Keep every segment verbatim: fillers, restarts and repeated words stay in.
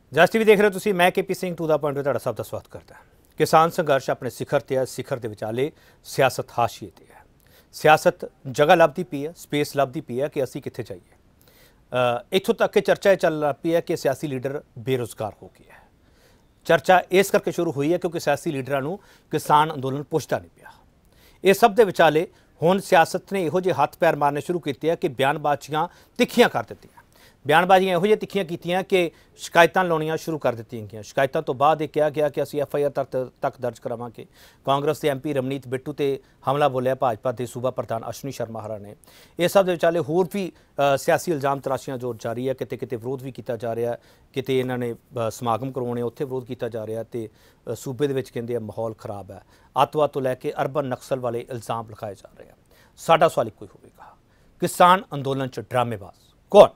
ਜਸ TV ਦੇਖ ਰਹੇ ਹੋ ਤੁਸੀਂ। मैं K P Singh to the point ਤੁਹਾਡਾ ਸਭ ਦਾ ਸਵਾਗਤ ਕਰਦਾ ਹਾਂ। किसान संघर्ष अपने सिखर ਤੇ ਹੈ। ਸਿਖਰ ਦੇ ਵਿਚਾਲੇ ਸਿਆਸਤ ਹਾਸ਼ੀਏ ਤੇ ਹੈ। ਸਿਆਸਤ ਜਗ੍ਹਾ ਲੱਭਦੀ ਪਈ ਹੈ, ਸਪੇਸ ਲੱਭਦੀ ਪਈ ਹੈ ਕਿ ਅਸੀਂ ਕਿੱਥੇ ਜਾਈਏ। ਇੱਥੋਂ ਤੱਕ ਕਿ ਚਰਚਾ ਇਹ ਚੱਲ ਪਈ ਹੈ ਕਿ ਸਿਆਸੀ ਲੀਡਰ ਬੇਰੁਜ਼ਗਾਰ ਹੋ ਗਿਆ ਹੈ। ਚਰਚਾ ਇਸ ਕਰਕੇ ਸ਼ੁਰੂ ਹੋਈ ਹੈ ਕਿਉਂਕਿ ਸਿਆਸੀ ਲੀਡਰਾਂ ਨੂੰ ਕਿਸਾਨ ਅੰਦੋਲਨ ਪੁੱਛਦਾ ਨਹੀਂ ਪਿਆ। ਇਹ ਸਭ ਦੇ ਵਿਚਾਲੇ ਹੁਣ ਸਿਆਸਤ ਨੇ ਇਹੋ ਜਿਹੇ ਹੱਥ ਪੈਰ ਮਾਰਨੇ ਸ਼ੁਰੂ ਕੀਤੇ ਆ ਕਿ ਬਿਆਨਬਾਜ਼ੀਆਂ ਤਿੱਖੀਆਂ ਕਰ ਦਿੱਤੀਆਂ। ਬਿਆਨਬਾਜ਼ੀਆਂ ਇਹੋ ਜਿਹੀਆਂ ਤਿੱਖੀਆਂ ਕੀਤੀਆਂ ਕਿ ਸ਼ਿਕਾਇਤਾਂ ਲਾਉਣੀਆਂ ਸ਼ੁਰੂ ਕਰ ਦਿੱਤੀਆਂ ਗਈਆਂ। ਸ਼ਿਕਾਇਤਾਂ ਤੋਂ ਬਾਅਦ ਇਹ ਕਿਹਾ ਗਿਆ ਕਿ ਅਸੀਂ ਐਫ ਆਈ ਆਰ ਤੱਕ ਤੱਕ ਦਰਜ ਕਰਾਵਾਂਗੇ। ਕਾਂਗਰਸ ਦੇ ਐਮ ਪੀ ਰਮਨੀਤ ਬਿੱਟੂ ਤੇ ਹਮਲਾ ਬੋਲਿਆ ਭਾਜਪਾ ਦੇ ਸੂਬਾ ਪ੍ਰਧਾਨ ਅਸ਼ਵਨੀ ਸ਼ਰਮਾ ਹਰਾ ਨੇ। ਇਹ ਸਭ ਦੇ ਵਿਚਾਲੇ ਹੋਰ ਵੀ ਸਿਆਸੀ ਇਲਜ਼ਾਮ ਤਰਾਸ਼ੀਆਂ ਜ਼ੋਰ ਜਾਰੀ ਹੈ। ਕਿਤੇ ਕਿਤੇ ਵਿਰੋਧ ਵੀ ਕੀਤਾ ਜਾ ਰਿਹਾ, ਕਿਤੇ ਇਹਨਾਂ ਨੇ ਸਮਾਗਮ ਕਰਵਾਉਣੇ ਉੱਥੇ ਵਿਰੋਧ ਕੀਤਾ ਜਾ ਰਿਹਾ ਤੇ ਸੂਬੇ ਦੇ ਵਿੱਚ ਕਹਿੰਦੇ ਆ ਮਾਹੌਲ ਖਰਾਬ ਹੈ। ਅੱਤਵਾਦ ਤੋਂ ਲੈ ਕੇ ਅਰਬਨ ਨਕਸਲ ਵਾਲੇ ਇਲਜ਼ਾਮ ਲਗਾਏ ਜਾ ਰਹੇ ਆ। ਸਾਡਾ ਸਵਾਲ ਇੱਕੋ ਹੀ ਹੋਵੇਗਾ, ਕਿਸਾਨ ਅੰਦੋਲਨ 'ਚ ਡਰਾਮੇਬਾਜ਼ ਕੌਣ?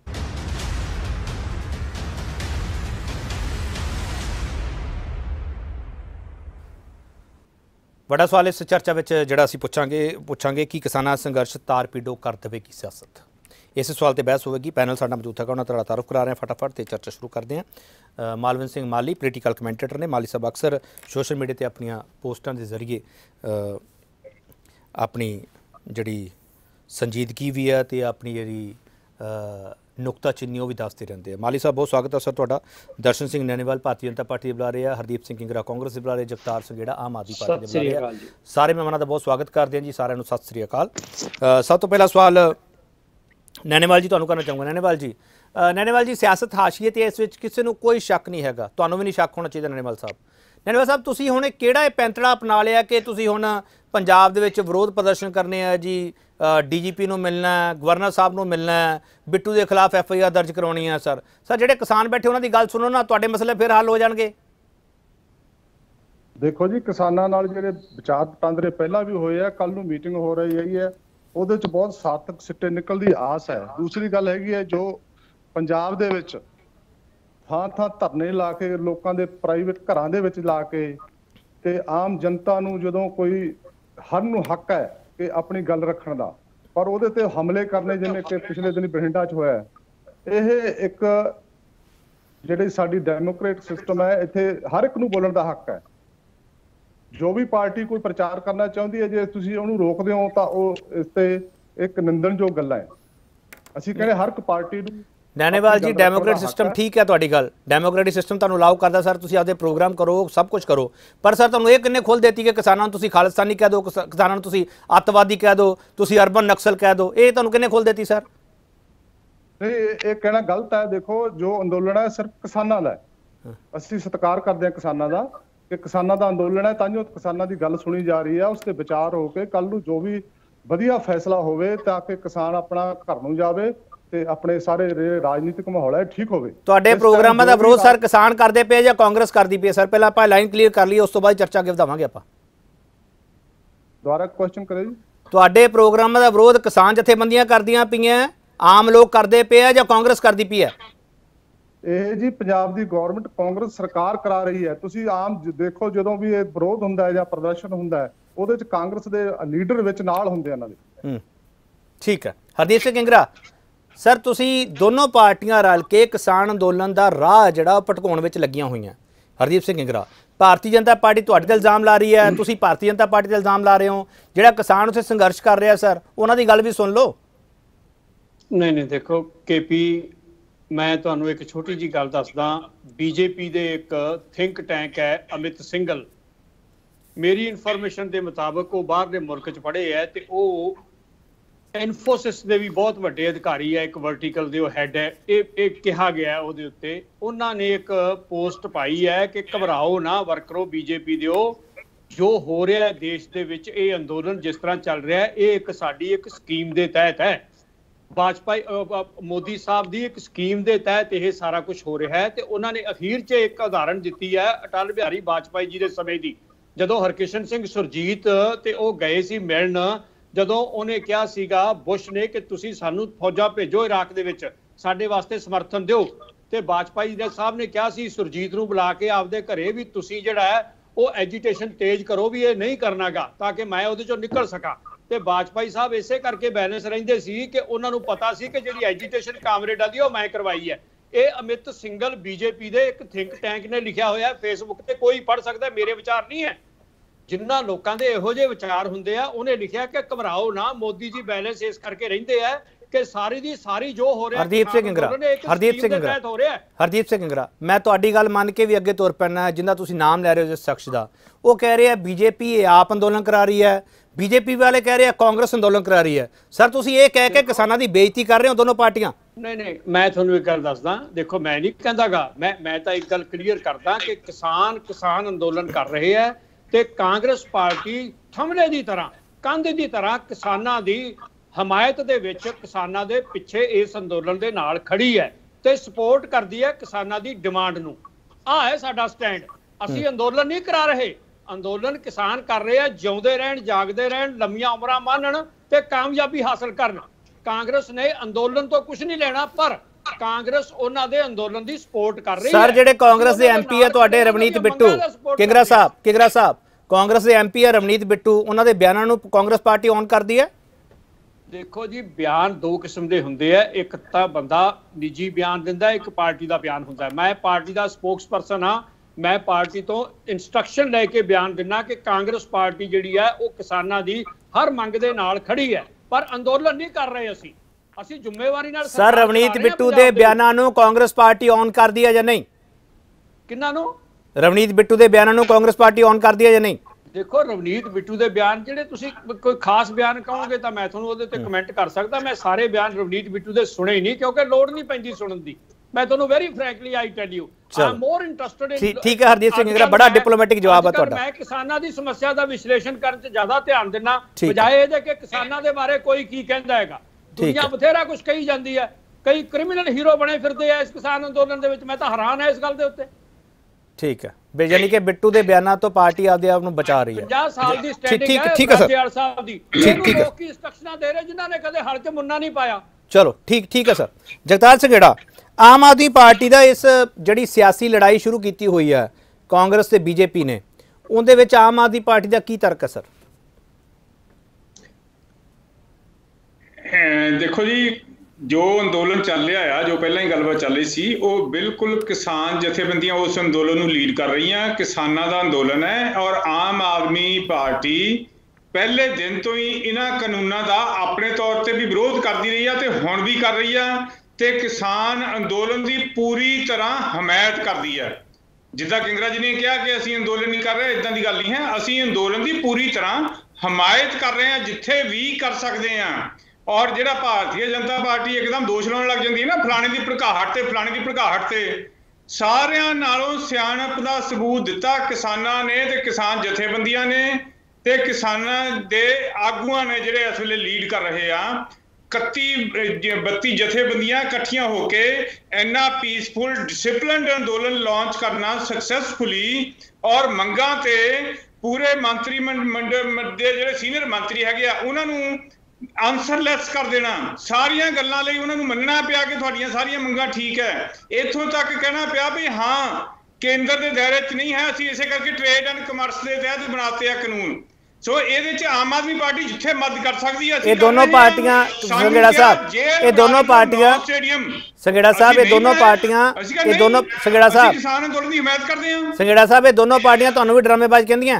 बड़ा सवाल इस चर्चा में जोड़ा असीं पुछांगे पुछांगे कि किसानां संघर्ष तार पीडो कर देगी सियासत। इस सवाल पर बहस होगी। पैनल साडा मौजूद है, उन्होंने तुहाडा तारुफ करा रहे हैं। फटाफट तो चर्चा शुरू करते हैं। मालविन सिंह माली पोलीटिकल कमेंटेटर ने। माली साहब अक्सर सोशल मीडिया पर अपनिया पोस्टां के जरिए अपनी जिहड़ी संजीदगी भी है तो अपनी जिहड़ी नुकताचीनी वो भी दसते रहते हैं। माली साहब बहुत स्वागत है सर तुहाडा। दर्शन सिंह नैनेवाल भारतीय जनता पार्टी के बुला रहे हैं, हरदीप सिंह किंगरा कांग्रेस के बुला रहे, जगतार संघेड़ा आम आदमी पार्टी के बुला रहे हैं। सारे मेहमानों का बहुत स्वागत करते हैं जी। साਰਿਆਂ ਨੂੰ सत श्री अकाल। सब तो पहला सवाल नैनेवाल जी ਤੁਹਾਨੂੰ करना चाहूँगा। नैनेवाल जी नैनेवाल जी सियासत हाशिए ਤੇ ਇਸ ਵਿੱਚ ਕਿਸੇ ਨੂੰ ਕੋਈ ਸ਼ੱਕ ਨਹੀਂ ਹੈਗਾ, ਤੁਹਾਨੂੰ ਵੀ ਨਹੀਂ ਸ਼ੱਕ ਹੋਣਾ ਚਾਹੀਦਾ। नैनेवाल साहब नैनेवाल साहब ਤੁਸੀਂ ਹੁਣ ਕਿਹੜਾ ਇਹ ਪੈਂਤੜਾ ਅਪਣਾ ਲਿਆ ਕਿ ਤੁਸੀਂ ਹੁਣ ਪੰਜਾਬ ਦੇ ਵਿੱਚ ਵਿਰੋਧ ਪ੍ਰਦਰਸ਼ਨ ਕਰਨੇ ਆ ਜੀ, ਡੀ ਜੀ ਪੀ ਨੂੰ ਮਿਲਣਾ, ਗਵਰਨਰ ਸਾਹਿਬ ਨੂੰ ਮਿਲਣਾ, ਬਿੱਟੂ ਦੇ ਖਿਲਾਫ ਐਫ ਆਈ ਆਰ ਦਰਜ ਕਰਵਾਉਣੀ ਹੈ। ਸਰ ਸਰ ਜਿਹੜੇ ਕਿਸਾਨ ਬੈਠੇ ਉਹਨਾਂ ਦੀ ਗੱਲ ਸੁਣੋ ਨਾ, ਤੁਹਾਡੇ ਮਸਲੇ ਫਿਰ ਹੱਲ ਹੋ ਜਾਣਗੇ। ਦੇਖੋ ਜੀ, ਕਿਸਾਨਾਂ ਨਾਲ ਜਿਹੜੇ ਵਿਚਾਰ ਵਟਾਂਦਰੇ ਪਹਿਲਾਂ ਵੀ ਹੋਏ ਆ, ਕੱਲ ਨੂੰ ਮੀਟਿੰਗ ਹੋ ਰਹੀ ਹੈਗੀ ਹੈ, ਉਹਦੇ ਚ ਬਹੁਤ ਸਾਰਥਕ ਸਿੱਟੇ ਨਿਕਲ ਦੀ ਆਸ ਹੈ। ਦੂਸਰੀ ਗੱਲ ਹੈਗੀ ਹੈ, ਜੋ ਪੰਜਾਬ ਦੇ ਵਿੱਚ ਥਾਂ ਥਾਂ ਧਰਨੇ ਲਾ ਕੇ ਲੋਕਾਂ ਦੇ ਪ੍ਰਾਈਵੇਟ ਘਰਾਂ ਦੇ ਵਿੱਚ ਲਾ ਕੇ ਤੇ ਆਮ ਜਨਤਾ ਨੂੰ ਜਦੋਂ ਕੋਈ ਹਰ ਨੂੰ ਹੱਕ ਹੈ ਕਿ ਆਪਣੀ ਗੱਲ ਰੱਖਣ ਦਾ, ਪਰ ਉਹਦੇ ਤੇ ਹਮਲੇ ਕਰਨੇ ਜਿਵੇਂ ਕਿ ਪਿਛਲੇ ਦਿਨੀ ਬਠਿੰਡਾ 'ਚ ਹੋਇਆ, ਇਹ ਇੱਕ ਜਿਹੜੀ ਸਾਡੀ ਡੈਮੋਕ੍ਰੇਟ ਸਿਸਟਮ ਹੈ, ਇੱਥੇ ਹਰ ਇੱਕ ਨੂੰ ਬੋਲਣ ਦਾ ਹੱਕ ਹੈ। ਜੋ ਵੀ ਪਾਰਟੀ ਕੋਈ ਪ੍ਰਚਾਰ ਕਰਨਾ ਚਾਹੁੰਦੀ ਹੈ, ਜੇ ਤੁਸੀਂ ਉਹਨੂੰ ਰੋਕਦੇ ਹੋ ਤਾਂ ਉਹ ਇਸ ਤੇ ਇੱਕ ਨਿੰਦਣਯੋਗ ਗੱਲਾਂ ਹੈ। ਅਸੀਂ ਕਹਿੰਦੇ ਹਰ ਇੱਕ ਪਾਰਟੀ ਨੂੰ। नैनेवाल जी डेमोक्रेटिक सिस्टम ठीक है, तुहाडी गल डेमोक्रेटिक सिस्टम तुहानूं अलाउ करदा सर, तुसीं आपदे प्रोग्राम करो, सब कुछ करो, पर सर तुहानूं ये किन्ने खोल देती कि किसानां नूं तुसीं खालिस्तानी कह दो, किसानां नूं तुसीं अतवादी कह दो, तुसीं अर्बन नक्सल कह दो, ये तुहानूं किन्ने खोल देती सर? नहीं, ये कहना गलत है। देखो, जो अंदोलन है सिर्फ किसानां दा है, ਅਸੀਂ ਸਤਿਕਾਰ ਕਰਦੇ ਹਾਂ ਕਿਸਾਨਾਂ ਦਾ ਕਿ ਕਿਸਾਨਾਂ ਦਾ ਅੰਦੋਲਨ ਹੈ, ਤਾਂ ਜੋ ਕਿਸਾਨਾਂ ਦੀ ਗੱਲ ਸੁਣੀ ਜਾ ਰਹੀ ਹੈ, ਉਸ ਤੇ ਵਿਚਾਰ ਹੋ ਕੇ ਕੱਲ ਨੂੰ ਜੋ ਵੀ ਵਧੀਆ ਫੈਸਲਾ ਹੋਵੇ ਤਾਂ ਕਿ ਕਿਸਾਨ ਆਪਣਾ ਘਰ ਨੂੰ ਜਾਵੇ ਤੇ ਆਪਣੇ ਸਾਰੇ ਰਾਜਨੀਤਿਕ ਮਾਹੌਲ ਹੈ ਠੀਕ ਹੋਵੇ। ਤੁਹਾਡੇ ਪ੍ਰੋਗਰਾਮਾਂ ਦਾ ਵਿਰੋਧ ਸਰ ਕਿਸਾਨ ਕਰਦੇ ਪਏ ਜਾਂ ਕਾਂਗਰਸ ਕਰਦੀ ਪਈ ਸਰ? ਪਹਿਲਾਂ ਆਪਾਂ ਲਾਈਨ ਕਲੀਅਰ ਕਰ ਲਈਏ, ਉਸ ਤੋਂ ਬਾਅਦ ਚਰਚਾ ਅੱਗੇ ਵਧਾਵਾਂਗੇ ਆਪਾਂ। ਦੁਬਾਰਾ ਕੁਐਸਚਨ ਕਰੇ ਜੀ। ਤੁਹਾਡੇ ਪ੍ਰੋਗਰਾਮਾਂ ਦਾ ਵਿਰੋਧ ਕਿਸਾਨ ਜਥੇਬੰਦੀਆਂ ਕਰਦੀਆਂ ਪਈਆਂ, ਆਮ ਲੋਕ ਕਰਦੇ ਪਏ ਆ ਜਾਂ ਕਾਂਗਰਸ ਕਰਦੀ ਪਈ ਹੈ? ਇਹ ਜੀ ਪੰਜਾਬ ਦੀ ਗਵਰਨਮੈਂਟ ਕਾਂਗਰਸ ਸਰਕਾਰ ਕਰਾ ਰਹੀ ਹੈ। ਤੁਸੀਂ ਆਮ ਦੇਖੋ, ਜਦੋਂ ਵੀ ਇਹ ਵਿਰੋਧ ਹੁੰਦਾ ਹੈ ਜਾਂ ਪ੍ਰਦਰਸ਼ਨ ਹੁੰਦਾ ਹੈ, ਉਹਦੇ ਚ ਕਾਂਗਰਸ ਦੇ ਲੀਡਰ ਵਿੱਚ ਨਾਲ ਹੁੰਦੇ ਇਹਨਾਂ ਦੇ। ਹੂੰ, ਠੀਕ ਹੈ। ਹਰਦੀਪ ਸਿੰਘ ਕਿੰਗਰਾ ਸਰ, ਤੁਸੀਂ ਦੋਨੋਂ ਪਾਰਟੀਆਂ ਰਲ ਕੇ ਕਿਸਾਨ ਅੰਦੋਲਨ ਦਾ ਰਾਹ ਜਿਹੜਾ ਉਹ ਭਟਕਾਉਣ ਵਿੱਚ ਲੱਗੀਆਂ ਹੋਈਆਂ। ਹਰਦੀਪ ਸਿੰਘ ਕਿੰਗਰਾ, ਭਾਰਤੀ ਜਨਤਾ ਪਾਰਟੀ ਤੁਹਾਡੇ ਤੇ ਇਲਜ਼ਾਮ ਲਾ ਰਹੀ ਹੈ, ਤੁਸੀਂ ਭਾਰਤੀ ਜਨਤਾ ਪਾਰਟੀ ਤੇ ਇਲਜ਼ਾਮ ਲਾ ਰਹੇ ਹੋ। ਜਿਹੜਾ ਕਿਸਾਨ ਉੱਥੇ ਸੰਘਰਸ਼ ਕਰ ਰਿਹਾ ਸਰ, ਉਹਨਾਂ ਦੀ ਗੱਲ ਵੀ ਸੁਣ ਲਓ। ਨਹੀਂ ਨਹੀਂ, ਦੇਖੋ ਕੇ ਪੀ, ਮੈਂ ਤੁਹਾਨੂੰ ਇੱਕ ਛੋਟੀ ਜੀ ਗੱਲ ਦੱਸਦਾ। ਬੀਜੇਪੀ ਦੇ ਇੱਕ ਥਿੰਕ ਟੈਂਕ ਹੈ ਅਮਿਤ ਸਿੰਘਲ, ਮੇਰੀ ਇਨਫੋਰਮੇਸ਼ਨ ਦੇ ਮੁਤਾਬਕ ਉਹ ਬਾਹਰ ਦੇ ਮੁਲਕ 'ਚ ਪੜ੍ਹੇ ਹੈ ਤੇ ਉਹ ਇਨਫੋਸਿਸ ਦੇ ਵੀ ਬਹੁਤ ਵੱਡੇ ਅਧਿਕਾਰੀ ਹੈ, ਇੱਕ ਵਰਟੀਕਲ ਦੇ ਉਹ ਹੈਡ ਹੈ। ਇਹ ਇਹ ਕਿਹਾ ਗਿਆ ਉਹਦੇ ਉੱਤੇ, ਉਹਨਾਂ ਨੇ ਇੱਕ ਪੋਸਟ ਪਾਈ ਹੈ ਕਿ ਘਬਰਾਓ ਨਾ ਵਰਕਰੋ ਬੀਜੇਪੀ ਦਿਓ, ਜੋ ਹੋ ਰਿਹਾ ਦੇਸ਼ ਦੇ ਵਿੱਚ ਇਹ ਅੰਦੋਲਨ ਜਿਸ ਤਰ੍ਹਾਂ ਚੱਲ ਰਿਹਾ ਇਹ ਇੱਕ ਸਾਡੀ ਇੱਕ ਸਕੀਮ ਦੇ ਤਹਿਤ ਹੈ, ਵਾਜਪਾਈ ਮੋਦੀ ਸਾਹਿਬ ਦੀ ਇੱਕ ਸਕੀਮ ਦੇ ਤਹਿਤ ਇਹ ਸਾਰਾ ਕੁਝ ਹੋ ਰਿਹਾ ਹੈ। ਤੇ ਉਹਨਾਂ ਨੇ ਅਖੀਰ 'ਚ ਇੱਕ ਉਦਾਹਰਣ ਦਿੱਤੀ ਹੈ ਅਟਲ ਬਿਹਾਰੀ ਵਾਜਪਾਈ ਜੀ ਦੇ ਸਮੇਂ ਦੀ, ਜਦੋਂ ਹਰਕਿਸ਼ਨ ਸਿੰਘ ਸੁਰਜੀਤ ਤੇ ਉਹ ਗਏ ਸੀ ਮਿਲਣ, ਜਦੋਂ ਉਹਨੇ ਕਿਹਾ ਸੀਗਾ ਬੁਸ਼ ਨੇ ਕਿ ਤੁਸੀਂ ਸਾਨੂੰ ਫੌਜਾਂ ਭੇਜੋ ਇਰਾਕ ਦੇ ਵਿੱਚ, ਸਾਡੇ ਵਾਸਤੇ ਸਮਰਥਨ ਦਿਓ, ਤੇ ਵਾਜਪਾਈ ਜੀ ਸਾਹਿਬ ਨੇ ਕਿਹਾ ਸੀ ਸੁਰਜੀਤ ਨੂੰ ਬੁਲਾ ਕੇ ਆਪਦੇ ਘਰੇ ਵੀ ਤੁਸੀਂ ਜਿਹੜਾ ਹੈ ਉਹ ਐਜੀਟੇਸ਼ਨ ਤੇਜ਼ ਕਰੋ ਵੀ ਇਹ ਨਹੀਂ ਕਰਨਾਗਾ ਤਾਂ ਕਿ ਮੈਂ ਉਹਦੇ ਚੋਂ ਨਿਕਲ ਸਕਾਂ। ਤੇ ਵਾਜਪਾਈ ਸਾਹਿਬ ਇਸੇ ਕਰਕੇ ਬੈਲੈਂਸ ਰਹਿੰਦੇ ਸੀ ਕਿ ਉਹਨਾਂ ਨੂੰ ਪਤਾ ਸੀ ਕਿ ਜਿਹੜੀ ਐਜੀਟੇਸ਼ਨ ਕਾਮਰੇਡਾਂ ਦੀ ਉਹ ਮੈਂ ਕਰਵਾਈ ਹੈ, ਇਹ ਅਮਿਤ ਸਿੰਗਲ ਬੀਜੇਪੀ ਦੇ ਇੱਕ ਥਿੰਕ ਟੈਂਕ ਨੇ ਲਿਖਿਆ ਹੋਇਆ, ਫੇਸਬੁੱਕ ਤੇ ਕੋਈ ਪੜ੍ਹ ਸਕਦਾ, ਮੇਰੇ ਵਿਚਾਰ ਨਹੀਂ ਹੈ। ਜਿਨ੍ਹਾਂ ਲੋਕਾਂ ਦੇ ਇਹੋ ਜਿਹੇ ਵਿਚਾਰ ਹੁੰਦੇ ਆ, ਉਹਨੇ ਲਿਖਿਆ ਕਿ ਘਬਰਾਓ ਨਾ, ਮੋਦੀ ਜੀ ਬੈਲੈਂਸ ਇਸ ਕਰਕੇ ਰਹਿੰਦੇ ਆ ਕਿ ਸਾਰੀ ਦੀ ਸਾਰੀ ਜੋ ਹੋ ਰਿਹਾ ਹਰਦੀਪ ਸਿੰਘ ਇੰਗਰਾ ਹਰਦੀਪ ਸਿੰਘ ਇੰਗਰਾ ਹਰਦੀਪ ਸਿੰਘ ਇੰਗਰਾ ਮੈਂ ਤੁਹਾਡੀ ਗੱਲ ਮੰਨ ਕੇ ਵੀ ਅੱਗੇ ਤੁਰ ਪੈਣਾ, ਜਿੰਦਾ ਤੁਸੀਂ ਨਾਮ ਲੈ ਰਹੇ ਹੋ ਜਿਸ ਸ਼ਖਸ ਦਾ, ਉਹ ਕਹਿ ਰਿਹਾ ਬੀਜੇਪੀ ਆਪ ਅੰਦੋਲਨ ਕਰਾ ਰਹੀ ਹੈ, ਬੀਜੇਪੀ ਵਾਲੇ ਕਹਿ ਰਹੇ ਆ ਕਾਂਗਰਸ ਅੰਦੋਲਨ ਕਰਾ ਰਹੀ ਹੈ। ਸਰ ਤੁਸੀਂ ਇਹ ਕਹਿ ਕੇ ਕਿਸਾਨਾਂ ਦੀ ਬੇਇੱਜ਼ਤੀ ਕਰ ਰਹੇ ਹੋ ਦੋਨੋਂ ਪਾਰਟੀਆਂ। ਨਹੀਂ ਨਹੀਂ ਮੈਂ ਤੁਹਾਨੂੰ ਇੱਕ ਗੱਲ ਦੱਸਦਾ, ਦੇਖੋ ਮੈਂ ਨਹੀਂ ਕਹਿੰਦਾਗਾ, ਮੈਂ ਮੈਂ ਤਾਂ ਇੱਕ ਗੱਲ ਕਲੀਅਰ ਕਰਦਾ ਕਿ ਕਿਸਾਨ ਕਿਸਾਨ ਅੰਦੋਲਨ ਕਰ ਰਹੇ ਆ ਤੇ ਕਾਂਗਰਸ ਪਾਰਟੀ ਥੰਮਲੇ ਦੀ ਤਰ੍ਹਾਂ, ਕੰਧ ਦੀ ਤਰ੍ਹਾਂ ਕਿਸਾਨਾਂ ਦੀ ਹਮਾਇਤ ਦੇ ਵਿੱਚ, ਕਿਸਾਨਾਂ ਦੇ ਪਿੱਛੇ ਇਸ ਅੰਦੋਲਨ ਦੇ ਨਾਲ ਖੜੀ ਹੈ ਤੇ ਸਪੋਰਟ ਕਰਦੀ ਹੈ ਕਿਸਾਨਾਂ ਦੀ ਡਿਮਾਂਡ ਨੂੰ। ਆਹ ਹੈ ਸਾਡਾ ਸਟੈਂਡ। ਅਸੀਂ ਅੰਦੋਲਨ ਨਹੀਂ ਕਰਾ ਰਹੇ, ਅੰਦੋਲਨ ਕਿਸਾਨ ਕਰ ਰਹੇ ਆ, ਜਿਉਂਦੇ ਰਹਿਣ, ਜਾਗਦੇ ਰਹਿਣ, ਲੰਮੀਆਂ ਉਮਰਾਂ ਮਾਣਨ ਤੇ ਕਾਮਯਾਬੀ ਹਾਸਲ ਕਰਨ। ਕਾਂਗਰਸ ਨੇ ਅੰਦੋਲਨ ਤੋਂ ਕੁਝ ਨਹੀਂ ਲੈਣਾ, ਪਰ ਕਾਂਗਰਸ ਉਹਨਾਂ ਦੇ ਅੰਦੋਲਨ ਦੀ ਸਪੋਰਟ ਕਰ ਰਹੀ ਹੈ। ਸਰ ਜਿਹੜੇ ਕਾਂਗਰਸ ਦੇ ਐਮਪੀ ਆ ਤੁਹਾਡੇ ਰਵਨੀਤ ਬਿੱਟੂ, ਕਿੰਗਰਾ ਸਾਹਿਬ ਕਿੰਗਰਾ ਸਾਹਿਬ ਕਾਂਗਰਸ ਦੇ ਐਮਪੀ ਆ ਰਵਨੀਤ ਬਿੱਟੂ, ਉਹਨਾਂ ਦੇ ਬਿਆਨਾਂ ਨੂੰ ਕਾਂਗਰਸ ਪਾਰਟੀ ਔਨ ਕਰਦੀ ਹੈ। ਦੇਖੋ ਜੀ, ਬਿਆਨ ਦੋ ਕਿਸਮ ਦੇ ਹੁੰਦੇ ਆ, ਇੱਕ ਤਾਂ ਬੰਦਾ ਨਿੱਜੀ ਬਿਆਨ ਦਿੰਦਾ, ਇੱਕ ਪਾਰਟੀ ਦਾ ਬਿਆਨ ਹੁੰਦਾ। ਮੈਂ ਪਾਰਟੀ ਦਾ ਸਪੋਕਸਪਰਸਨ ਹਾਂ, ਮੈਂ ਪਾਰਟੀ ਤੋਂ ਇੰਸਟਰਕਸ਼ਨ ਲੈ ਕੇ ਬਿਆਨ ਦਿੰਦਾ ਕਿ ਕਾਂਗਰਸ ਪਾਰਟੀ ਜਿਹੜੀ ਹੈ ਉਹ ਕਿਸਾਨਾਂ ਦੀ ਹਰ ਮੰਗ ਦੇ ਨਾਲ ਖੜੀ ਹੈ, ਪਰ ਅੰਦੋਲਨ ਨਹੀਂ ਕਰ ਰਹੇ। ਅਸੀਂ ਅਸੀਂ ਜ਼ਿੰਮੇਵਾਰੀ ਨਾਲ। ਸਰ ਰਵਨੀਤ ਬਿੱਟੂ ਦੇ ਬਿਆਨਾਂ ਨੂੰ ਕਾਂਗਰਸ ਪਾਰਟੀ ਔਨ ਕਰਦੀ ਹੈ ਜਾਂ ਨਹੀਂ? ਕਿੰਨਾਂ ਨੂੰ? ਰਵਨੀਤ ਬਿੱਟੂ ਦੇ ਬਿਆਨਾਂ ਨੂੰ ਕਾਂਗਰਸ ਪਾਰਟੀ ਔਨ ਕਰਦੀ ਹੈ ਜਾਂ ਨਹੀਂ? ਦੇਖੋ ਰਵਨੀਤ ਬਿੱਟੂ ਦੇ ਬਿਆਨ ਜਿਹੜੇ ਤੁਸੀਂ ਕੋਈ ਖਾਸ ਬਿਆਨ ਕਹੋਗੇ ਤਾਂ ਮੈਂ ਤੁਹਾਨੂੰ ਉਹਦੇ ਤੇ ਕਮੈਂਟ ਕਰ ਸਕਦਾ। ਮੈਂ ਸਾਰੇ ਬਿਆਨ ਰਵਨੀਤ ਬਿੱਟੂ ਦੇ ਸੁਣੇ ਹੀ ਨਹੀਂ, ਕਿਉਂਕਿ ਲੋੜ ਨਹੀਂ ਪੈਂਦੀ ਸੁਣਨ ਦੀ। ਮੈਂ ਤੁਹਾਨੂੰ very frankly I tell you I am more interested in. ਠੀਕ ਹੈ ਹਰਦੀਪ ਸਿੰਘ ਇੰਗਰਾ, ਬੜਾ ਡਿਪਲੋਮੈਟਿਕ ਜਵਾਬ ਹੈ ਤੁਹਾਡਾ। ਮੈਂ ਕਿਸਾਨਾਂ ਦੀ ਸਮੱਸਿਆ ਦਾ ਵਿਸ਼ਲੇਸ਼ਣ ਕਰਨ 'ਚ ਜ਼ਿਆਦਾ ਧਿਆਨ ਦਿੰਦਾ, ਬਜਾਏ ਇਹਦੇ ਕਿ ਕਿਸਾਨਾਂ ਦੇ ਬਾਰੇ ਕੋਈ ਕੀ ਕਹਿੰਦਾ ਹੈਗਾ। ਦੁਨੀਆ ਬਥੇਰਾ ਕੁਝ ਕਹੀ ਜਾਂਦੀ ਹੈ, ਕਈ ਕ੍ਰਿਮੀਨਲ ਹੀਰੋ ਬਣੇ ਫਿਰਦੇ ਆ ਇਸ ਕਿਸਾਨ ਅੰਦੋਲਨ ਦੇ ਵਿੱਚ। ਮੈਂ ਤਾਂ ਹੈਰਾਨ ਹਾਂ ਇਸ ਗੱਲ ਦੇ ਉੱਤੇ। ਠੀਕ ਹੈ, ਯਾਨੀ ਕਿ ਬਿੱਟੂ ਦੇ ਬਿਆਨਾਂ ਤੋਂ ਪਾਰਟੀ ਆਪਦੇ ਆਪ ਨੂੰ ਬਚਾ ਰਹੀ ਹੈ। ਪੰਜਾਹ ਸਾਲ ਦੀ ਸਟੈਂਡਿੰਗ ਹੈ ਠੀਕ ਹੈ ਸਰ ਸਾਹਿਬ ਦੀ। ਇਹਨੂੰ ਲੋਕ ਕੀ ਇੰਸਟਰਕਸ਼ਨਾਂ ਦੇ ਰਹੇ ਜਿਨ੍ਹਾਂ ਨੇ ਕਦੇ ਹਲ 'ਚ ਮੁੰਨਾ ਨਹੀਂ ਪਾਇਆ। ਚਲੋ ਠੀਕ ਠੀਕ ਹੈ ਸਰ। ਜਗਤਾਰ ਸਿੰਘੜਾ, ਆਮ ਆਦਮੀ ਪਾਰਟੀ ਦਾ ਇਸ ਜਿਹੜੀ ਸਿਆਸੀ ਲੜਾਈ ਸ਼ੁਰੂ ਕੀਤੀ ਹੋਈ ਹੈ ਕਾਂਗਰਸ ਤੇ ਬੀਜੇਪੀ ਨੇ, ਉਹਦੇ ਵਿੱਚ ਆਮ ਆਦਮੀ ਪਾਰਟੀ ਦਾ ਕੀ ਤਰਕ ਹੈ ਸਰ? ਦੇਖੋ ਜੀ, ਜੋ ਅੰਦੋਲਨ ਚੱਲ ਰਿਹਾ ਆ, ਜੋ ਪਹਿਲਾਂ ਹੀ ਗੱਲਬਾਤ ਚੱਲ ਰਹੀ ਸੀ, ਉਹ ਬਿਲਕੁਲ ਕਿਸਾਨ ਜਥੇਬੰਦੀਆਂ ਉਸ ਅੰਦੋਲਨ ਨੂੰ ਲੀਡ ਕਰ ਰਹੀਆਂ। ਕਿਸਾਨਾਂ ਦਾ ਅੰਦੋਲਨ ਹੈ ਔਰ ਆਮ ਆਦਮੀ ਪਾਰਟੀ ਪਹਿਲੇ ਦਿਨ ਤੋਂ ਹੀ ਇਹਨਾਂ ਕਾਨੂੰਨਾਂ ਦਾ ਆਪਣੇ ਤੌਰ ਤੇ ਵੀ ਵਿਰੋਧ ਕਰਦੀ ਰਹੀ ਆ ਤੇ ਹੁਣ ਵੀ ਕਰ ਰਹੀ ਆ ਤੇ ਕਿਸਾਨ ਅੰਦੋਲਨ ਦੀ ਪੂਰੀ ਤਰ੍ਹਾਂ ਹਮਾਇਤ ਕਰਦੀ ਹੈ। ਜਿੱਦਾਂ ਕਿੰਗਰਾ ਜੀ ਨੇ ਕਿਹਾ ਕਿ ਅਸੀਂ ਅੰਦੋਲਨ ਨਹੀਂ ਕਰ ਰਹੇ, ਇਦਾਂ ਦੀ ਗੱਲ ਨਹੀਂ ਹੈ। ਅਸੀਂ ਅੰਦੋਲਨ ਦੀ ਪੂਰੀ ਤਰ੍ਹਾਂ ਹਮਾਇਤ ਕਰ ਰਹੇ ਹਾਂ ਜਿੱਥੇ ਵੀ ਕਰ ਸਕਦੇ ਹਾਂ। ਔਰ ਜਿਹੜਾ ਭਾਰਤੀ ਜਨਤਾ ਪਾਰਟੀ ਇੱਕਦਮ ਦੋਸ਼ ਲਾਉਣ ਲੱਗ ਜਾਂਦੀ ਹੈ ਨਾ, ਫਲਾਣੇ ਦੀ ਭੜਕਾਹਟ ਤੇ ਫਲਾਣੇ ਦੀ ਭੜਕਾਹਟ ਤੇ, ਸਾਰਿਆਂ ਨਾਲੋਂ ਸਿਆਣਪ ਦਾ ਸਬੂਤ ਦਿੱਤਾ ਕਿਸਾਨਾਂ ਨੇ ਤੇ ਕਿਸਾਨ ਜਥੇਬੰਦੀਆਂ ਨੇ ਤੇ ਕਿਸਾਨਾਂ ਦੇ ਆਗੂਆਂ ਨੇ ਜਿਹੜੇ ਇਸ ਵੇਲੇ ਲੀਡ ਕਰ ਰਹੇ ਆ। ਇਕੱਤੀ ਬੱਤੀ ਜਥੇਬੰਦੀਆਂ ਇਕੱਠੀਆਂ ਹੋ ਕੇ ਇੰਨਾ ਪੀਸਫੁਲ ਡਿਸਿਪਲਿਨਡ ਅੰਦੋਲਨ ਲਾਂਚ ਕਰਨਾ ਸਕਸੈਸਫੁਲੀ, ਔਰ ਮੰਗਾਂ ਤੇ ਪੂਰੇ ਮੰਤਰੀ ਮੰਡਲ ਦੇ ਜਿਹੜੇ ਸੀਨੀਅਰ ਮੰਤਰੀ ਹੈਗੇ ਆ ਉਹਨਾਂ ਨੂੰ ਆਨਸਰਲੈਸ ਕਰ ਦੇਣਾ। ਸਾਰੀਆਂ ਗੱਲਾਂ ਲਈ ਉਹਨਾਂ ਨੂੰ ਮੰਨਣਾ ਪਿਆ ਕਿ ਤੁਹਾਡੀਆਂ ਸਾਰੀਆਂ ਮੰਗਾਂ ਠੀਕ ਹੈ। ਇੱਥੋਂ ਤੱਕ ਕਹਿਣਾ ਪਿਆ ਵੀ ਹਾਂ ਕੇਂਦਰ ਦੇ ਦਾਇਰੇ 'ਚ ਨਹੀਂ ਹੈ, ਅਸੀਂ ਇਸੇ ਕਰਕੇ ਟ੍ਰੇਡ ਐਂਡ ਕਮਰਸ ਦੇ ਤਹਿਤ ਬਣਾਤੇ ਆ ਕਾਨੂੰਨ। ਸੋ ਇਹਦੇ 'ਚ ਆਮ ਆਦਮੀ ਪਾਰਟੀ ਜਿੱਥੇ ਮਦਦ ਕਰ ਸਕਦੀ ਹੈ। ਇਹ ਦੋਨੋਂ ਪਾਰਟੀਆਂ ਸੰਘੇੜਾ ਸਾਹਿਬ ਇਹ ਦੋਨੋਂ ਪਾਰਟੀਆਂ ਸੰਘੇੜਾ ਸਾਹਿਬ ਇਹ ਦੋਨੋਂ ਪਾਰਟੀਆਂ ਇਹ ਦੋਨੋਂ ਸੰਘੇੜਾ ਸਾਹਿਬ ਕਿਸਾਨ ਅੰਦੋਲਨ ਦੀ ਹਮਾਇਤ ਕਰਦੇ ਹਾਂ। ਸੰਘੇੜਾ ਸਾਹਿਬ ਇਹ ਦੋਨੋਂ ਪਾਰਟੀਆਂ ਤੁਹਾਨੂੰ ਵੀ ਡਰਾਮੇਬਾਜ਼ ਕਹਿੰਦੀਆਂ?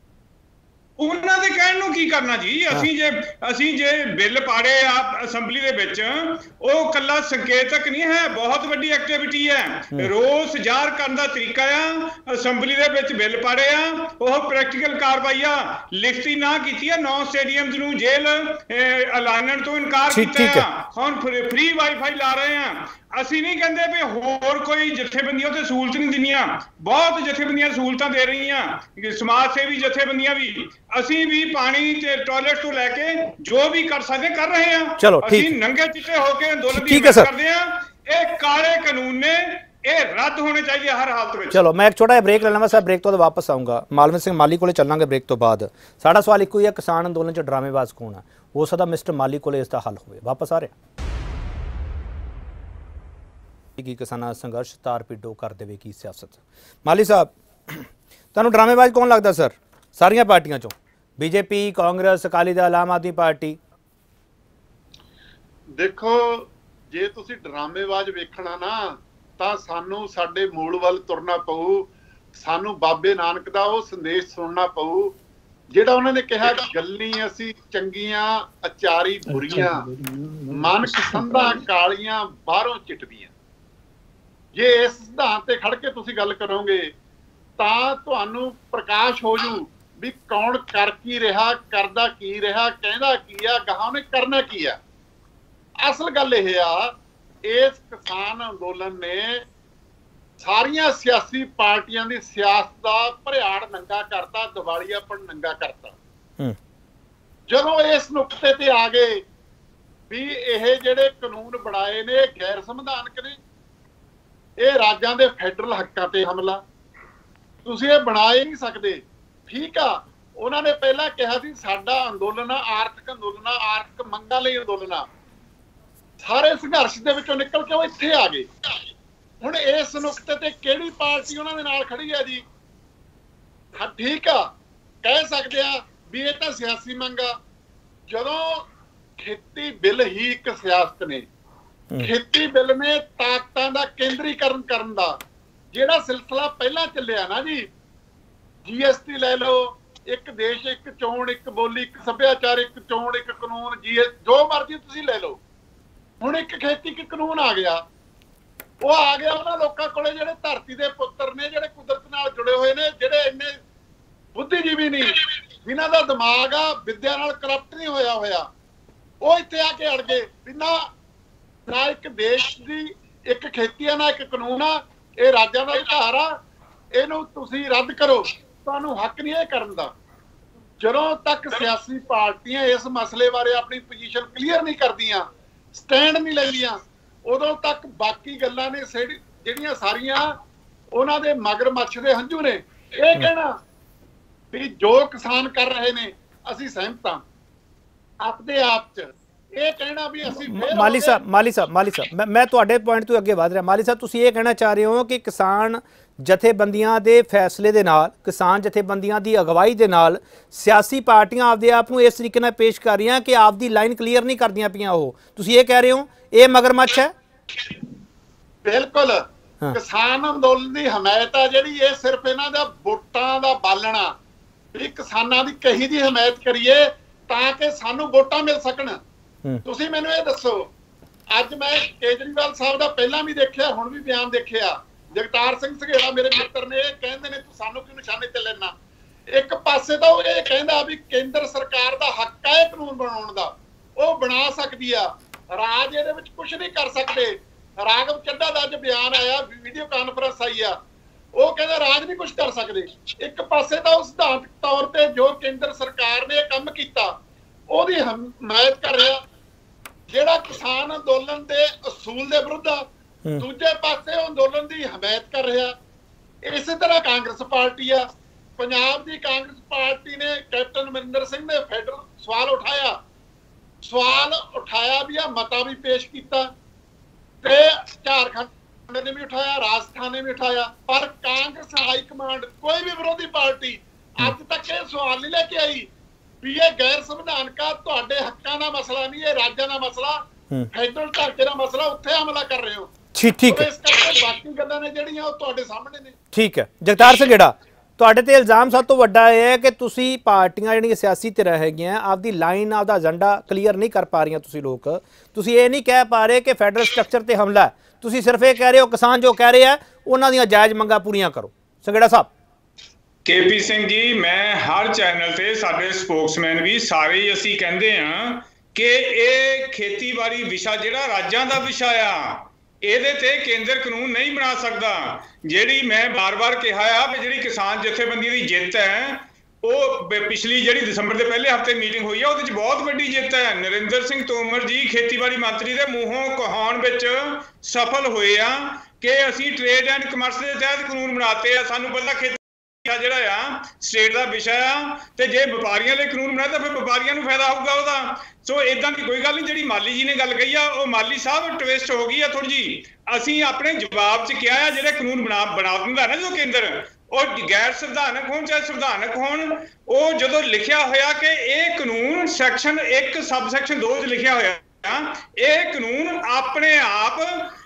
ਉਹਨਾਂ ਦੇ ਕਹਿਣ ਨੂੰ ਕੀ ਕਰਨਾ ਜੀ। ਅਸੀਂ ਜੇ ਅਸੀਂ ਜੇ ਬਿੱਲ ਪਾੜੇ ਆ ਅਸੈਂਬਲੀ ਦੇ ਵਿੱਚ, ਉਹ ਕੱਲਾ ਸੰਕੇਤਕ ਨਹੀਂ ਹੈ, ਬਹੁਤ ਵੱਡੀ ਐਕਟੀਵਿਟੀ ਹੈ। ਰੋਸ ਜ਼ਾਹਰ ਕਰਨ ਦਾ ਤਰੀਕਾ ਆ। ਅਸੈਂਬਲੀ ਦੇ ਵਿੱਚ ਬਿੱਲ ਪਾੜੇ ਆ, ਉਹ ਪ੍ਰੈਕਟੀਕਲ ਕਾਰਵਾਈ ਆ। ਲਿਖਤੀ ਨਾ ਕੀਤੀ ਆ, ਨੌ ਸਟੇਡੀਅਮਸ ਨੂੰ ਜੇਲ੍ਹ ਐਲਾਨਣ ਤੋਂ ਇਨਕਾਰ ਕੀਤਾ ਆ। ਹੁਣ ਫ੍ਰੀ ਵਾਈਫਾਈ ਲਾ ਰਹੇ ਆ। ਅਸੀਂ ਨਹੀਂ ਕਹਿੰਦੇ ਵੀ ਹੋਰ ਕੋਈ ਜਥੇਬੰਦੀਆਂ ਤੇ ਸਹੂਲਤ ਨਹੀਂ ਦਿੰਦੀਆਂ, ਬਹੁਤ ਜਥੇਬੰਦੀਆਂ ਸਹੂਲਤਾਂ ਦੇ ਰਹੀਆਂ, ਸਮਾਜ ਸੇਵੀ ਜਥੇਬੰਦੀਆਂ ਵੀ। ਅਸੀਂ ਵੀ ਪਾਣੀ ਤੇ ਟਾਇਲਟ ਤੋਂ ਲੈ ਕੇ ਜੋ ਵੀ ਕਰ ਸਕਦੇ ਕਰ ਰਹੇ ਹਾਂ। ਚਲੋ ਠੀਕ, ਅਸੀਂ ਨੰਗੇ ਚਿੱਟੇ ਹੋ ਕੇ ਅੰਦੋਲਨ ਦੀ ਹਿਮਾਇਤ ਕਰਦੇ ਹਾਂ। ਇਹ ਕਾਲੇ ਕਾਨੂੰਨ ਨੇ, ਇਹ ਰੱਦ ਹੋਣੇ ਚਾਹੀਦੇ ਹਰ ਹਾਲਤ ਵਿੱਚ। ਚਲੋ ਮੈਂ ਇੱਕ ਛੋਟਾ ਜਿਹਾ ਬ੍ਰੇਕ ਲੈ ਲਵਾਂ ਸਾਹਿਬ, ਬ੍ਰੇਕ ਤੋਂ ਵਾਪਸ ਆਊਂਗਾ। ਮਾਲਵਿੰਦਰ ਸਿੰਘ ਮਾਲੀ ਕੋਲੇ ਚੱਲਾਂਗੇ ਬ੍ਰੇਕ ਤੋਂ ਬਾਅਦ। ਸਾਡਾ ਸਵਾਲ ਇੱਕੋ ਹੀ ਹੈ, ਕਿਸਾਨ ਅੰਦੋਲਨ 'ਚ ਡਰਾਮੇਬਾਜ਼ ਕੌਣ ਹੈ? ਹੋ ਸਕਦਾ ਮਿਸਟਰ ਮਾਲੀ ਕੋਲੇ ਇਸ ਦਾ ਹੱਲ ਹੋਵੇ। ਵਾਪਸ ਆ ਰਿਹਾ ਕਿ ਕਿਸਾਨਾਂ ਸੰਘਰਸ਼ ਤਾਰ ਪਿੱਡੋ ਕਰ ਦੇਵੇਗੀ ਸਿਆਸਤ। ਮਾਲੀ ਸਾਹਿਬ, ਤੁਹਾਨੂੰ ਡਰਾਮੇਬਾਜ਼ ਕੌਣ ਲੱਗਦਾ ਸਰ ਸਾਰੀਆਂ ਪਾਰਟੀਆਂ ਚੋਂ? BJP, Congress, Akali Dal, Aam Aadmi party? ਦੇਖੋ, ਜੇ ਤੁਸੀਂ ਡਰਾਮੇਬਾਜ਼ ਵੇਖਣਾ ਨਾ ਤਾਂ ਸਾਨੂੰ ਸਾਡੇ ਮੂਲ ਵੱਲ ਤੁਰਨਾ ਪਊ। ਸਾਨੂੰ ਬਾਬੇ ਨਾਨਕ ਦਾ ਉਹ ਸੰਦੇਸ਼ ਸੁਣਨਾ ਪਊ ਜਿਹੜਾ ਉਹਨਾਂ ਨੇ ਕਿਹਾ, ਗੱਲੀ ਅਸੀਂ ਚੰਗੀਆਂ ਅਚਾਰੀ ਬੁਰੀਆਂ, ਮਨ ਪਸੰਦਾਂ ਕਾਲੀਆਂ ਬਾਹਰੋਂ ਚਿੱਟਦੀਆਂ। ਜੇ ਇਸ ਸਿਧਾਂਤ ਤੇ ਖੜ ਕੇ ਤੁਸੀਂ ਗੱਲ ਕਰੋਗੇ ਤਾਂ ਤੁਹਾਨੂੰ ਪ੍ਰਕਾਸ਼ ਹੋ ਜੂ ਵੀ ਕੌਣ ਕਰ ਕੀ ਰਿਹਾ, ਕਰਦਾ ਕੀ ਰਿਹਾ, ਕਹਿੰਦਾ ਕੀ ਆ, ਗਾਹਾਂ ਉਹਨੇ ਕਰਨਾ ਕੀ ਆ। ਅਸਲ ਗੱਲ ਇਹ ਆ, ਇਸ ਕਿਸਾਨ ਅੰਦੋਲਨ ਨੇ ਸਾਰੀਆਂ ਸਿਆਸੀ ਪਾਰਟੀਆਂ ਦੀ ਸਿਆਸਤ ਦਾ ਭਰਿਆੜ ਨੰਗਾ ਕਰਤਾ, ਦਿਵਾਲੀਆਪਣ ਨੰਗਾ ਕਰਤਾ। ਜਦੋਂ ਇਸ ਨੁਕਤੇ ਤੇ ਆ ਗਏ ਵੀ ਇਹ ਜਿਹੜੇ ਕਾਨੂੰਨ ਬਣਾਏ ਨੇ ਗੈਰ ਸੰਵਿਧਾਨਕ ਨੇ, ਇਹ ਰਾਜਾਂ ਦੇ ਫੈਡਰਲ ਹੱਕਾਂ ਤੇ ਹਮਲਾ, ਤੁਸੀਂ ਇਹ ਬਣਾ ਹੀ ਨਹੀਂ ਸਕਦੇ। ਠੀਕ ਆ, ਉਹਨਾਂ ਨੇ ਪਹਿਲਾਂ ਕਿਹਾ ਸੀ ਸਾਡਾ ਅੰਦੋਲਨ ਆ ਆਰਥਿਕ ਅੰਦੋਲਨ ਆ, ਆਰਥਿਕ ਮੰਗਾਂ ਲਈ ਅੰਦੋਲਨ ਆ। ਸਾਰੇ ਸੰਘਰਸ਼ ਦੇ ਵਿੱਚੋਂ ਨਿਕਲ ਕੇ ਉਹ ਇੱਥੇ ਆ ਗਏ। ਹੁਣ ਇਸ ਨੁਕਤੇ ਤੇ ਕਿਹੜੀ ਪਾਰਟੀ ਉਹਨਾਂ ਦੇ ਨਾਲ ਖੜੀ ਹੈ ਜੀ? ਹਾਂ ਠੀਕ ਆ, ਕਹਿ ਸਕਦੇ ਆ ਵੀ ਇਹ ਤਾਂ ਸਿਆਸੀ ਮੰਗ ਆ। ਜਦੋਂ ਖੇਤੀ ਬਿੱਲ ਹੀ ਇੱਕ ਸਿਆਸਤ ਨੇ, ਖੇਤੀ ਬਿੱਲ ਨੇ ਤਾਕਤਾਂ ਦਾ ਕੇਂਦਰੀਕਰਨ ਕਰਨ ਦਾ ਜਿਹੜਾ ਸਿਲਸਿਲਾ ਪਹਿਲਾਂ ਚੱਲਿਆ ਨਾ ਜੀ, ਜੀਐਸਟੀ ਲੈ ਲਓ, ਇੱਕ ਦੇਸ਼ ਇੱਕ ਚੋਣ ਇੱਕ ਬੋਲੀ ਇੱਕ ਸੱਭਿਆਚਾਰ ਇੱਕ ਚੋਣ ਇੱਕ ਕਾਨੂੰਨ, ਜੀ ਜੋ ਮਰਜ਼ੀ ਤੁਸੀਂ ਲੈ ਲਓ। ਹੁਣ ਇੱਕ ਖੇਤੀ ਇੱਕ ਕਾਨੂੰਨ ਆ ਗਿਆ, ਉਹ ਆ ਗਿਆ ਉਹਨਾਂ ਲੋਕਾਂ ਕੋਲੇ ਜਿਹੜੇ ਧਰਤੀ ਦੇ ਪੁੱਤਰ ਨੇ, ਜਿਹੜੇ ਕੁਦਰਤ ਨਾਲ ਜੁੜੇ ਹੋਏ ਨੇ, ਜਿਹੜੇ ਇੰਨੇ ਬੁੱਧੀਜੀਵੀ ਨਹੀਂ, ਜਿਨ੍ਹਾਂ ਦਾ ਦਿਮਾਗ ਆ ਵਿਦਿਆ ਨਾਲ ਕਰਪਟ ਨਹੀਂ ਹੋਇਆ ਹੋਇਆ, ਉਹ ਇੱਥੇ ਆ ਕੇ ਅੜ ਗਏ। ਬਿਨਾਂ ਨਾ ਇੱਕ ਦੇਸ਼ ਦੀ ਇੱਕ ਖੇਤੀ ਆ, ਨਾ ਇੱਕ ਕਾਨੂੰਨ ਆ, ਇਹ ਰਾਜਾਂ ਦਾ ਅਧਿਕਾਰ ਆ, ਇਹਨੂੰ ਤੁਸੀਂ ਰੱਦ ਕਰੋ, ਤੁਹਾਨੂੰ ਹੱਕ ਨਹੀਂ ਇਹ ਕਰਨ ਦਾ। ਜਦੋਂ ਤੱਕ ਸਿਆਸੀ ਪਾਰਟੀਆਂ ਇਸ ਮਸਲੇ ਬਾਰੇ ਆਪਣੀ ਪੋਜੀਸ਼ਨ ਕਲੀਅਰ ਨਹੀਂ ਕਰਦੀਆਂ, ਸਟੈਂਡ ਨਹੀਂ ਲੈਂਦੀਆਂ, ਉਦੋਂ ਤੱਕ ਬਾਕੀ ਗੱਲਾਂ ਨੇ ਜਿਹੜੀਆਂ ਸਾਰੀਆਂ ਉਹਨਾਂ ਦੇ ਮਗਰਮੱਛ ਦੇ ਹੰਝੂ ਨੇ। ਇਹ ਕਹਿਣਾ ਵੀ ਜੋ ਕਿਸਾਨ ਕਰ ਰਹੇ ਨੇ ਅਸੀਂ ਸਹਿਮਤ ਹਾਂ ਆਪਦੇ ਆਪ ਚ, ਇਹ ਕਹਿਣਾ ਵੀ ਅਸੀਂ ਮਾਲੀ ਸਾਹਿਬ ਮਾਲੀ ਸਾਹਿਬ ਮਾਲੀ ਸਾਹਿਬ ਮੈਂ ਮੈਂ ਤੁਹਾਡੇ ਪੁਆਇੰਟ ਤੋਂ ਅੱਗੇ ਵਧ ਰਿਹਾ। ਮਾਲੀ ਸਾਹਿਬ ਤੁਸੀਂ ਇਹ ਕਹਿਣਾ ਚਾਹ ਰਹੇ ਹੋ ਕਿ ਕਿਸਾਨ ਜਥੇਬੰਦੀਆਂ ਦੇ ਫੈਸਲੇ ਦੇ ਨਾਲ, ਕਿਸਾਨ ਜਥੇਬੰਦੀਆਂ ਦੀ ਅਗਵਾਈ ਦੇ ਨਾਲ ਸਿਆਸੀ ਪਾਰਟੀਆਂ ਆਪਦੇ ਆਪ ਨੂੰ ਇਸ ਤਰੀਕੇ ਨਾਲ ਪੇਸ਼ ਕਰ ਰਹੀਆਂ ਕਿ ਆਪਦੀ ਲਾਈਨ ਕਲੀਅਰ ਨਹੀਂ ਕਰਦੀਆਂ ਪਈਆਂ। ਉਹ ਤੁਸੀਂ ਇਹ ਕਹਿ ਰਹੇ ਹੋ ਇਹ ਮਗਰਮੱਛ ਹੈ? ਬਿਲਕੁਲ, ਕਿਸਾਨ ਅੰਦੋਲਨ ਦੀ ਹਮਾਇਤ ਆ ਜਿਹੜੀ, ਇਹ ਸਿਰਫ ਇਹਨਾਂ ਦਾ ਵੋਟਾਂ ਦਾ ਬਾਲਣਾ ਵੀ ਕਿਸਾਨਾਂ ਦੀ ਕਹੀ ਦੀ ਹਮਾਇਤ ਕਰੀਏ ਤਾਂ ਕਿ ਸਾਨੂੰ ਵੋਟਾਂ ਮਿਲ ਸਕਣ। ਤੁਸੀਂ ਮੈਨੂੰ ਇਹ ਦੱਸੋ, ਅੱਜ ਮੈਂ ਕੇਜਰੀਵਾਲ ਸਾਹਿਬ ਦਾ ਪਹਿਲਾਂ ਵੀ ਦੇਖਿਆ, ਹੁਣ ਵੀ ਬਿਆਨ ਦੇਖਿਆ, ਜਗਤਾਰ ਸਿੰਘ ਸਘੇੜਾ ਮੇਰੇ ਮਿੱਤਰ ਨੇ, ਇਹ ਕਹਿੰਦੇ ਨੇ ਤੂੰ ਸਾਨੂੰ ਕਿਉਂ ਨਿਸ਼ਾਨੇ ਤੇ ਲੈਣਾ। ਇੱਕ ਪਾਸੇ ਤਾਂ ਉਹ ਇਹ ਕਹਿੰਦਾ ਵੀ ਕੇਂਦਰ ਸਰਕਾਰ ਦਾ ਹੱਕ ਹੈ ਕਾਨੂੰਨ ਬਣਾਉਣ ਦਾ, ਉਹ ਬਣਾ ਸਕਦੀ ਆ, ਰਾਜ ਇਹਦੇ ਵਿੱਚ ਕੁਝ ਨਹੀਂ ਕਰ ਸਕਦੇ। ਰਾਘਵ ਚੱਡਾ ਦਾ ਅੱਜ ਬਿਆਨ ਆਇਆ, ਵੀਡੀਓ ਕਾਨਫਰੰਸ ਆਈ ਆ, ਉਹ ਕਹਿੰਦਾ ਰਾਜ ਨਹੀਂ ਕੁਝ ਕਰ ਸਕਦੇ। ਇੱਕ ਪਾਸੇ ਤਾਂ ਉਹ ਸਿਧਾਂਤਕ ਤੌਰ ਤੇ ਜੋ ਕੇਂਦਰ ਸਰਕਾਰ ਨੇ ਇਹ ਕੰਮ ਕੀਤਾ ਉਹਦੀ ਹਮਾਇਤ ਕਰ ਰਿਹਾ, ਜਿਹੜਾ ਕਿਸਾਨ ਅੰਦੋਲਨ ਦੇ ਅਸੂਲ ਦੇ ਵਿਰੁੱਧ ਆ, ਦੂਜੇ ਪਾਸੇ ਉਹ ਅੰਦੋਲਨ ਦੀ ਹਮਾਇਤ ਕਰ ਰਿਹਾ। ਇਸੇ ਤਰ੍ਹਾਂ ਕਾਂਗਰਸ ਪਾਰਟੀ ਆ, ਪੰਜਾਬ ਦੀ ਕਾਂਗਰਸ ਪਾਰਟੀ ਨੇ ਕੈਪਟਨ ਅਮਰਿੰਦਰ ਸਿੰਘ ਨੇ ਫੈਡਰਲ ਸਵਾਲ ਉਠਾਇਆ, ਸਵਾਲ ਉਠਾਇਆ ਵੀ ਆ, ਮਤਾ ਵੀ ਪੇਸ਼ ਕੀਤਾ, ਤੇ ਝਾਰਖੰਡ ਨੇ ਵੀ ਉਠਾਇਆ, ਰਾਜਸਥਾਨ ਨੇ ਵੀ ਉਠਾਇਆ, ਪਰ ਕਾਂਗਰਸ ਹਾਈ ਕਮਾਂਡ ਕੋਈ ਵੀ ਵਿਰੋਧੀ ਪਾਰਟੀ ਅੱਜ ਤੱਕ ਇਹ ਸਵਾਲ ਨਹੀਂ ਲੈ ਕੇ ਆਈ ਵੀ ਇਹ ਗੈਰ ਸੰਵਿਧਾਨਕ ਆ, ਤੁਹਾਡੇ ਹੱਕਾਂ ਦਾ ਮਸਲਾ ਨਹੀਂ, ਇਹ ਰਾਜਾਂ ਦਾ ਮਸਲਾ, ਫੈਡਰਲ ਢਾਂਚੇ ਦਾ ਮਸਲਾ, ਉੱਥੇ ਹਮਲਾ ਕਰ ਰਹੇ ਹੋ। ਠੀਕ ਹੈ, ਇਸ ਕਰਕੇ ਬਾਕੀ ਗੱਲਾਂ ਨੇ ਜਿਹੜੀਆਂ ਉਹ ਤੁਹਾਡੇ ਸਾਹਮਣੇ ਨੇ। ਠੀਕ ਹੈ, ਜਗਤਾਰ ਸਿੰਘੇੜਾ ਤੁਹਾਡੇ ਤੇ ਇਲਜ਼ਾਮ ਸਭ ਤੋਂ ਵੱਡਾ ਇਹ ਹੈ ਕਿ ਤੁਸੀਂ ਪਾਰਟੀਆਂ ਜਿਹੜੀਆਂ ਸਿਆਸੀ ਧਿਰਾਂ ਹੈਗੀਆਂ ਆਪਦੀ ਲਾਈਨ, ਆਪਦਾ ਏਜੰਡਾ ਕਲੀਅਰ ਨਹੀਂ ਕਰ ਪਾ ਰਹੀਆਂ। ਤੁਸੀਂ ਲੋਕ ਤੁਸੀਂ ਇਹ ਨਹੀਂ ਕਹਿ ਪਾ ਰਹੇ ਕਿ ਫੈਡਰਲ ਸਟਰਕਚਰ ਤੇ ਹਮਲਾ, ਤੁਸੀਂ ਸਿਰਫ ਇਹ ਕਹਿ ਰਹੇ ਹੋ ਕਿਸਾਨ ਜੋ ਕਹਿ ਰਹੇ ਆ ਉਹਨਾਂ ਦੀਆਂ ਜਾਇਜ਼ ਮੰਗਾਂ ਪੂਰੀਆਂ ਕਰੋ। ਸਿੰਘੇੜਾ ਸਾਹਿਬ। ਕੇਪੀ ਸਿੰਘ ਜੀ, ਮੈਂ ਹਰ ਚੈਨਲ ਤੇ ਸਾਡੇ ਸਪੋਕਸਮੈਨ ਵੀ ਸਾਰੇ ਹੀ ਅਸੀਂ ਕਹਿੰਦੇ ਹਾਂ ਕਿ ਇਹ ਖੇਤੀਬਾੜੀ ਵਿਸ਼ਾ ਜਿਹੜਾ ਰਾਜਾਂ ਦਾ ਵਿਸ਼ਾ ਆ, ਇਹਦੇ ਤੇ ਕੇਂਦਰ ਕਾਨੂੰਨ ਨਹੀਂ ਬਣਾ ਸਕਦਾ। ਜਿਹੜੀ ਮੈਂ ਬਾਰ-ਬਾਰ ਕਿਹਾ ਆ ਵੀ ਜਿਹੜੀ ਕਿਸਾਨ ਜਥੇਬੰਦੀ ਦੀ ਜਿੱਤ ਹੈ, ਉਹ ਪਿਛਲੀ ਜਿਹੜੀ ਦਸੰਬਰ ਦੇ ਪਹਿਲੇ ਹਫ਼ਤੇ ਮੀਟਿੰਗ ਹੋਈ ਆ, ਉਹਦੇ 'ਚ ਬਹੁਤ ਵੱਡੀ ਜਿੱਤ ਹੈ। ਨਰਿੰਦਰ ਸਿੰਘ ਤੋਮਰ ਜੀ ਖੇਤੀਬਾੜੀ ਮੰਤਰੀ ਦੇ ਮੂੰਹੋਂ ਕਹਾਉਣ ਵਿੱਚ ਸਫਲ ਹੋਏ ਆ ਕਿ ਅਸੀਂ ਟ੍ਰੇਡ ਐਂਡ ਕਮਰਸ ਦੇ ਤਹਿਤ ਕਾਨੂੰਨ ਬਣਾਤੇ ਆ। ਸਾਨੂੰ ਪਹਿਲਾਂ ਖੇਤੀ ਜਿਹੜਾ ਆ ਸਟੇਟ ਦਾ ਵਿਸ਼ਾ ਆ, ਤੇ ਜੇ ਵਪਾਰੀਆਂ ਲਈ ਕਾਨੂੰਨ ਬਣਾਇਆ ਤਾਂ ਫਿਰ ਵਪਾਰੀਆਂ ਨੂੰ ਫਾਇਦਾ ਹੋਊਗਾ ਉਹਦਾ। ਸੋ ਇਦਾਂ ਦੀ ਕੋਈ ਗੱਲ ਨਹੀਂ। ਜਿਹੜੀ ਮਾਲੀ ਜੀ ਨੇ ਗੱਲ ਕਹੀ ਆ, ਉਹ ਮਾਲੀ ਸਾਹਿਬ ਟਵਿਸਟ ਹੋ ਗਈ ਆ ਥੋੜੀ ਜੀ। ਅਸੀਂ ਆਪਣੇ ਜਵਾਬ 'ਚ ਕਿਹਾ ਆ ਜਿਹੜੇ ਕਾਨੂੰਨ ਬਣਾ ਬਣਾ ਦਿੰਦਾ ਨਾ ਜੋ ਕੇਂਦਰ, ਉਹ ਗੈਰ ਸੰਵਿਧਾਨਕ ਹੋਣ ਚਾਹੇ ਸੰਵਿਧਾਨਕ ਹੋਣ, ਉਹ ਜਦੋਂ ਲਿਖਿਆ ਹੋਇਆ ਕਿ ਇਹ ਕਾਨੂੰਨ ਸੈਕਸ਼ਨ ਇੱਕ ਸਬ ਸੈਕਸ਼ਨ ਦੋ 'ਚ ਲਿਖਿਆ ਹੋਇਆ, ਇਹ ਕਾਨੂੰਨ ਆਪਣੇ ਆਪ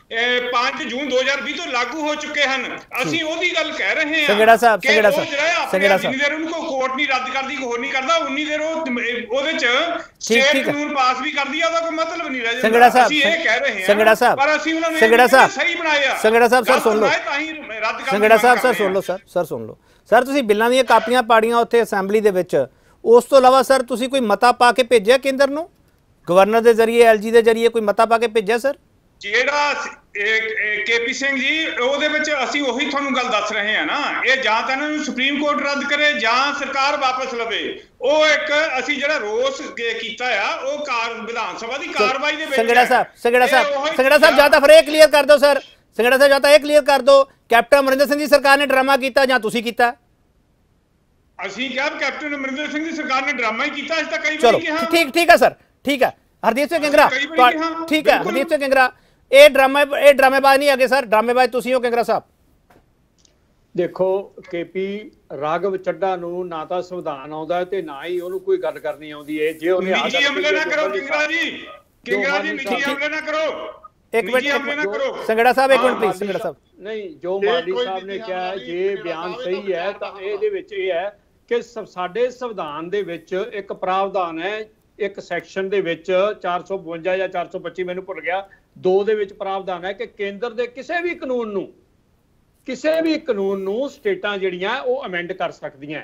पांच जून दो हज़ार बीस तो लागू हो चुके हैं। ਅਸੀਂ ਉਹਦੀ ਗੱਲ ਕਹਿ ਰਹੇ ਹਾਂ ਸੰਘੇੜਾ ਸਾਹਿਬ ਸੰਘੇੜਾ ਸਾਹਿਬ ਸੰਘੇੜਾ ਸਾਹਿਬ ਜਿੰਨੀ ਦੇਰ ਉਹਨੂੰ ਕੋਈ ਕੋਰਟ ਨਹੀਂ ਰੱਦ ਕਰਦੀ, ਕੋਈ ਹੋਰ ਨਹੀਂ ਕਰਦਾ, ਉਨੀ ਦੇਰ ਉਹ ਉਹਦੇ ਚ ਸਟੇਟ ਕਾਨੂੰਨ ਪਾਸ ਵੀ ਕਰਦੀ ਆ, ਉਹਦਾ ਕੋਈ ਮਤਲਬ ਨਹੀਂ ਰਹਿ ਜਾਂਦਾ। ਸੰਘੇੜਾ ਸਾਹਿਬ ਅਸੀਂ ਇਹ ਕਹਿ ਰਹੇ ਹਾਂ ਸੰਘੇੜਾ ਸਾਹਿਬ ਪਰ ਅਸੀਂ ਉਹਨਾਂ ਨੂੰ ਸੰਘੇੜਾ ਸਾਹਿਬ ਸਹੀ ਬਣਾਇਆ। ਸੰਘੇੜਾ ਸਾਹਿਬ ਸਰ ਸੁਣ ਲਓ, ਸੰਘੇੜਾ ਸਾਹਿਬ ਸਰ ਸੁਣ ਲਓ, ਸਰ ਸਰ ਸੁਣ ਲਓ ਸਰ, ਤੁਸੀਂ ਬਿੱਲਾਂ ਦੀਆਂ ਕਾਪੀਆਂ ਪਾੜੀਆਂ ਉੱਥੇ ਅਸੈਂਬਲੀ ਦੇ ਵਿੱਚ, ਉਸ ਤੋਂ ਇਲਾਵਾ ਸਰ ਤੁਸੀਂ ਕੋਈ ਮਤਾ ਪਾ ਕੇ ਭੇਜਿਆ ਕੇਂਦਰ ਨੂੰ, ਗਵਰਨਰ ਦੇ ਜ਼ਰੀਏ, ਐਲਜੀ ਦੇ ਜ਼ਰੀਏ ਕੋਈ ਮਤਾ ਪਾ ਕੇ ਭੇਜਿਆ ਸਰ? ਜਿਹੜਾ ਕੇਪੀ ਸਿੰਘ ਜੀ ਉਹਦੇ ਵਿੱਚ ਅਸੀਂ ਉਹੀ ਤੁਹਾਨੂੰ ਗੱਲ ਦੱਸ ਰਹੇ ਹਾਂ ਨਾ, ਇਹ ਜਾਂ ਤਾਂ ਇਹਨਾਂ ਨੂੰ ਸੁਪਰੀਮ ਕੋਰਟ ਰੱਦ ਕਰੇ ਜਾਂ ਸਰਕਾਰ ਵਾਪਸ ਲਵੇ। ਉਹ ਇੱਕ ਅਸੀਂ ਜਿਹੜਾ ਰੋਸ ਕੀਤਾ ਆ ਉਹ ਕਾਰ ਵਿਧਾਨ ਸਭਾ ਦੀ ਕਾਰਵਾਈ ਦੇ ਵਿੱਚ। ਸੰਘੇੜਾ ਸਾਹਿਬ ਸੰਘੇੜਾ ਸਾਹਿਬ ਸੰਘੇੜਾ ਸਾਹਿਬ ਜਾਂ ਤਾਂ ਫਿਰ ਇਹ ਕਲੀਅਰ ਕਰ ਦਿਓ ਸਰ, ਸੰਘੇੜਾ ਸਾਹਿਬ ਜਾਂ ਤਾਂ ਇਹ ਕਲੀਅਰ ਕਰ ਦਿਓ ਕੈਪਟਨ ਅਮਰਿੰਦਰ ਸਿੰਘ ਦੀ ਸਰਕਾਰ ਨੇ ਡਰਾਮਾ ਕੀਤਾ ਜਾਂ ਤੁਸੀਂ ਕੀਤਾ? ਅਸੀਂ ਕਿਹਾ ਕੈਪਟਨ ਅਮਰਿੰਦਰ ਸਿੰਘ ਦੀ ਸਰਕਾਰ ਨੇ ਡਰਾਮਾ ਹੀ ਕੀਤਾ, ਅਸੀਂ ਤਾਂ ਕਈ ਵਾਰੀ ਕਿਹਾ। ਠੀਕ ਠੀਕ ਹੈ ਸਰ, ਠੀਕ ਹੈ। ਹਰਦੀਪ ਸਿੰਘ ਕਿੰਗਰਾ ਠੀਕ ਹੈ, ਹਰਦੀਪ ਸਿੰਘ ਕਿੰਗਰਾ ਇਹ ਡਰਾਮਾ ਇਹ ਡਰਾਮੇਬਾਜ਼ ਨਹੀਂ ਹੈਗੇ ਸਰ, ਡਰਾਮੇਬਾਜ਼ ਤੁਸੀਂ ਹੋ ਕਿੰਗਰਾ ਸਾਹਿਬ। ਦੇਖੋ ਕੇਪੀ ਰਾਘਵ ਚੱਡਾ ਨੂੰ ਨਾ ਤਾਂ ਸੰਵਿਧਾਨ ਆਉਂਦਾ ਤੇ ਨਾ ਹੀ ਉਹਨੂੰ ਕੋਈ ਗੱਲ ਕਰਨੀ ਆਉਂਦੀ ਹੈ। ਜੇ ਉਹਨੇ ਨਿੱਜੀ ਹਮਲੇ ਨਾ ਕਰੋ ਕਿੰਗਰਾ ਜੀ, ਕਿੰਗਰਾ ਜੀ ਨਿੱਜੀ ਹਮਲੇ ਨਾ ਕਰੋ, ਇੱਕ ਮਿੰਟ ਸੰਘੇੜਾ ਸਾਹਿਬ ਇੱਕ ਮਿੰਟ ਪਲੀਜ਼। ਸੰਘੇੜਾ ਸਾਹਿਬ ਨਹੀਂ, ਜੋ ਮਾਲੀ ਸਾਹਿਬ ਨੇ ਕਿਹਾ ਜੇ ਬਿਆਨ ਸਹੀ ਹੈ ਤਾਂ ਇਹਦੇ ਵਿੱਚ ਇਹ ਹੈ ਕਿ ਸਾਡੇ ਸੰਵਿਧਾਨ ਦੇ ਵਿੱਚ ਇੱਕ ਪ੍ਰਾਵਧਾਨ ਹੈ, ਇੱਕ ਸੈਕਸ਼ਨ ਦੇ ਵਿੱਚ ਚਾਰ ਸੌ ਬਵੰਜਾ ਜਾਂ ਚਾਰ ਸੌ ਪੱਚੀ ਮੈਨੂੰ ਭੁੱਲ ਗਿਆ, ਦੋ ਦੇ ਵਿੱਚ ਪ੍ਰਾਵਧਾਨ ਹੈ ਕਿ ਕੇਂਦਰ ਦੇ ਕਿਸੇ ਵੀ ਕਾਨੂੰਨ ਨੂੰ ਕਿਸੇ ਵੀ ਕਾਨੂੰਨ ਨੂੰ ਸਟੇਟਾਂ ਜਿਹੜੀਆਂ ਉਹ ਅਮੈਂਡ ਕਰ ਸਕਦੀਆਂ।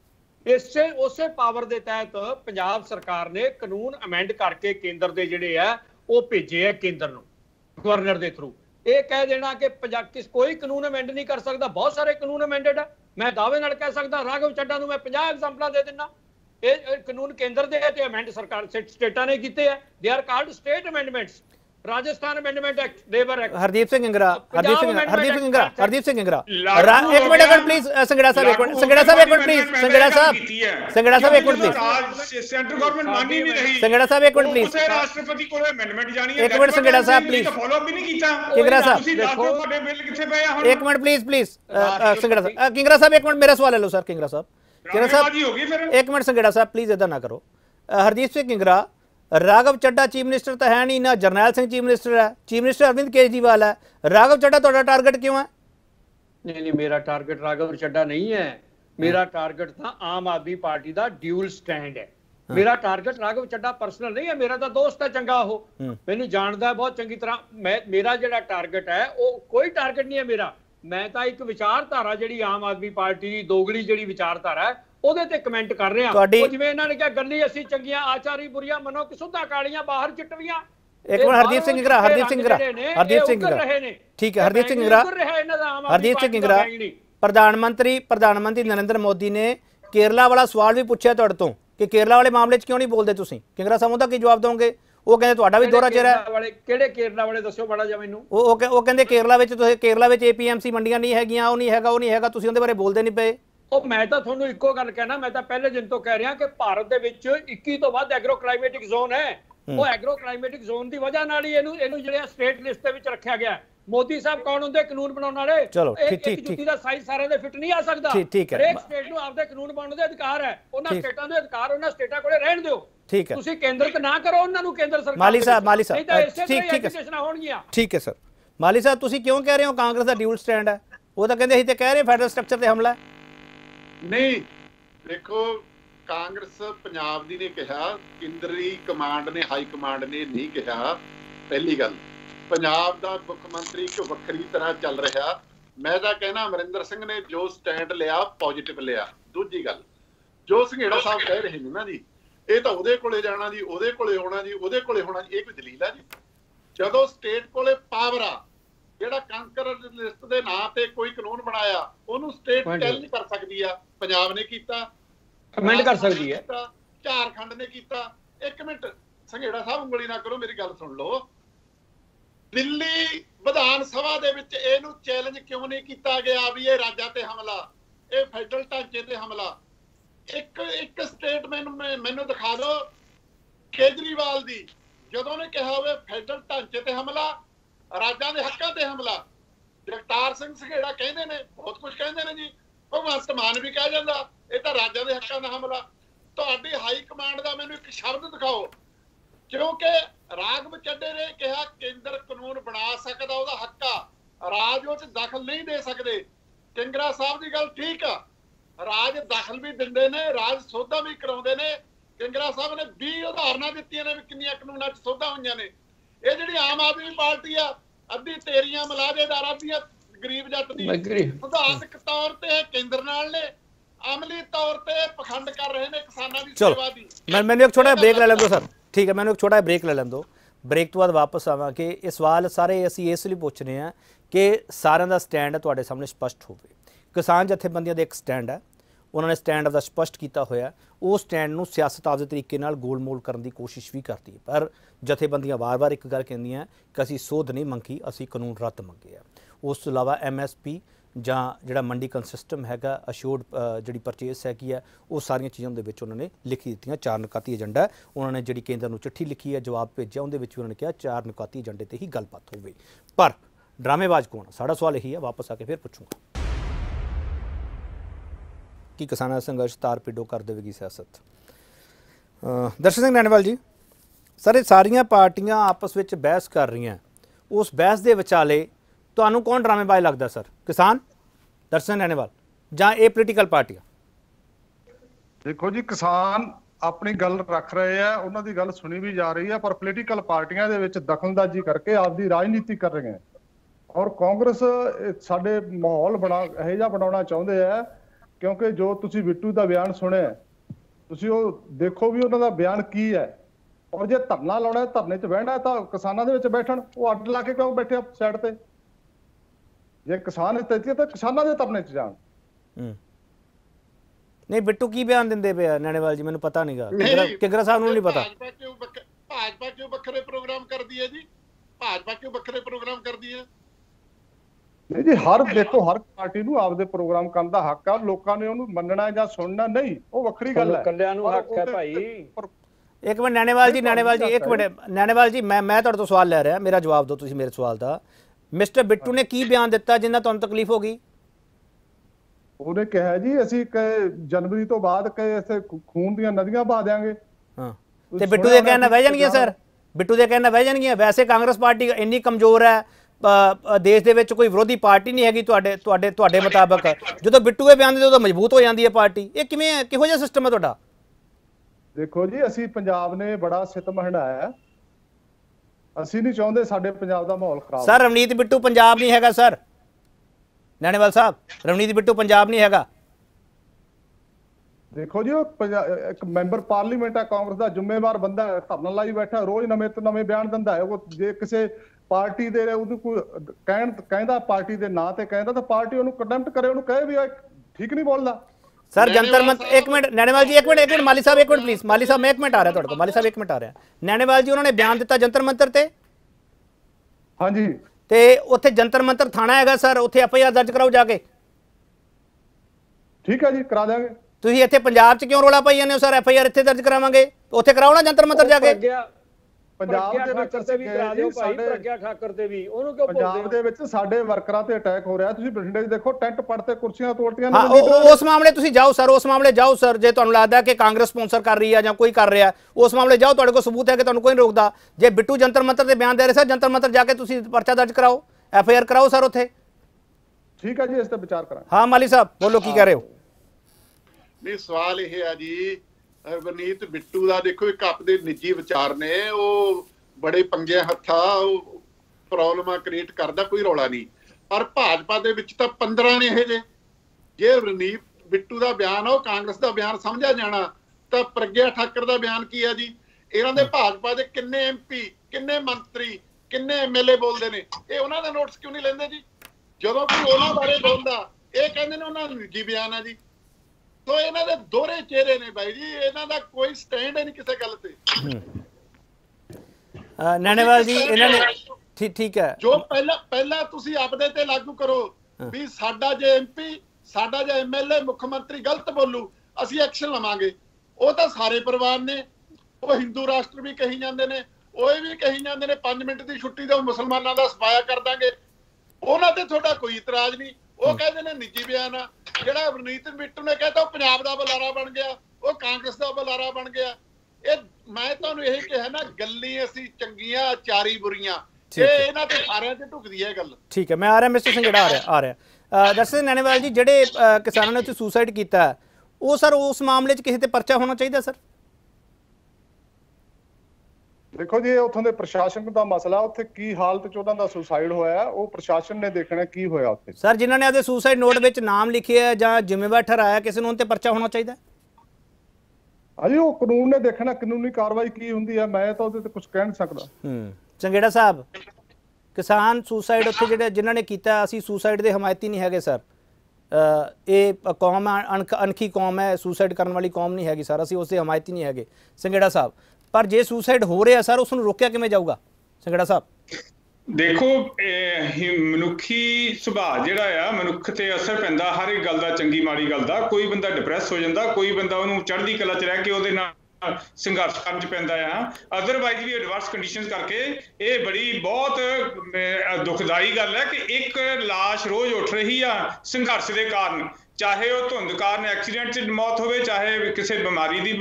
ਇਸੇ ਉਸੇ ਪਾਵਰ ਦੇ ਤਹਿਤ ਪੰਜਾਬ ਸਰਕਾਰ ਨੇ ਕਾਨੂੰਨ ਅਮੈਂਡ ਕਰਕੇ ਕੇਂਦਰ ਦੇ ਜਿਹੜੇ ਆ ਉਹ ਭੇਜੇ ਆ ਕੇਂਦਰ ਨੂੰ ਗਵਰਨਰ ਦੇ ਥਰੂ। ਇਹ ਕਹਿ ਦੇਣਾ ਕਿ ਪੰਜਾਬ ਕਿਸ ਕੋਈ ਕਾਨੂੰਨ ਅਮੈਂਡ ਨਹੀਂ ਕਰ ਸਕਦਾ, ਬਹੁਤ ਸਾਰੇ ਕਾਨੂੰਨ ਅਮੈਂਡਡ ਆ। ਮੈਂ ਦਾਅਵੇ ਨਾਲ ਕਹਿ ਸਕਦਾ ਰਾਘਵ ਚੱਡਾ ਨੂੰ ਮੈਂ ਪੰਜਾਹ ਐਗਜ਼ਾਮਪਲਾਂ ਦੇ ਦਿੰਦਾ। ਇਹ ਕਾਨੂੰਨ ਕੇਂਦਰ ਦੇ ਹੈ ਤੇ ਅਮੈਂਡ ਸਰਕਾਰ ਸਟੇਟਾਂ ਨੇ ਕੀਤੇ ਆ। They are called state amendments. Rajasthan amendment act, labour act. Hardeep Singh Kingra Hardeep Singh Hardeep Singh Kingra Hardeep Singh Kingra ਇੱਕ ਮਿੰਟ ਅਗਰ ਪਲੀਜ਼ ਸੰਘੇੜਾ ਸਾਹਿਬ ਇੱਕ ਮਿੰਟ ਸੰਘੇੜਾ ਸਾਹਿਬ ਇੱਕ ਮਿੰਟ ਪਲੀਜ਼ ਸੰਘੇੜਾ ਸਾਹਿਬ ਸੰਘੇੜਾ ਸਾਹਿਬ ਇੱਕ ਮਿੰਟ ਪਲੀਜ਼ ਸੈਂਟਰ ਗਵਰਨਮੈਂਟ ਮੰਨ ਹੀ ਨਹੀਂ ਰਹੀ। ਸੰਘੇੜਾ ਸਾਹਿਬ ਇੱਕ ਮਿੰਟ ਪਲੀਜ਼ ਉਸੇ ਰਾਸ਼ਟਰਪਤੀ ਕੋਲ ਅਮੈਂਡਮੈਂਟ ਜਾਣੀ ਹੈ। ਇੱਕ ਮਿੰਟ ਸੰਘੇੜਾ ਸਾਹਿਬ ਪਲੀਜ਼ ਫੋਲੋ ਅਪ ਵੀ ਨਹੀਂ ਕੀਤਾ ਕਿੰਗਰਾ ਸਾਹਿਬ। ਤੁਸੀਂ ਦੱਸੋ ਤੁਹਾਡੇ ਬਿੱਲ ਕਿੱਥੇ ਪਏ ਆ ਹੁਣ? ਇੱਕ ਮਿੰਟ ਪਲੀਜ਼ ਪਲੀਜ਼ ਸੰਘੇੜਾ ਸਾਹਿਬ ਕਿੰਗਰਾ ਸਾਹਿਬ ਇੱਕ ਮਿੰਟ ਮੇਰਾ ਸਵਾਲ ਲੈ ਲਓ ਸਰ। ਕਿੰਗਰਾ ਸਾਹਿਬ ਕਿੰਗਰਾ ਸਾਹਿਬ ਇੱਕ ਮਿੰਟ ਸੰਘੇੜਾ ਸਾਹਿਬ ਪਲੀਜ਼ ਇਦਾਂ ਨਾ ਕਰੋ। ਹਰਦੀਪ ਸਿੰਘ ਕਿੰਗਰਾ ਰਾਘਵ ਚੱਡਾ ਚੀਫ ਮਿਨਿਸਟਰ ਤਾਂ ਹੈ ਨਹੀਂ ਨਾ, ਜਰਨੈਲ ਸਿੰਘ ਚੀਫ ਮਿਨਿਸਟਰ ਹੈ, ਚੀਫ ਮਿਨਿਸਟਰ ਅਰਵਿੰਦ ਕੇਜਰੀਵਾਲ ਹੈ। ਰਾਘਵ ਚੱਡਾ ਤੁਹਾਡਾ ਟਾਰਗੇਟ ਕਿਉਂ ਹੈ? ਨਹੀਂ ਨਹੀਂ, ਮੇਰਾ ਟਾਰਗੇਟ ਰਾਘਵ ਚੱਡਾ ਨਹੀਂ ਹੈ। ਮੇਰਾ ਟਾਰਗੇਟ ਤਾਂ ਆਮ ਆਦਮੀ ਪਾਰਟੀ ਦਾ ਡਿਊਲ ਸਟੈਂਡ ਹੈ। ਮੇਰਾ ਟਾਰਗੇਟ ਰਾਘਵ ਚੱਡਾ ਪਰਸਨਲ ਨਹੀਂ ਹੈ, ਮੇਰਾ ਤਾਂ ਦੋਸਤ ਹੈ ਚੰਗਾ, ਉਹ ਮੈਨੂੰ ਜਾਣਦਾ ਬਹੁਤ ਚੰਗੀ ਤਰ੍ਹਾਂ। ਮੈਂ ਮੇਰਾ ਜਿਹੜਾ ਟਾਰਗੇਟ ਹੈ ਉਹ ਕੋਈ ਟਾਰਗੇਟ ਨਹੀਂ ਹੈ ਮੇਰਾ। ਮੈਂ ਤਾਂ ਇੱਕ ਵਿਚਾਰਧਾਰਾ ਜਿਹੜੀ ਆਮ ਆਦਮੀ ਪਾਰਟੀ ਦੀ ਦੋਗਲੀ ਜਿਹੜੀ ਵਿਚਾਰਧਾਰਾ ਹੈ ਉਹਦੇ ਤੇ ਕਮੈਂਟ ਕਰ ਰਹੇ ਹਾਂ। ਜਿਵੇਂ ਇਹਨਾਂ ਨੇ ਕਿਹਾ ਗੱਲੀ ਅਸੀਂ ਚੰਗੀਆਂ ਆਚਾਰੀ ਬੁਰੀਆਂ ਮਨੋ ਕਿ ਸੁੱਧਾ ਕਾਲੀਆਂ ਬਾਹਰ ਚਿੱਟਵੀਆਂ। ਇੱਕ ਮਿੰਟ ਹਰਦੀਪ ਸਿੰਘ ਇੰਗਰਾ ਹਰਦੀਪ ਸਿੰਘ ਇੰਗਰਾ ਹਰਦੀਪ ਸਿੰਘ ਇੰਗਰਾ ਠੀਕ ਹੈ ਹਰਦੀਪ ਸਿੰਘ ਇੰਗਰਾ ਹਰਦੀਪ ਸਿੰਘ ਇੰਗਰਾ ਪ੍ਰਧਾਨ ਮੰਤਰੀ ਪ੍ਰਧਾਨ ਮੰਤਰੀ ਨਰਿੰਦਰ ਮੋਦੀ ਨੇ ਕੇਰਲਾ ਵਾਲਾ ਸਵਾਲ ਵੀ ਪੁੱਛਿਆ ਤੁਹਾਡੇ ਤੋਂ ਕਿ ਕੇਰਲਾ ਵਾਲੇ ਮਾਮਲੇ 'ਚ ਕਿਉਂ ਨਹੀਂ ਬੋਲਦੇ ਤੁਸੀਂ? ਕਿੰਗਰਾ ਸਾਹਿਬ ਉਹਦਾ ਕੀ ਜਵਾਬ ਦੋਗੇ? ਉਹ ਕਹਿੰਦੇ ਤੁਹਾਡਾ ਵੀ ਦੋਹਰਾ ਚਿਹਰਾ ਹੈ। ਕਿਹੜੇ ਕੇਰਲਾ ਵਾਲੇ ਦੱਸਿਓ ਮਾੜਾ ਜਿਹਾ ਮੈਨੂੰ। ਉਹ ਉਹ ਕਹਿੰਦੇ ਕੇਰਲਾ ਵਿੱਚ ਤੁਸੀਂ ਕੇਰਲਾ ਵਿੱਚ ਏਪੀਐਮਸੀ ਮੰਡੀਆਂ ਨਹੀਂ ਹੈਗੀਆਂ, ਉਹ ਨਹੀਂ ਹੈਗਾ ਉਹ ਨਹੀਂ ਹੈਗਾ, ਤੁਸੀਂ ਉਹਦੇ ਬਾਰੇ ਬੋਲਦੇ ਨਹੀਂ ਪਏ। ਉਹ ਮੈਂ ਤਾਂ ਤੁਹਾਨੂੰ ਇੱਕੋ ਗੱਲ ਕਹਿਣਾ, ਮੈਂ ਤਾਂ ਪਹਿਲੇ ਦਿਨ ਤੋਂ ਕਹਿ ਰਿਹਾ ਕਿ ਭਾਰਤ ਦੇ ਵਿੱਚ ਇੱਕੀ ਤੋਂ ਵੱਧ ਐਗਰੋ ਕਲਾਈਮੇਟਿਕ ਜ਼ੋਨ ਹੈ। ਉਹ ਐਗਰੋ ਕਲਾਈਮੇਟਿਕ ਜ਼ੋਨ ਦੀ ਵਜ੍ਹਾ ਨਾਲ ਹੀ ਇਹਨੂੰ ਇਹਨੂੰ ਜਿਹੜਾ ਸਟੇਟ ਲਿਸਟ ਦੇ ਵਿੱਚ ਰੱਖਿਆ ਗਿਆ। ਮੋਦੀ ਸਾਹਿਬ ਕੌਣ ਹੁੰਦੇ? ਕਾਨੂੰਨ ਬਣਾਉਣ ਵਾਲੇ। ਚਲੋ ਠੀਕ ਠੀਕ ਠੀਕ ਜੁੱਤੀ ਦਾ ਸਾਈਜ਼ ਸਾਰਿਆਂ ਦੇ ਫਿੱਟ ਨਹੀਂ ਆ ਸਕਦਾ। ਠੀਕ ਹੈ, ਹਰੇਕ ਸਟੇਟ ਨੂੰ ਆਪਦੇ ਕਾਨੂੰਨ ਬਣਾਉਣ ਦੇ ਅਧਿਕਾਰ ਹੈ। ਉਹਨਾਂ ਸਟੇਟਾਂ ਦੇ ਅਧਿਕਾਰ ਉਹਨਾਂ ਸਟੇਟਾਂ ਕੋਲੇ ਰਹਿਣ ਦਿਓ। ਠੀਕ ਹੈ, ਤੁਸੀਂ ਕੇਂਦਰਿਤ ਨਾ ਕਰੋ ਉਹਨਾਂ ਨੂੰ। ਕੇਂਦਰ ਸਰਕਾਰ ਮਾਲੀ ਸਾਹਿਬ ਮਾਲੀ ਸਾਹਿਬ ਠੀਕ ਠੀਕ ਹੈ ਹੋਣਗੀਆਂ। ਠੀਕ ਹੈ ਸਰ। ਮਾਲੀ ਸਾਹਿਬ ਤੁਸੀਂ ਕਿਉਂ ਕਹਿ ਰਹੇ ਹੋ ਕਾਂਗਰਸ ਦਾ ਡਿਊਲ ਸਟੈਂਡ ਹੈ? ਉਹ ਤਾਂ ਕਹਿੰਦੇ ਅਸੀਂ ਤੇ ਕਹਿ ਰਹੇ ਫੈਡਰਲ ਸਟਰਕਚਰ ਤੇ ਹਮਲਾ। ਨਹੀਂ ਦੇਖੋ, ਕਾਂਗਰਸ ਪੰਜਾਬ ਦੀ ਨੇ ਕਿਹਾ, ਕੇਂਦਰੀ ਕਮਾਂਡ ਨੇ ਹਾਈ ਕਮਾਂਡ ਨੇ ਨਹੀਂ ਕਿਹਾ। ਪਹਿਲੀ ਗੱਲ, ਪੰਜਾਬ ਦਾ ਮੁੱਖ ਮੰਤਰੀ ਇੱਕ ਵੱਖਰੀ ਤਰ੍ਹਾਂ ਚੱਲ ਰਿਹਾ। ਮੈਂ ਤਾਂ ਕਹਿਣਾ ਅਮਰਿੰਦਰ ਸਿੰਘ ਨੇ ਜੋ ਸਟੈਂਡ ਲਿਆ ਪੋਜ਼ਿਟਿਵ ਲਿਆ। ਦੂਜੀ ਗੱਲ, ਜੋ ਸੰਘੇੜਾ ਸਾਹਿਬ ਕਹਿ ਰਹੇ ਨੇ ਨਾ ਜੀ, ਇਹ ਤਾਂ ਉਹਦੇ ਕੋਲੇ ਜਾਣਾ ਜੀ, ਉਹਦੇ ਕੋਲੇ ਹੋਣਾ ਜੀ, ਉਹਦੇ ਕੋਲੇ ਹੋਣਾ ਜੀ, ਇਹ ਕੋਈ ਦਲੀਲ ਆ ਜੀ? ਜਦੋਂ ਸਟੇਟ ਕੋਲੇ ਪਾਵਰ ਆ, ਜਿਹੜਾ ਕੰਕਰ ਲਿਸਟ ਦੇ ਨਾਂ ਤੇ ਕੋਈ ਕਾਨੂੰਨ ਬਣਾਇਆ ਉਹਨੂੰ ਸਟੇਟ ਚੈਲੰਜ ਕਰ ਸਕਦੀ ਆ। ਪੰਜਾਬ ਨੇ ਕੀਤਾ, ਕਮੈਂਟ ਕਰ ਸਕਦੀ ਹੈ, ਝਾਰਖੰਡ ਨੇ ਕੀਤਾ। ਇੱਕ ਮਿੰਟ ਸੰਘੇੜਾ ਸਾਹਿਬ ਉਂਗਲੀ ਨਾ ਕਰੋ, ਮੇਰੀ ਗੱਲ ਸੁਣ ਲਓ। ਦਿੱਲੀ ਵਿਧਾਨ ਸਭਾ ਦੇ ਵਿੱਚ ਇਹਨੂੰ ਚੈਲੰਜ ਕਿਉਂ ਨਹੀਂ ਕੀਤਾ ਗਿਆ ਵੀ ਇਹ ਰਾਜਾਂ ਤੇ ਹਮਲਾ, ਇਹ ਫੈਡਰਲ ਢਾਂਚੇ ਤੇ ਹਮਲਾ? ਇੱਕ ਇੱਕ ਸਟੇਟਮੈਂਟ ਮੈਨੂੰ ਦਿਖਾ ਦਿਓ ਕੇਜਰੀਵਾਲ ਦੀ, ਜਦੋਂ ਉਹਨੇ ਕਿਹਾ ਹੋਵੇ ਫੈਡਰਲ ਢਾਂਚੇ ਤੇ ਹਮਲਾ, ਰਾਜਾਂ ਦੇ ਹੱਕਾਂ ਤੇ ਹਮਲਾ। ਜਗਤਾਰ ਸਿੰਘ ਸੰਘੇੜਾ ਕਹਿੰਦੇ ਨੇ, ਬਹੁਤ ਕੁਝ ਕਹਿੰਦੇ ਨੇ ਜੀ, ਭਗਵੰਤ ਮਾਨ ਵੀ ਕਹਿ ਜਾਂਦਾ ਇਹ ਤਾਂ ਰਾਜਾਂ ਦੇ ਹੱਕਾਂ ਦਾ ਹਮਲਾ। ਤੁਹਾਡੀ ਹਾਈ ਕਮਾਂਡ ਦਾ ਮੈਨੂੰ ਇੱਕ ਸ਼ਬਦ ਦਿਖਾਓ ਕਿਉਂਕਿ ਰਾਘਵ ਚੱਡੇ ਨੇ ਕਿਹਾ ਕੇਂਦਰ ਕਾਨੂੰਨ ਬਣਾ ਸਕਦਾ, ਉਹਦਾ ਹੱਕ ਆ, ਰਾਜ ਉਹ 'ਚ ਦਖਲ ਨਹੀਂ ਦੇ ਸਕਦੇ। ਕਿੰਗਰਾ ਸਾਹਿਬ ਦੀ ਗੱਲ ਠੀਕ ਆ, ਰਾਜ ਦਖਲ ਵੀ ਦਿੰਦੇ ਨੇ, ਰਾਜ ਸੋਧਾ ਵੀ ਕਰਾਉਂਦੇ ਨੇ। ਕਿੰਗਰਾ ਸਾਹਿਬ ਨੇ ਵੀਹ ਉਦਾਹਰਨਾਂ ਦਿੱਤੀਆਂ ਨੇ ਵੀ ਕਿੰਨੀਆਂ ਕਾਨੂੰਨਾਂ 'ਚ ਸੋਧਾ ਹੋਈਆਂ ਨੇ। ਇਹ ਜਿਹੜੀ ਆਮ ਆਦਮੀ ਪਾਰਟੀ ਆ, ਅੱਧੀ ਤੇਰੀਆਂ ਮਲਾਜੇਦਾਰਾਂ ਦੀਆਂ ਗਰੀਬ ਜੱਟ ਦੀ ਸਿਧਾਂਤਕ ਤੌਰ ਤੇ ਕੇਂਦਰ ਨਾਲ ਨੇ, ਅਮਲੀ ਤੌਰ ਤੇ ਪਖੰਡ ਕਰ ਰਹੇ ਨੇ ਕਿਸਾਨਾਂ ਦੀ ਸੇਵਾ ਦੀ। ਮੈਂ ਮੈਨੂੰ ਇੱਕ ਛੋਟਾ ਬ੍ਰੇਕ ਲੈ ਲੈਣ ਦਿਓ ਸਰ, ਠੀਕ ਹੈ, ਮੈਨੂੰ ਇੱਕ ਛੋਟਾ ਬ੍ਰੇਕ ਲੈ ਲੈਣ ਦਿਓ। ਬ੍ਰੇਕ ਤੋਂ ਬਾਅਦ ਵਾਪਸ ਆਵਾਂਗੇ। ਇਹ ਸਵਾਲ ਸਾਰੇ ਅਸੀਂ ਇਸ ਲਈ ਪੁੱਛ ਰਹੇ ਹਾਂ ਕਿ ਸਾਰਿਆਂ ਦਾ ਸਟੈਂਡ ਤੁਹਾਡੇ ਸਾਹਮਣੇ ਸਪਸ਼ਟ ਹੋਵੇ। ਕਿਸਾਨ ਜਥੇਬੰਦੀਆਂ ਦਾ ਇੱਕ ਸਟੈਂਡ ਹੈ, ਉਹਨਾਂ ਨੇ ਸਟੈਂਡ ਆਪਦਾ ਸਪਸ਼ਟ ਕੀਤਾ ਹੋਇਆ। ਉਹ ਸਟੈਂਡ ਨੂੰ ਸਿਆਸਤ ਆਪਦੇ ਤਰੀਕੇ ਨਾਲ ਗੋਲ-ਮੋਲ ਕਰਨ ਦੀ ਕੋਸ਼ਿਸ਼ ਵੀ ਕਰਦੀ ਹੈ, ਪਰ ਜਥੇਬੰਦੀਆਂ ਵਾਰ-ਵਾਰ ਇੱਕ ਗੱਲ ਕਹਿੰਦੀਆਂ ਕਿ ਅਸੀਂ ਸੋਧ ਨਹੀਂ ਮੰਗੀ, ਅਸੀਂ ਕਾਨੂੰਨ ਰੱਦ ਮੰਗੇ ਆ। ਉਸ ਤੋਂ ਇਲਾਵਾ ਐਮ ਐਸ ਪੀ ਜਾਂ ਜਿਹੜਾ ਮੰਡੀ ਕੰਸਿਸਟਮ ਹੈਗਾ, ਅਸ਼ੋਰਡ ਜਿਹੜੀ ਪਰਚੇਸ ਹੈਗੀ ਹੈ, ਉਹ ਸਾਰੀਆਂ ਚੀਜ਼ਾਂ ਦੇ ਵਿੱਚ ਉਹਨਾਂ ਨੇ ਲਿਖੀ ਦਿੱਤੀਆਂ। ਚਾਰ ਨੁਕਾਤੀ ਏਜੰਡਾ ਉਹਨਾਂ ਨੇ ਜਿਹੜੀ ਕੇਂਦਰ ਨੂੰ ਚਿੱਠੀ ਲਿਖੀ ਹੈ, ਜਵਾਬ ਭੇਜਿਆ, ਉਹਦੇ ਵਿੱਚ ਵੀ ਉਹਨਾਂ ਨੇ ਕਿਹਾ ਚਾਰ ਨੁਕਾਤੀ ਏਜੰਡੇ ਤੇ ਹੀ ਗੱਲਬਾਤ ਹੋਵੇ। ਪਰ ਡਰਾਮੇਬਾਜ਼ ਕੌਣ? ਸਾਡਾ ਸਵਾਲ ਇਹੀ ਹੈ, ਵਾਪਸ ਆ ਕੇ ਫਿਰ ਪੁੱਛੂੰਗਾ। ਕਿ ਕਿਸਾਨਾਂ ਦਾ ਸੰਘਰਸ਼ ਤਾਰ ਪਿੱਡੋ ਕਰ ਦੇਵੇਗੀ ਸਿਆਸਤ? ਦਰਸ਼ਨ ਸਿੰਘ ਨੈਣੇਵਾਲ ਜੀ, ਸਰ ਇਹ ਸਾਰੀਆਂ ਪਾਰਟੀਆਂ ਆਪਸ ਵਿੱਚ ਬਹਿਸ ਕਰ ਰਹੀਆਂ, ਉਸ ਬਹਿਸ ਦੇ ਵਿਚਾਲੇ ਤੁਹਾਨੂੰ ਕੌਣ ਡਰਾਮੇਬਾਜ਼ ਲੱਗਦਾ ਸਰ? ਕਿਸਾਨ, ਦਰਸ਼ਨ ਨੈਣੇਵਾਲ, ਜਾਂ ਇਹ ਪੋਲੀਟੀਕਲ ਪਾਰਟੀਆਂ? ਦੇਖੋ ਜੀ, ਕਿਸਾਨ ਆਪਣੀ ਗੱਲ ਰੱਖ ਰਹੇ ਆ, ਉਹਨਾਂ ਦੀ ਗੱਲ ਸੁਣੀ ਵੀ ਜਾ ਰਹੀ ਹੈ, ਪਰ ਪੋਲੀਟੀਕਲ ਪਾਰਟੀਆਂ ਦੇ ਵਿੱਚ ਦਖਲਅੰਦਾਜ਼ੀ ਕਰਕੇ ਆਪਦੀ ਰਾਜਨੀਤੀ ਕਰ ਰਹੇ ਹੈ। ਔਰ ਕਾਂਗਰਸ ਸਾਡੇ ਮਾਹੌਲ ਬਣਾ ਇਹੋ ਜਿਹਾ ਬਣਾਉਣਾ ਚਾਹੁੰਦੇ ਆ, ਕਿਉਂਕਿ ਜੋ ਤੁਸੀਂ ਬਿੱਟੂ ਦਾ ਬਿਆਨ ਸੁਣਿਆ, ਤੁਸੀਂ ਉਹ ਦੇਖੋ ਵੀ ਉਹਨਾਂ ਦਾ ਬਿਆਨ ਕੀ ਹੈ। ਔਰ ਜੇ ਧਰਨਾ ਲਾਉਣਾ, ਧਰਨੇ 'ਚ ਬਹਿਣਾ ਤਾਂ ਕਿਸਾਨਾਂ ਦੇ ਵਿੱਚ ਬੈਠਣ, ਉਹ ਅੱਡ ਲਾ ਕੇ ਕਿਉਂ ਬੈਠੇ ਸਾਈਡ ਤੇ? ਜੇ ਕਿਸਾਨ ਇੱਥੇ ਤਾਂ ਕਿਸਾਨਾਂ ਦੇ ਧਰਨੇ 'ਚ ਜਾਣ। ਨਹੀਂ, ਬਿੱਟੂ ਕੀ ਬਿਆਨ ਦਿੰਦੇ ਪਿਆ ਨੈਣੇਵਾਲ ਜੀ? ਮੈਨੂੰ ਪਤਾ ਨਹੀਂਗਾ, ਕਿੰਗਰਾ ਸਾਹਿਬ ਨੂੰ ਨਹੀਂ ਪਤਾ। ਭਾਜਪਾ ਕਿਉਂ ਵੱਖਰੇ ਪ੍ਰੋਗਰਾਮ ਕਰਦੀ ਹੈ ਜੀ? ਭਾਜਪਾ ਕਿਉਂ ਵੱਖਰੇ ਪ੍ਰੋਗਰਾਮ ਕਰਦੀ ਹੈ? ਨਹੀਂ ਜੀ, ਹਰ ਦੇਖੋ ਹਰ ਪਾਰਟੀ ਨੂੰ ਆਪਦੇ ਪ੍ਰੋਗਰਾਮ ਕਰਨ ਦਾ ਹੱਕ ਆ, ਲੋਕਾਂ ਨੇ ਉਹਨੂੰ ਮੰਨਣਾ ਜਾਂ ਸੁਣਨਾ ਨਹੀਂ, ਉਹ ਵੱਖਰੀ ਗੱਲ ਹੈ। ਕੱਲਿਆਂ ਨੂੰ ਹੱਕ ਹੈ ਭਾਈ। ਇੱਕ ਮਿੰਟ ਨੈਣੇਵਾਲ ਜੀ, ਨੈਣੇਵਾਲ ਜੀ ਇੱਕ ਮਿੰਟ ਨੈਣੇਵਾਲ ਜੀ, ਮੈਂ ਮੈਂ ਤੁਹਾਡੇ ਤੋਂ ਸਵਾਲ ਲੈ ਰਿਹਾ, ਮੇਰਾ ਜਵਾਬ ਦਿਓ ਤੁਸੀਂ ਮੇਰੇ ਸਵਾਲ ਦਾ। ਮਿਸਟਰ ਬਿੱਟੂ ਨੇ ਕੀ ਬਿਆਨ ਦਿੱਤਾ ਜਿੰਨਾ ਤੁਹਾਨੂੰ ਤਕਲੀਫ ਹੋ ਗਈ? ਉਹਨੇ ਕਿਹਾ ਜੀ ਅਸੀਂ ਜਨਵਰੀ ਤੋਂ ਬਾਅਦ ਕਹੇ ਇੱਥੇ ਖੂਨ ਦੀਆਂ ਨਦੀਆਂ ਬਹਾ ਦੇਾਂਗੇ। ਹਾਂ, ਤੇ ਬਿੱਟੂ ਦੇ ਕਹਿਣ ਨਾਲ ਵਹਿ ਜਾਣਗੀਆਂ ਸਰ? ਬਿੱਟੂ ਦੇ ਕਹਿਣ ਨਾਲ ਵਹਿ ਜਾਣਗੀਆਂ? ਵੈਸੇ ਕਾਂਗਰਸ ਪਾਰਟੀ ਇੰਨੀ ਕਮਜ਼ੋਰ ਹੈ, ਦੇਸ਼ ਦੇ ਵਿੱਚ ਕੋਈ ਵਿਰੋਧੀ ਪਾਰਟੀ ਨਹੀਂ ਹੈਗੀ ਤੁਹਾਡੇ ਤੁਹਾਡੇ ਤੁਹਾਡੇ ਮੁਤਾਬਕ। ਜਦੋਂ ਬਿੱਟੂ ਦੇ ਬਿਆਨ ਦਿੰਦੇ ਉਦੋਂ ਮਜ਼ਬੂਤ ਹੋ ਜਾਂਦੀ ਹੈ ਪਾਰਟੀ। ਇਹ ਕਿਵੇਂ ਹੈ, ਕਿਹੋ ਜਿਹਾ ਸਿਸਟਮ ਹੈ ਤੁਹਾਡਾ? ਦੇਖੋ ਜੀ, ਅਸੀਂ ਪੰਜਾਬ ਨੇ ਬੜਾ ਸਿਤਮ ਹੰਢਾਇਆ, ਅਸੀਂ ਨਹੀਂ ਚਾਹੁੰਦੇ ਸਾਡੇ ਪੰਜਾਬ ਦਾ ਮਾਹੌਲ ਖਰਾਬ। ਸਰ ਰਵਨੀਤ ਬਿੱਟੂ ਪੰਜਾਬ ਨਹੀਂ ਹੈਗਾ ਸਰ, ਨੈਣੇਵਾਲ ਸਾਹਿਬ, ਰਵਨੀਤ ਬਿੱਟੂ ਪੰਜਾਬ ਨਹੀਂ ਹੈਗਾ। ਦੇਖੋ ਜੀ, ਉਹ ਇੱਕ ਮੈਂਬਰ ਪਾਰਲੀਮੈਂਟ ਹੈ, ਕਾਂਗਰਸ ਦਾ ਜ਼ਿੰਮੇਵਾਰ ਬੰਦਾ ਹੈ, ਧਰਨਾ ਲਾਈ ਬੈਠਾ, ਰੋਜ਼ ਨਵੇਂ ਤੋਂ ਨਵੇਂ ਬਿਆਨ ਦਿੰਦਾ ਹੈ। ਉਹ ਜੇ ਕਿਸੇ ਪਾਰਟੀ ਦੇ ਉਹਨੂੰ ਕੋਈ ਕਹਿਣ ਕਹਿੰਦਾ, ਪਾਰਟੀ ਦੇ ਨਾਂ ਤੇ ਕਹਿੰਦਾ, ਤਾਂ ਪਾਰਟੀ ਉਹਨੂੰ ਕੰਡੈਮਟ ਕਰੇ, ਉਹਨੂੰ ਕਹੇ ਵੀ ਠੀਕ ਨਹੀਂ ਬੋਲਦਾ। ਸਰ ਜੰਤਰ ਮੰਤਰ, ਇੱਕ ਮਿੰਟ ਨੈਣੇਵਾਲ ਜੀ, ਇੱਕ ਮਿੰਟ ਇੱਕ ਮਿੰਟ ਮਾਲੀ ਸਾਹਿਬ, ਇੱਕ ਮਿੰਟ ਪਲੀਜ਼। ਮਾਲੀ ਸਾਹਿਬ ਮੈਂ ਇੱਕ ਮਿੰਟ ਆ ਰਿਹਾ ਤੁਹਾਡੇ ਕੋਲ, ਮਾਲੀ ਸਾਹਿਬ ਇੱਕ ਮਿੰਟ ਆ ਰਿਹਾ। ਨੈਣੇਵਾਲ ਜੀ ਉਹਨਾਂ ਨੇ ਬਿਆਨ ਦਿੱਤਾ ਜੰਤਰ ਮੰਤਰ ਤੇ? ਹਾਂਜੀ। ਤੇ ਉੱਥੇ ਜੰਤਰ ਮੰਤਰ ਥਾਣਾ ਹੈਗਾ ਸਰ, ਉੱਥੇ ਐਫ ਆਈ ਆਰ ਦਰਜ ਕਰਾਓ ਜਾ ਕੇ। ਠੀਕ ਹੈ ਜੀ, ਕਰਾ ਦਿਆਂਗੇ। ਤੁਸੀਂ ਇੱਥੇ ਪੰਜਾਬ 'ਚ ਕਿਉਂ ਰੋਲਾ ਪਾਈ ਜਾਂਦੇ ਹੋ ਸਰ? ਐਫ ਆਈ ਆਰ ਇੱਥੇ ਦਰਜ ਕਰਾਵਾਂਗੇ, ਉੱਥੇ ਕਰਾਓ ਨਾ ਜੰਤਰ ਮੰਤਰ ਜਾ ਕੇ। ਪੰਜਾਬ ਦੇ ਵਿੱਚ ਵੀ ਕਰਾ ਦਿਓ ਭਾਈ, ਪ੍ਰਗਿਆ ਠਾਕਰ ਤੇ ਵੀ, ਉਹਨੂੰ ਕਿਉਂ ਬੋਲਦੇ? ਪੰਜਾਬ ਦੇ ਵਿੱਚ ਸਾਡੇ ਵਰਕਰਾਂ ਤੇ ਅਟੈਕ ਹੋ ਰਿਹਾ, ਤੁਸੀਂ ਬਠਿੰਡੇ 'ਚ ਦੇਖੋ, ਟੈਂਟ ਪੜ ਤੇ ਕੁਰਸੀਆਂ ਤੋੜਤੀਆਂ। ਹਾਂ, ਉਸ ਮਾਮਲੇ ਤੁਸੀਂ ਜਾਓ ਸਰ, ਉਸ ਮਾਮਲੇ ਜਾਓ ਸਰ। ਜੇ ਤੁਹਾਨੂੰ ਲੱਗਦਾ ਕਿ ਕਾਂਗਰਸ ਸਪਾਂਸਰ ਕਰ ਰਹੀ ਹੈ ਜਾਂ ਕੋਈ ਕਰ ਰਿਹਾ, ਉਸ ਮਾਮਲੇ ਜਾਓ, ਤੁਹਾਡੇ ਕੋਲ ਸਬੂਤ ਹੈ ਕਿ ਤੁਹਾਨੂੰ ਕੋਈ ਨਹੀਂ ਰੋਕਦਾ। ਜੇ ਬਿੱਟੂ ਜੰਤਰ ਮੰਤਰ ਤੇ ਬਿਆਨ ਦੇ ਰਹੇ ਸਰ, ਜੰਤਰ ਮੰਤਰ ਜਾ ਕੇ ਤੁਸੀਂ ਪਰਚਾ ਦਰਜ ਕਰਾਓ, ਐਫ ਆਈ ਆਰ ਕਰਾਓ ਸਰ ਉੱਥੇ। ਠੀਕ ਹੈ ਜੀ, ਇਸ ਤੇ ਵਿਚਾਰ ਕਰਾਂਗੇ। ਹਾਂ ਮਾਲੀ ਸਾਹਿਬ ਬੋਲੋ, ਕੀ ਕਹਿ ਰਹੇ ਹੋ? ਨਹੀਂ, ਸਵਾਲ ਇਹ ਹੈ ਜੀ, ਰਵਨੀਤ ਬਿੱਟੂ ਦਾ ਦੇਖੋ ਇੱਕ ਆਪਦੇ ਨਿੱਜੀ ਵਿਚਾਰ ਨੇ, ਉਹ ਬੜੇ ਪੰਗੇ ਹੱਥਾ, ਉਹ ਪ੍ਰੋਬਲਮਾਂ ਕ੍ਰੀਏਟ ਕਰਦਾ, ਕੋਈ ਰੌਲਾ ਨਹੀਂ। ਪਰ ਭਾਜਪਾ ਦੇ ਵਿੱਚ ਤਾਂ ਪੰਦਰਾਂ ਨੇ ਇਹ ਜੇ। ਜੇ ਰਵਨੀਤ ਬਿੱਟੂ ਦਾ ਬਿਆਨ ਆ ਉਹ ਕਾਂਗਰਸ ਦਾ ਬਿਆਨ ਸਮਝਿਆ ਜਾਣਾ, ਤਾਂ ਪ੍ਰਗਿਆ ਠਾਕਰ ਦਾ ਬਿਆਨ ਕੀ ਹੈ ਜੀ? ਇਹਨਾਂ ਦੇ ਭਾਜਪਾ ਦੇ ਕਿੰਨੇ ਐਮ ਪੀ, ਕਿੰਨੇ ਮੰਤਰੀ, ਕਿੰਨੇ ਐਮ ਐਲ ਏ ਬੋਲਦੇ ਨੇ, ਇਹ ਉਹਨਾਂ ਦਾ ਨੋਟਿਸ ਕਿਉਂ ਨਹੀਂ ਲੈਂਦੇ ਜੀ? ਜਦੋਂ ਕੋਈ ਉਹਨਾਂ ਬਾਰੇ ਬੋਲਦਾ, ਇਹ ਕਹਿੰਦੇ ਨੇ ਉਹਨਾਂ ਦਾ ਨਿੱਜੀ ਬਿਆਨ ਆ ਜੀ। ਸੋ ਇਹਨਾਂ ਦੇ ਦੋਹਰੇ ਚਿਹਰੇ ਨੇ ਬਾਈ ਜੀ, ਇਹਨਾਂ ਦਾ ਕੋਈ ਸਟੈਂਡ ਹੀ ਨਹੀਂ ਕਿਸੇ ਗੱਲ ਤੇ। ਨੈਣੇਵਾਲ ਜੀ ਇਹਨਾਂ ਨੇ ਠੀਕ ਠੀਕ ਹੈ, ਜੋ ਪਹਿਲਾਂ ਪਹਿਲਾਂ ਤੁਸੀਂ ਆਪਦੇ ਤੇ ਲਾਗੂ ਕਰੋ ਵੀ ਸਾਡਾ ਜੇ ਐਮਪੀ, ਸਾਡਾ ਜੇ ਐਮਐਲਏ, ਮੁੱਖ ਮੰਤਰੀ ਗਲਤ ਬੋਲੂ, ਅਸੀਂ ਐਕਸ਼ਨ ਲਵਾਂਗੇ। ਉਹ ਤਾਂ ਸਾਰੇ ਪਰਿਵਾਰ ਨੇ, ਉਹ ਹਿੰਦੂ ਰਾਸ਼ਟਰ ਵੀ ਕਹੀ ਜਾਂਦੇ ਨੇ, ਉਹ ਵੀ ਕਹੀ ਜਾਂਦੇ ਨੇ ਪੰਜ ਮਿੰਟ ਦੀ ਛੁੱਟੀ ਤੇ ਮੁਸਲਮਾਨਾਂ ਦਾ ਸਫਾਇਆ ਕਰ ਦਾਂਗੇ। ਉਹਨਾਂ ਤੇ ਤੁਹਾਡਾ ਕੋਈ ਇਤਰਾਜ਼ ਨਹੀਂ। ਉਹ ਕਹਿੰਦੇ ਨੇ ਨਿੱਜੀ ਬਿਆਨ ਆ। ਜਿਹੜਾ ਰਵਨੀਤ ਬਿੱਟੂ ਨੇ ਕਹਿਤਾ ਉਹ ਪੰਜਾਬ ਦਾ ਬੁਲਾਰਾ ਬਣ ਗਿਆ, ਉਹ ਕਾਂਗਰਸ ਦਾ ਬੁਲਾਰਾ ਬਣ ਗਿਆ। ਇਹ ਮੈਂ ਤੁਹਾਨੂੰ ਇਹ ਕਿਹਾ ਨਾ, ਗੱਲੀ ਅਸੀਂ ਚੰਗੀਆਂ ਅਚਾਰੀ ਬੁਰੀਆਂ, ਇਹ ਇਹਨਾਂ ਤੇ ਸਾਰਿਆਂ ਤੇ ਢੁਕਦੀ ਹੈ ਗੱਲ। ਠੀਕ ਹੈ, ਮੈਂ ਆ ਰਿਹਾ ਮਿਸਟਰ ਸੰਘੇੜਾ, ਆ ਰਿਹਾ ਆ ਰਿਹਾ ਦਰਸ਼ਨ ਨੈਣੇਵਾਲ ਜੀ, ਜਿਹੜੇ ਕਿਸਾਨਾਂ ਨੇ ਉੱਥੇ ਸੁਸਾਈਡ ਕੀਤਾ, ਉਹ ਸਰ ਉਸ ਮਾਮਲੇ 'ਚ ਕਿਸੇ ਤੇ ਪਰਚਾ ਹੋਣਾ ਚਾਹੀਦਾ ਸਰ? ਦੇਖੋ ਜੀ, ਇਹ ਉੱਥੋਂ ਦੇ ਪ੍ਰਸ਼ਾਸਨ ਦਾ ਮਸਲਾ, ਉੱਥੇ ਕੀ ਹਾਲਤ 'ਚ ਉਹਨਾਂ ਦਾ ਸੁਸਾਈਡ ਹੋਇਆ ਉਹ ਪ੍ਰਸ਼ਾਸਨ ਨੇ ਦੇਖਣਾ ਕੀ ਹੋਇਆ ਉੱਥੇ। ਸਰ ਜਿਨ੍ਹਾਂ ਨੇ ਆਪਦੇ ਸੁਸਾਈਡ ਨੋਟ ਵਿੱਚ ਨਾਮ ਲਿਖਿਆ ਜਾਂ ਜ਼ਿੰਮੇਵਾਰ ਠਹਿਰਾਇਆ ਕਿਸੇ ਨੂੰ, ਉਹਨਾਂ ਤੇ ਪਰਚਾ ਹੋਣਾ ਚਾਹੀਦਾ? ਹਾਂਜੀ, ਉਹ ਕਾਨੂੰਨ ਨੇ ਦੇਖਣਾ ਕਾਨੂੰਨੀ ਕਾਰਵਾਈ ਕੀ ਹੁੰਦੀ ਹੈ, ਮੈਂ ਤਾਂ ਉਹਦੇ ਤੇ ਕੁਝ ਕਹਿ ਨਹੀਂ ਸਕਦਾ। ਹੂੰ ਸੰਘੇੜਾ ਸਾਹਿਬ, ਕਿਸਾਨ ਸੁਸਾਈਡ ਉੱਥੇ ਜਿਹੜੇ ਜਿਨ੍ਹਾਂ ਨੇ ਕੀਤਾ, ਅਸੀਂ ਸੁਸਾਈਡ ਦੇ ਹਮਾਇਤੀ ਨਹੀਂ ਹੈਗੇ ਸਰ, ਇਹ ਕੌਮ ਅਣਖ ਅਣਖੀ ਕੌਮ ਹੈ, ਸੁਸਾਈਡ ਕਰਨ ਵਾਲੀ ਕੌਮ ਨਹੀਂ ਹੈਗੀ ਸਰ, ਅਸੀਂ ਉਸ ਦੇ ਹਮਾਇਤੀ ਨਹੀਂ ਹੈਗੇ ਸੰਘੇੜਾ ਸਾਹਿਬ, ਪਰ ਜੇ ਸੁਸਾਈਡ ਹੋ ਰਿਹਾ ਸਰ ਉਸ ਨੂੰ ਰੋਕਿਆ ਕਿਵੇਂ ਜਾਊਗਾ ਸੰਘੇੜਾ ਸਾਹਿਬ? ਦੇਖੋ, ਮਨੁੱਖੀ ਸੁਭਾਅ ਜਿਹੜਾ ਆ, ਮਨੁੱਖ ਤੇ ਅਸਰ ਪੈਂਦਾ ਹਰ ਇੱਕ ਗੱਲ ਦਾ, ਚੰਗੀ ਮਾੜੀ ਗੱਲ ਦਾ। ਕੋਈ ਬੰਦਾ ਡਿਪਰੈਸ ਹੋ ਜਾਂਦਾ, ਕੋਈ ਬੰਦਾ ਉਹਨੂੰ ਚੜ੍ਹਦੀ ਕਲਾ 'ਚ ਰਹਿ ਕੇ ਉਹਦੇ ਨਾਲ ਸੰਘਰਸ਼ ਕਰਨ 'ਚ ਪੈਂਦਾ ਆ, ਅਦਰਵਾਈਜ਼ ਵੀ ਐਡਵਰਸ ਕੰਡੀਸ਼ਨਸ ਕਰਕੇ। ਇਹ ਬੜੀ ਬਹੁਤ ਦੁਖਦਾਈ ਗੱਲ ਹੈ ਕਿ ਇੱਕ ਲਾਸ਼ ਰੋਜ਼ ਉੱਠ ਰਹੀ ਆ ਸੰਘਰਸ਼ ਦੇ ਕਾਰਨ, ਚਾਹੇ ਉਹ ਧੁੰਦ ਕਾਰਨ ਐਕਸੀਡੈਂਟ 'ਚ ਮੌਤ ਹੋਵੇ, ਚਾਹੇ ਕਿਸੇ ਬਿਮਾਰੀ ਦੀ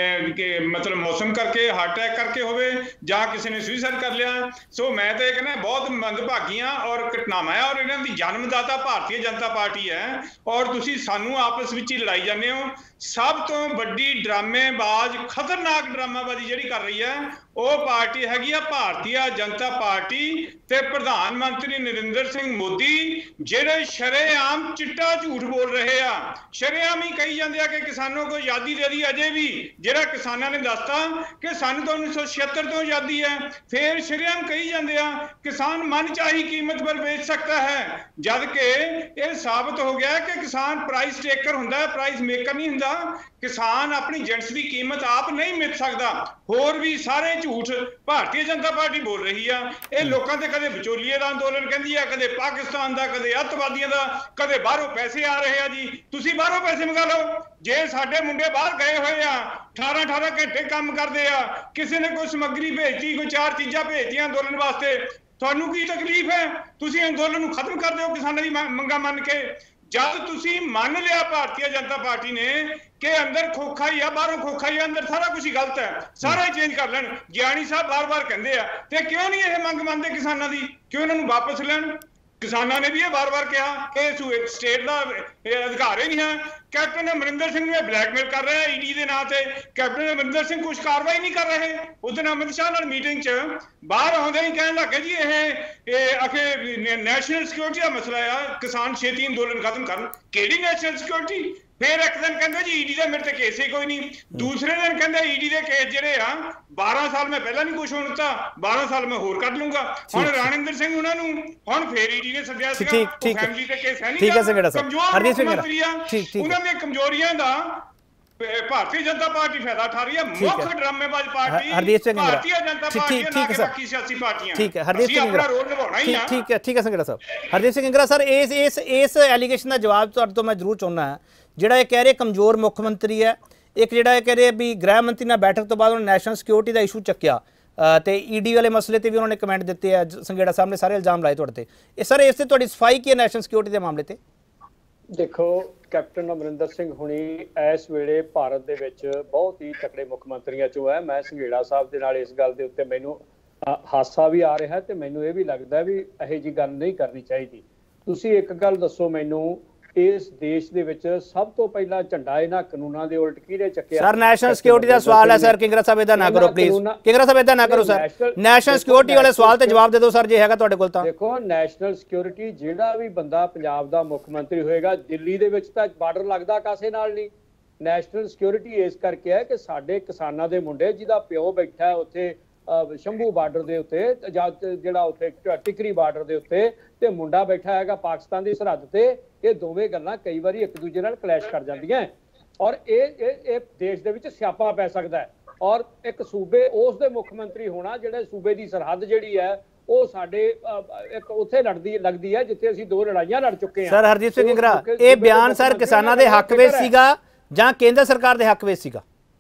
ਮਤਲਬ ਮੌਸਮ ਕਰਕੇ ਹਾਰਟ ਅਟੈਕ ਕਰਕੇ ਹੋਵੇ, ਜਾਂ ਕਿਸੇ ਨੇ ਸੁਸਾਈਡ ਕਰ ਲਿਆ। ਸੋ ਮੈਂ ਤਾਂ ਇਹ ਕਹਿੰਦਾ ਬਹੁਤ ਮੰਦਭਾਗੀਆਂ ਔਰ ਘਟਨਾਵਾਂ ਹੈ, ਔਰ ਇਹਨਾਂ ਦੀ ਜਨਮਦਾਤਾ ਭਾਰਤੀ ਜਨਤਾ ਪਾਰਟੀ ਹੈ, ਔਰ ਤੁਸੀਂ ਸਾਨੂੰ ਆਪਸ ਵਿੱਚ ਹੀ ਲੜਾਈ ਜਾਂਦੇ ਹੋ। ਸਭ ਤੋਂ ਵੱਡੀ ਡਰਾਮੇਬਾਜ਼ ਖਤਰਨਾਕ ਡਰਾਮਾਬਾਜ਼ੀ ਜਿਹੜੀ ਕਰ ਰਹੀ ਹੈ ਉਹ ਪਾਰਟੀ ਹੈਗੀ ਆ ਭਾਰਤੀ ਜਨਤਾ ਪਾਰਟੀ ਤੇ ਪ੍ਰਧਾਨ ਮੰਤਰੀ ਨਰਿੰਦਰ ਸਿੰਘ ਮੋਦੀ, ਜਿਹੜੇ ਸ਼ਰੇਆਮ ਚਿੱਟਾ ਝੂਠ ਬੋਲ ਰਹੇ ਆ। ਸ਼ਰੇਆਮ ਹੀ ਕਹੀ ਜਾਂਦੇ ਆ ਕਿ ਕਿਸਾਨੋਂ ਕੋ ਆਜ਼ਾਦੀ ਦੇ ਦੀ, ਅਜੇ ਵੀ ਜਿਹੜਾ ਕਿਸਾਨਾਂ ਨੇ ਦੱਸਤਾ ਕਿ ਸਾਨੂੰ ਤਾਂ ਉੱਨੀ ਸੌ ਛਿਅੱਤਰ ਤੋਂ ਆਜ਼ਾਦੀ ਹੈ, ਫਿਰ ਸ਼ਰੇਆਮ ਕਹੀ ਜਾਂਦੇ ਆ ਕਿਸਾਨ ਮਨ ਚਾਹੀ ਕੀਮਤ ਪਰ ਵੇਚ ਸਕਦਾ ਹੈ, ਜਦ ਕਿ ਇਹ ਸਾਬਤ ਹੋ ਗਿਆ ਕਿ ਕਿਸਾਨ ਪ੍ਰਾਈਸ ਟੇਕਰ ਹੁੰਦਾ ਹੈ, ਪ੍ਰਾਈਸ ਮੇਕਰ ਨਹੀਂ ਹੁੰਦਾ। ਕਿਸਾਨ ਆਪਣੀ ਜਿਣਸ ਦੀ ਕੀਮਤ ਆਪ ਨਹੀਂ ਮਿੱਥ ਸਕਦਾ। ਹੋਰ ਵੀ ਸਾਰੇ ਝੂਠ ਭਾਰਤੀ ਜਨਤਾ ਪਾਰਟੀ ਬੋਲ ਰਹੀ ਆ। ਇਹ ਲੋਕਾਂ ਤੇ ਕਦੇ ਵਿਚੋਲੀਏ ਦਾ ਅੰਦੋਲਨ ਕਹਿੰਦੀ ਆ, ਕਦੇ ਪਾਕਿਸਤਾਨ ਦਾ, ਕਦੇ ਅੱਤਵਾਦੀਆਂ ਦਾ, ਕਦੇ ਬਾਹਰੋਂ ਪੈਸੇ ਆ ਰਹੇ ਆ। ਜੀ ਤੁਸੀਂ ਬਾਹਰੋਂ ਪੈਸੇ ਮੰਗਾ ਲਓ। ਜੇ ਸਾਡੇ ਮੁੰਡੇ ਬਾਹਰ ਗਏ ਹੋਏ ਆ, ਅਠਾਰਾਂ ਅਠਾਰਾਂ ਘੰਟੇ ਕੰਮ ਕਰਦੇ ਆ, ਕਿਸੇ ਨੇ ਕੋਈ ਸਮੱਗਰੀ ਭੇਜੀ, ਕੋਈ ਚਾਰ ਚੀਜ਼ਾਂ ਭੇਜੀਆਂ ਅੰਦੋਲਨ ਵਾਸਤੇ, ਤੁਹਾਨੂੰ ਕੀ ਤਕਲੀਫ ਹੈ? ਤੁਸੀਂ ਅੰਦੋਲਨ ਨੂੰ ਖਤਮ ਕਰ ਦਿਓ ਕਿਸਾਨਾਂ ਦੀ ਮੰਗਾਂ ਮੰਨ ਕੇ। ਜਦ ਤੁਸੀਂ ਮੰਨ ਲਿਆ ਭਾਰਤੀ ਜਨਤਾ ਪਾਰਟੀ ਨੇ ਕਿ ਅੰਦਰ ਖੋਖਾ ਹੀ ਆ, ਬਾਹਰੋਂ ਖੋਖਾ ਹੀ ਆ, ਅੰਦਰ ਸਾਰਾ ਕੁਝ ਹੀ ਗਲਤ ਹੈ, ਸਾਰਾ ਹੀ ਚੇਂਜ ਕਰ ਲੈਣ। ਗਿਆਨੀ ਸਾਹਿਬ ਬਾਰ-ਬਾਰ ਕਹਿੰਦੇ ਆ, ਤੇ ਕਿਉਂ ਨਹੀਂ ਇਹ ਮੰਗ ਮੰਨਦੇ ਕਿਸਾਨਾਂ ਦੀ? ਕਿਉਂ ਇਹਨਾਂ ਨੂੰ ਵਾਪਸ ਲੈਣ? ਕਿਸਾਨਾਂ ਨੇ ਵੀ ਇਹ ਬਾਰ-ਬਾਰ ਕਿਹਾ ਕਿ ਸਟੇਟ ਦਾ ਅਧਿਕਾਰ ਹੀ ਨਹੀਂ ਹੈ। ਕੈਪਟਨ ਅਮਰਿੰਦਰ ਸਿੰਘ ਨੂੰ ਇਹ ਬਲੈਕਮੇਲ ਕਰ ਰਿਹਾ ਈਡੀ ਦੇ ਨਾਂ ਤੇ। ਕੈਪਟਨ ਅਮਰਿੰਦਰ ਸਿੰਘ ਕੁਝ ਕਾਰਵਾਈ ਨਹੀਂ ਕਰ ਰਹੇ। ਉਸ ਦਿਨ ਅਮਿਤ ਸ਼ਾਹ ਨਾਲ ਮੀਟਿੰਗ 'ਚ ਬਾਹਰ ਆਉਂਦੇ ਹੀ ਕਹਿਣ ਲੱਗੇ ਜੀ ਇਹ ਇਹ ਅਖੇ ਨੈਸ਼ਨਲ ਸਿਕਿਉਰਿਟੀ ਦਾ ਮਸਲਾ ਆ, ਕਿਸਾਨ ਛੇਤੀ ਅੰਦੋਲਨ ਖਤਮ ਕਰਨ। ਕਿਹੜੀ ਨੈਸ਼ਨਲ ਸਿਕਿਉਰਿਟੀ? ਫਿਰ ਇੱਕ ਦਿਨ ਕਹਿੰਦੇ ਜੀ ਈਡੀ ਦਾ ਮੇਰੇ ਤੇ ਕੇਸ ਹੀ ਕੋਈ ਨਹੀਂ। ਦੂਸਰੇ ਦਿਨ ਕਹਿੰਦੇ ਈਡੀ ਦੇ ਕੇਸ ਜਿਹੜੇ ਆ ਬਾਰਾਂ ਸਾਲ ਮੈਂ ਪਹਿਲਾਂ ਨਹੀਂ ਕੁਝ ਹੋਣ ਦਿੱਤਾ, ਬਾਰਾਂ ਸਾਲ ਮੈਂ ਹੋਰ ਕੱਢ ਲੂੰਗਾ। ਹੁਣ ਰਾਣਿੰਦਰ ਸਿੰਘ ਉਹਨਾਂ ਨੂੰ ਹੁਣ ਫੇਰ ਈਡੀ ਨੇ ਸੱਦਿਆ ਸੀਗਾ, ਫੈਮਿਲੀ ਤੇ ਕੇਸ ਹੈ ਨਹੀਂ। ਠੀਕ ਹੈ ਸੰਘੇੜਾ ਸਾਹਿਬ, ਹਰਦੀਪ ਸਿੰਘ ਉਹਨਾਂ ਦੀਆਂ ਕਮਜ਼ੋਰੀਆਂ ਦਾ ਭਾਰਤੀ ਜਨਤਾ ਪਾਰਟੀ ਫਾਇਦਾ ਉਠਾ ਰਹੀ ਹੈ। ਮੁੱਖ ਡਰਾਮੇਬਾਜ਼ ਪਾਰਟੀ ਹਰਦੀਪ ਸਿੰਘ ਭਾਰਤੀ ਜਨਤਾ ਪਾਰਟੀ ਹੈ, ਨਾ ਕਿ ਬਾਕੀ ਸਿਆਸੀ ਪਾਰਟੀਆਂ। ਠੀਕ ਹੈ ਹਰਦੀਪ ਸਿੰਘ ਆਪਣਾ ਰੋਲ ਨਿਭਾਉਣਾ ਹੀ ਆ। ਠੀਕ ਹੈ ਠੀਕ ਹੈ ਸੰਘੇੜਾ ਸਾਹਿਬ। ਹਰਦੀਪ ਸਿੰਘ ਇੰਗਰਾ ਸਰ, ਇਸ ਇਸ ਇਸ ਐਲੀਗੇਸ਼ਨ ਦਾ ਜਵਾਬ ਤੁਹਾਡੇ ਤੋਂ ਮੈਂ ਜ਼ਰੂਰ ਚਾਹੁੰਦਾ ਹਾਂ। ਜਿਹੜਾ ਇਹ ਕਹਿ ਰਹੇ ਕਮਜ਼ੋਰ ਮੁੱਖ ਮੰਤਰੀ ਹੈ, ਇੱਕ ਜਿਹੜਾ ਇਹ ਕਹਿ ਰਹੇ ਵੀ ਗ੍ਰਹਿ ਮੰਤਰੀ ਨਾਲ ਬੈਠਕ ਤੋਂ ਬਾਅਦ ਉਹਨੇ ਨੈਸ਼ਨਲ ਸਿਕਿਉਰਿਟੀ ਦਾ ਇਸ਼ੂ ਚੱਕਿਆ ਤੇ ਈਡੀ ਵਾਲੇ ਮਸਲੇ ਤੇ ਵੀ ਉਹਨਾਂ ਨੇ ਕਮੈਂਟ ਦਿੱਤੇ ਆ। ਸੰਘੇੜਾ ਸਾਹਿਬ ਨੇ ਸਾਰੇ ਇਲਜ਼ਾਮ ਲਾਏ ਤੁਹਾਡੇ ਤੇ। ਇਹ ਸਰ ਇਸ ਤੇ ਤੁਹਾਡੀ ਸਫਾਈ ਕੀ ਹੈ ਨੈਸ਼ਨਲ ਸਿਕਿਉਰਿਟੀ ਦੇ ਮਾਮਲੇ ਤੇ? ਦੇਖੋ, ਕੈਪਟਨ ਅਮਰਿੰਦਰ ਸਿੰਘ ਹੁਣੀ ਇਸ ਵੇਲੇ ਭਾਰਤ ਦੇ ਵਿੱਚ ਬਹੁਤ ਹੀ ਤਕੜੇ ਮੁੱਖ ਮੰਤਰੀਆਂ ਚੋਂ ਹੈ। ਮੈਂ ਸੰਘੇੜਾ ਸਾਹਿਬ ਦੇ ਨਾਲ ਇਸ ਗੱਲ ਦੇ ਉੱਤੇ ਮੈਨੂੰ ਹਾਸਾ ਵੀ ਆ ਰਿਹਾ ਤੇ ਮੈਨੂੰ ਇਹ ਵੀ ਲੱਗਦਾ ਵੀ ਇਹੋ ਜਿਹੀ ਗੱਲ ਨਹੀਂ ਕਰਨੀ ਚਾਹੀਦੀ। ਤੁਸੀਂ ਇੱਕ ਗੱਲ ਦੱਸੋ ਮੈਨੂੰ, ਇਸ ਦੇਸ਼ ਦੇ ਵਿੱਚ ਸਭ ਤੋਂ ਪਹਿਲਾਂ ਝੰਡਾ ਇਹਨਾਂ ਕਾਨੂੰਨਾਂ ਦੇ ਉਲਟ ਕਿਹਨੇ ਚੱਕਿਆ? ਸਰ ਨੈਸ਼ਨਲ ਸਿਕਿਉਰਿਟੀ ਦਾ ਸਵਾਲ ਹੈ ਸਰ। ਕਿੰਗਰਾ ਸਾਹਿਬ ਇਹਦਾ ਨਾ ਕਰੋ ਪਲੀਜ਼। ਕਿੰਗਰਾ ਸਾਹਿਬ ਇਹਦਾ ਨਾ ਕਰੋ ਸਰ। ਨੈਸ਼ਨਲ ਸਿਕਿਉਰਿਟੀ ਵਾਲੇ ਸਵਾਲ ਤੇ ਜਵਾਬ ਦੇ ਦਿਓ ਸਰ, ਜੇ ਹੈਗਾ ਤੁਹਾਡੇ ਕੋਲ ਤਾਂ। ਦੇਖੋ, ਨੈਸ਼ਨਲ ਸਿਕਿਉਰਿਟੀ ਜਿਹੜਾ ਵੀ ਬੰਦਾ ਪੰਜਾਬ ਦਾ ਮੁੱਖ ਮੰਤਰੀ ਹੋਏਗਾ, ਦਿੱਲੀ ਦੇ ਵਿੱਚ ਤਾਂ ਬਾਰਡਰ ਲੱਗਦਾ ਕਾਸੇ ਨਾਲ ਨਹੀਂ। ਨੈਸ਼ਨਲ ਸਿਕਿਉਰਿਟੀ ਇਸ ਕਰਕੇ ਹੈ ਕਿ ਸਾਡੇ ਕਿਸਾਨਾਂ ਦੇ ਮੁੰਡੇ ਜਿਹਦਾ ਪਿਓ ਬੈਠਾ ਹੈ ਉੱਥੇ ਸ਼ੰਭੂ ਬਾਰਡਰ ਦੇ ਉੱਤੇ, ਜਿਹੜਾ ਉੱਥੇ ਟਿਕਰੀ ਬਾਰਡਰ ਦੇ ਉੱਤੇ, ਤੇ ਮੁੰਡਾ ਬੈਠਾ ਹੈਗਾ ਪਾਕਿਸਤਾਨ ਦੀ ਸਰਹੱਦ ਤੇ। ਇਹ ਦੋਵੇਂ ਗੱਲਾਂ ਕਈ ਵਾਰੀ ਇੱਕ ਦੂਜੇ ਨਾਲ ਕਲੈਸ਼ ਕਰ ਜਾਂਦੀਆਂ ਔਰ ਇਹ ਇਹ ਦੇਸ਼ ਦੇ ਵਿੱਚ ਸਿਆਪਾ ਪੈ ਸਕਦਾ ਹੈ। ਔਰ ਇੱਕ ਸੂਬੇ ਉਸ ਦੇ ਮੁੱਖ ਮੰਤਰੀ ਹੋਣਾ ਜਿਹੜੇ ਸੂਬੇ ਦੀ ਸਰਹੱਦ ਜਿਹੜੀ ਹੈ ਉਹ ਸਾਡੇ ਇੱਕ ਉੱਥੇ ਲੜਦੀ ਲੱਗਦੀ ਹੈ ਜਿੱਥੇ ਅਸੀਂ ਦੋ ਲੜਾਈਆਂ ਲੜ ਚੁੱਕੇ ਹਾਂ। ਸਰ ਹਰਦੀਪ ਸਿੰਘ ਇੰਗਰਾ, ਇਹ ਬਿਆਨ ਸਰ ਕਿਸਾਨਾਂ ਦੇ ਹੱਕ ਵਿੱਚ ਸੀਗਾ ਜਾਂ ਕੇਂਦਰ ਸਰਕਾਰ ਦੇ ਹੱਕ ਵਿੱਚ ਸੀਗਾ?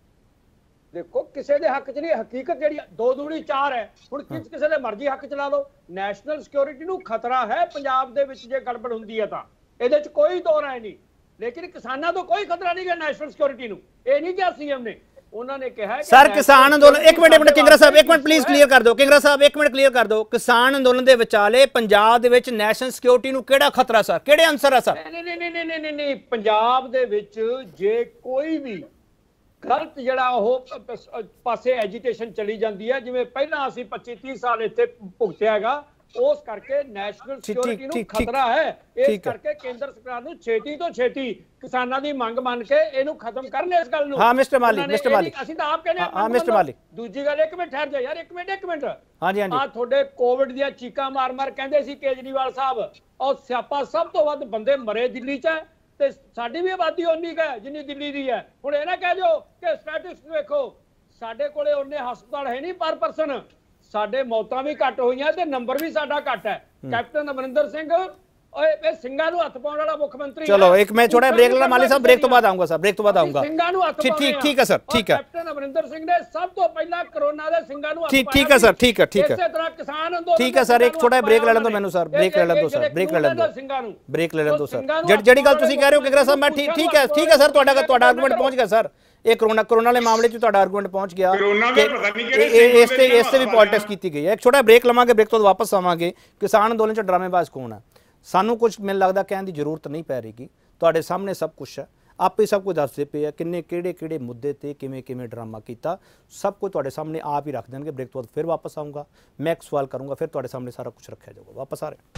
ਦੇਖੋ, ਕਿਸੇ ਦੇ ਹੱਕ 'ਚ ਨਹੀਂ। ਹਕੀਕਤ ਜਿਹੜੀ ਦੋ ਦੂਣੀ ਚਾਰ ਹੈ। ਹੁਣ ਕਿਸ ਕਿਸੇ ਦੇ ਮਰਜ਼ੀ ਹੱਕ ਚਲਾ ਲਓ। ਨੈਸ਼ਨਲ ਸਿਕਿਉਰਿਟੀ ਨੂੰ ਖਤਰਾ ਹੈ ਪੰਜਾਬ ਦੇ ਵਿੱਚ ਜੇ ਗੜਬੜ ਹੁੰਦੀ ਹੈ ਤਾਂ, ਇਹਦੇ 'ਚ ਕੋਈ ਦੋ ਰਾਏ ਨਹੀਂ। ਲੇਕਿਨ ਕਿਸਾਨਾਂ ਤੋਂ ਕੋਈ ਖਤਰਾ ਨਹੀਂ ਹੈ ਨੈਸ਼ਨਲ ਸਿਕਿਉਰਿਟੀ ਨੂੰ। ਇਹ ਨਹੀਂ ਕਿਹਾ ਸੀਐਮ ਨੇ। ਉਹਨਾਂ ਨੇ ਕਿਹਾ ਕਿ ਸਰ ਕਿਸਾਨ ਅੰਦੋਲਨ ਇੱਕ ਮਿੰਟ ਇੱਕ ਮਿੰਟ ਕਿੰਗਰਾ ਸਾਹਿਬ ਇੱਕ ਮਿੰਟ ਪਲੀਜ਼ ਕਲੀਅਰ ਕਰ ਦਿਓ ਕਿੰਗਰਾ ਸਾਹਿਬ ਇੱਕ ਮਿੰਟ ਕਲੀਅਰ ਕਰ ਦਿਓ ਕਿਸਾਨ ਅੰਦੋਲਨ ਦੇ ਵਿਚਾਲੇ ਪੰਜਾਬ ਦੇ ਵਿੱਚ ਨੈਸ਼ਨਲ ਸਿਕਿਉਰਿਟੀ ਨੂੰ ਕਿਹੜਾ ਖਤਰਾ ਸਰ ਕਿਹੜੇ ਅਨਸਰ ਆ ਸਰ ਨਹੀਂ ਨਹੀਂ ਨਹੀਂ ਨਹੀਂ ਨਹੀਂ ਨਹੀਂ ਪੰਜਾਬ ਦੇ ਵਿੱਚ ਜੇ ਕੋਈ ਵੀ ਗਲਤ ਜਿਹੜਾ ਉਹ ਪਾਸੇ ਐਜੀਟੇਸ਼ਨ ਚਲੀ ਜਾਂਦੀ ਹੈ ਜਿਵੇਂ ਪਹਿਲਾਂ ਅਸੀਂ ਪੱਚੀ ਤੀਹ ਸਾਲ ਇੱਥੇ ਭੁਗਤਿਆ ਹੈਗਾ ਉਸ ਕਰਕੇ ਨੈਸ਼ਨਲ ਸਿਕਿਉਰਿਟੀ ਨੂੰ ਖਤਰਾ ਹੈ ਇਸ ਕਰਕੇ ਕੇਂਦਰ ਸਰਕਾਰ ਨੂੰ ਛੇਤੀ ਤੋਂ ਛੇਤੀ ਕਿਸਾਨਾਂ ਦੀ ਮੰਗ ਮੰਨ ਕੇ ਇਹਨੂੰ ਖਤਮ ਕਰਨ ਇਸ ਗੱਲ ਨੂੰ ਹਾਂ ਮਿਸਟਰ ਮਾਲੀ ਮਿਸਟਰ ਮਾਲੀ ਅਸੀਂ ਤਾਂ ਆਪ ਕਹਿੰਦੇ ਹਾਂ ਮਿਸਟਰ ਮਾਲੀ ਦੂਜੀ ਗੱਲ ਇੱਕ ਮਿੰਟ ਠਹਿਰ ਜਾ ਯਾਰ ਇੱਕ ਮਿੰਟ ਇੱਕ ਮਿੰਟ ਹਾਂਜੀ ਹਾਂਜੀ ਆ ਤੁਹਾਡੇ ਕੋਵਿਡ ਦੀਆਂ ਚੀਕਾਂ ਮਾਰ ਮਾਰ ਕਹਿੰਦੇ ਸੀ ਕੇਜਰੀਵਾਲ ਸਾਹਿਬ ਔਰ ਸਿਆਪਾ ਸਭ ਤੋਂ ਵੱਧ ਬੰਦੇ ਮਰੇ ਦਿੱਲੀ 'ਚ ਤੇ ਸਾਡੀ ਵੀ ਆਬਾਦੀ ਉਨੀ ਹੈ ਜਿੰਨੀ ਦਿੱਲੀ ਦੀ ਹੈ ਹੁਣ ਇਹ ਨਾ ਕਹਿ ਦਿਓ ਕਿ ਸਟੈਟਿਸਟਿਕਸ ਵੇਖੋ ਸਾਡੇ ਕੋਲੇ ਉਹਨੇ ਹਸਪਤਾਲ ਹੈ ਨਹੀਂ ਪਰ ਪਰਸਨ ਸਾਡੇ ਮੌਤਾਂ ਵੀ ਘੱਟ ਹੋਈਆਂ ਤੇ ਨੰਬਰ ਵੀ ਸਾਡਾ ਘੱਟ ਹੈ ਕੈਪਟਨ ਅਮਰਿੰਦਰ ਸਿੰਘ ਓਏ ਇਹ ਸਿੰਘਾਂ ਨੂੰ ਹੱਥ ਪਾਉਣ ਵਾਲਾ ਮੁੱਖ ਮੰਤਰੀ ਚਲੋ ਇੱਕ ਮੈਂ ਥੋੜਾ ਬ੍ਰੇਕ ਲੈਣਾ ਮਾਲੀ ਸਾਹਿਬ ਬ੍ਰੇਕ ਤੋਂ ਬਾਅਦ ਆਉਂਗਾ ਸਰ ਬ੍ਰੇਕ ਤੋਂ ਬਾਅਦ ਆਉਂਗਾ ਸਿੰਘਾਂ ਨੂੰ ਹੱਥ ਠੀਕ ਠੀਕ ਠੀਕ ਹੈ ਸਰ ਠੀਕ ਹੈ ਕੈਪਟਨ ਅਮਰਿੰਦਰ ਸਿੰਘ ਨੇ ਸਭ ਤੋਂ ਪਹਿਲਾਂ ਕਰੋਨਾ ਦੇ ਸਿੰਘਾਂ ਨੂੰ ਹੱਥ ਠੀਕ ਠੀਕ ਹੈ ਸਰ ਠੀਕ ਹੈ ਠੀਕ ਹੈ ਇਸੇ ਤਰ੍ਹਾਂ ਕਿਸਾਨ ਅੰਦੋਲਨ ਠੀਕ ਹੈ ਸਰ ਇੱਕ ਥੋੜਾ ਬ੍ਰੇਕ ਲੈ ਲੈਣ ਦਿਓ ਮੈਨੂੰ ਸਰ ਬ੍ਰੇਕ ਲੈ ਲੈਣ ਦਿਓ ਸਰ ਬ੍ਰੇਕ ਲੈ ਲੈਣ ਦਿਓ ਬ੍ਰੇਕ ਲੈ ਲੈਣ ਦਿਓ ਸਰ ਜਿਹੜੀ ਗੱਲ ਤੁਸੀਂ ਕਹਿ ਰਹੇ ਹੋ ਕਿੰਗਰਾ ਸਾਹਿਬ ਮੈਂ ਠੀਕ ਠੀਕ ਹੈ ਠੀਕ ਹੈ ਸਰ ਤੁਹਾਡਾ ਤੁਹਾਡਾ ਆਰਗੂਮੈਂਟ ਪਹੁੰਚ ਗਿਆ ਸਰ ਇਹ ਕਰੋਨਾ ਕਰੋਨਾ ਵਾਲੇ ਮਾਮਲੇ 'ਚ ਤੁਹਾਡਾ ਆਰਗੂਮੈਂਟ ਪਹੁੰਚ ਗਿਆ ਇਸ ਤੇ ਇਸ ਤੇ ਵੀ ਪੋਲਿਟਿਕਸ ਕੀਤੀ ਗਈ ਹੈ ਇੱਕ ਛੋਟਾ ਬ੍ਰੇਕ ਲਵਾਂਗੇ ਬ੍ਰੇਕ ਤੋਂ ਵਾਪਸ ਆਵਾਂਗੇ ਕਿਸਾਨ ਅੰਦੋਲਨ 'ਚ ਡਰਾਮੇਬਾਜ਼ ਕੌਣ ਹੈ ਸਾਨੂੰ ਕੁਝ ਮੈਨੂੰ ਲੱਗਦਾ ਕਹਿਣ ਦੀ ਜ਼ਰੂਰਤ ਨਹੀਂ ਪੈ ਰਹੀਗੀ ਤੁਹਾਡੇ ਸਾਹਮਣੇ ਸਭ ਕੁਝ ਹੈ ਆਪੇ ਸਭ ਕੁਝ ਦੱਸਦੇ ਪਏ ਆ ਕਿੰਨੇ ਕਿਹੜੇ ਕਿਹੜੇ ਮੁੱਦੇ ਤੇ ਕਿਵੇਂ ਕਿਵੇਂ ਡਰਾਮਾ ਕੀਤਾ ਸਭ ਕੁਝ ਤੁਹਾਡੇ ਸਾਹਮਣੇ ਆਪ ਹੀ ਰੱਖ ਦੇਣਗੇ ਬ੍ਰੇਕ ਤੋਂ ਬਾਅਦ ਫਿਰ ਵਾਪਸ ਆਊਂਗਾ ਮੈਂ ਇੱਕ ਸਵਾਲ ਕਰੂੰਗਾ ਫਿਰ ਤੁਹਾਡੇ ਸਾਹਮਣੇ ਸਾਰਾ ਕੁਝ ਰੱਖਿਆ ਜਾਊਗਾ ਵਾਪਸ ਆ ਰਹੇ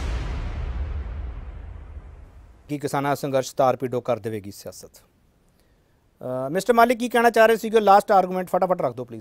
ਕੀ ਕਿਸਾਨਾਂ ਦਾ ਸੰਘਰਸ਼ ਤਾਰ ਪੀੜੋ ਕਰ ਦੇਵੇਗੀ ਸਿਆਸਤ ਮਿਸਟਰ ਮਾਲਿਕ ਕੀ ਕਹਿਣਾ ਚਾਹ ਰਹੇ ਸੀਗੇ ਲਾਸਟ ਆਰਗੂਮੈਂਟ ਫਟਾਫਟ ਰੱਖ ਦਿਓ ਪਲੀਜ਼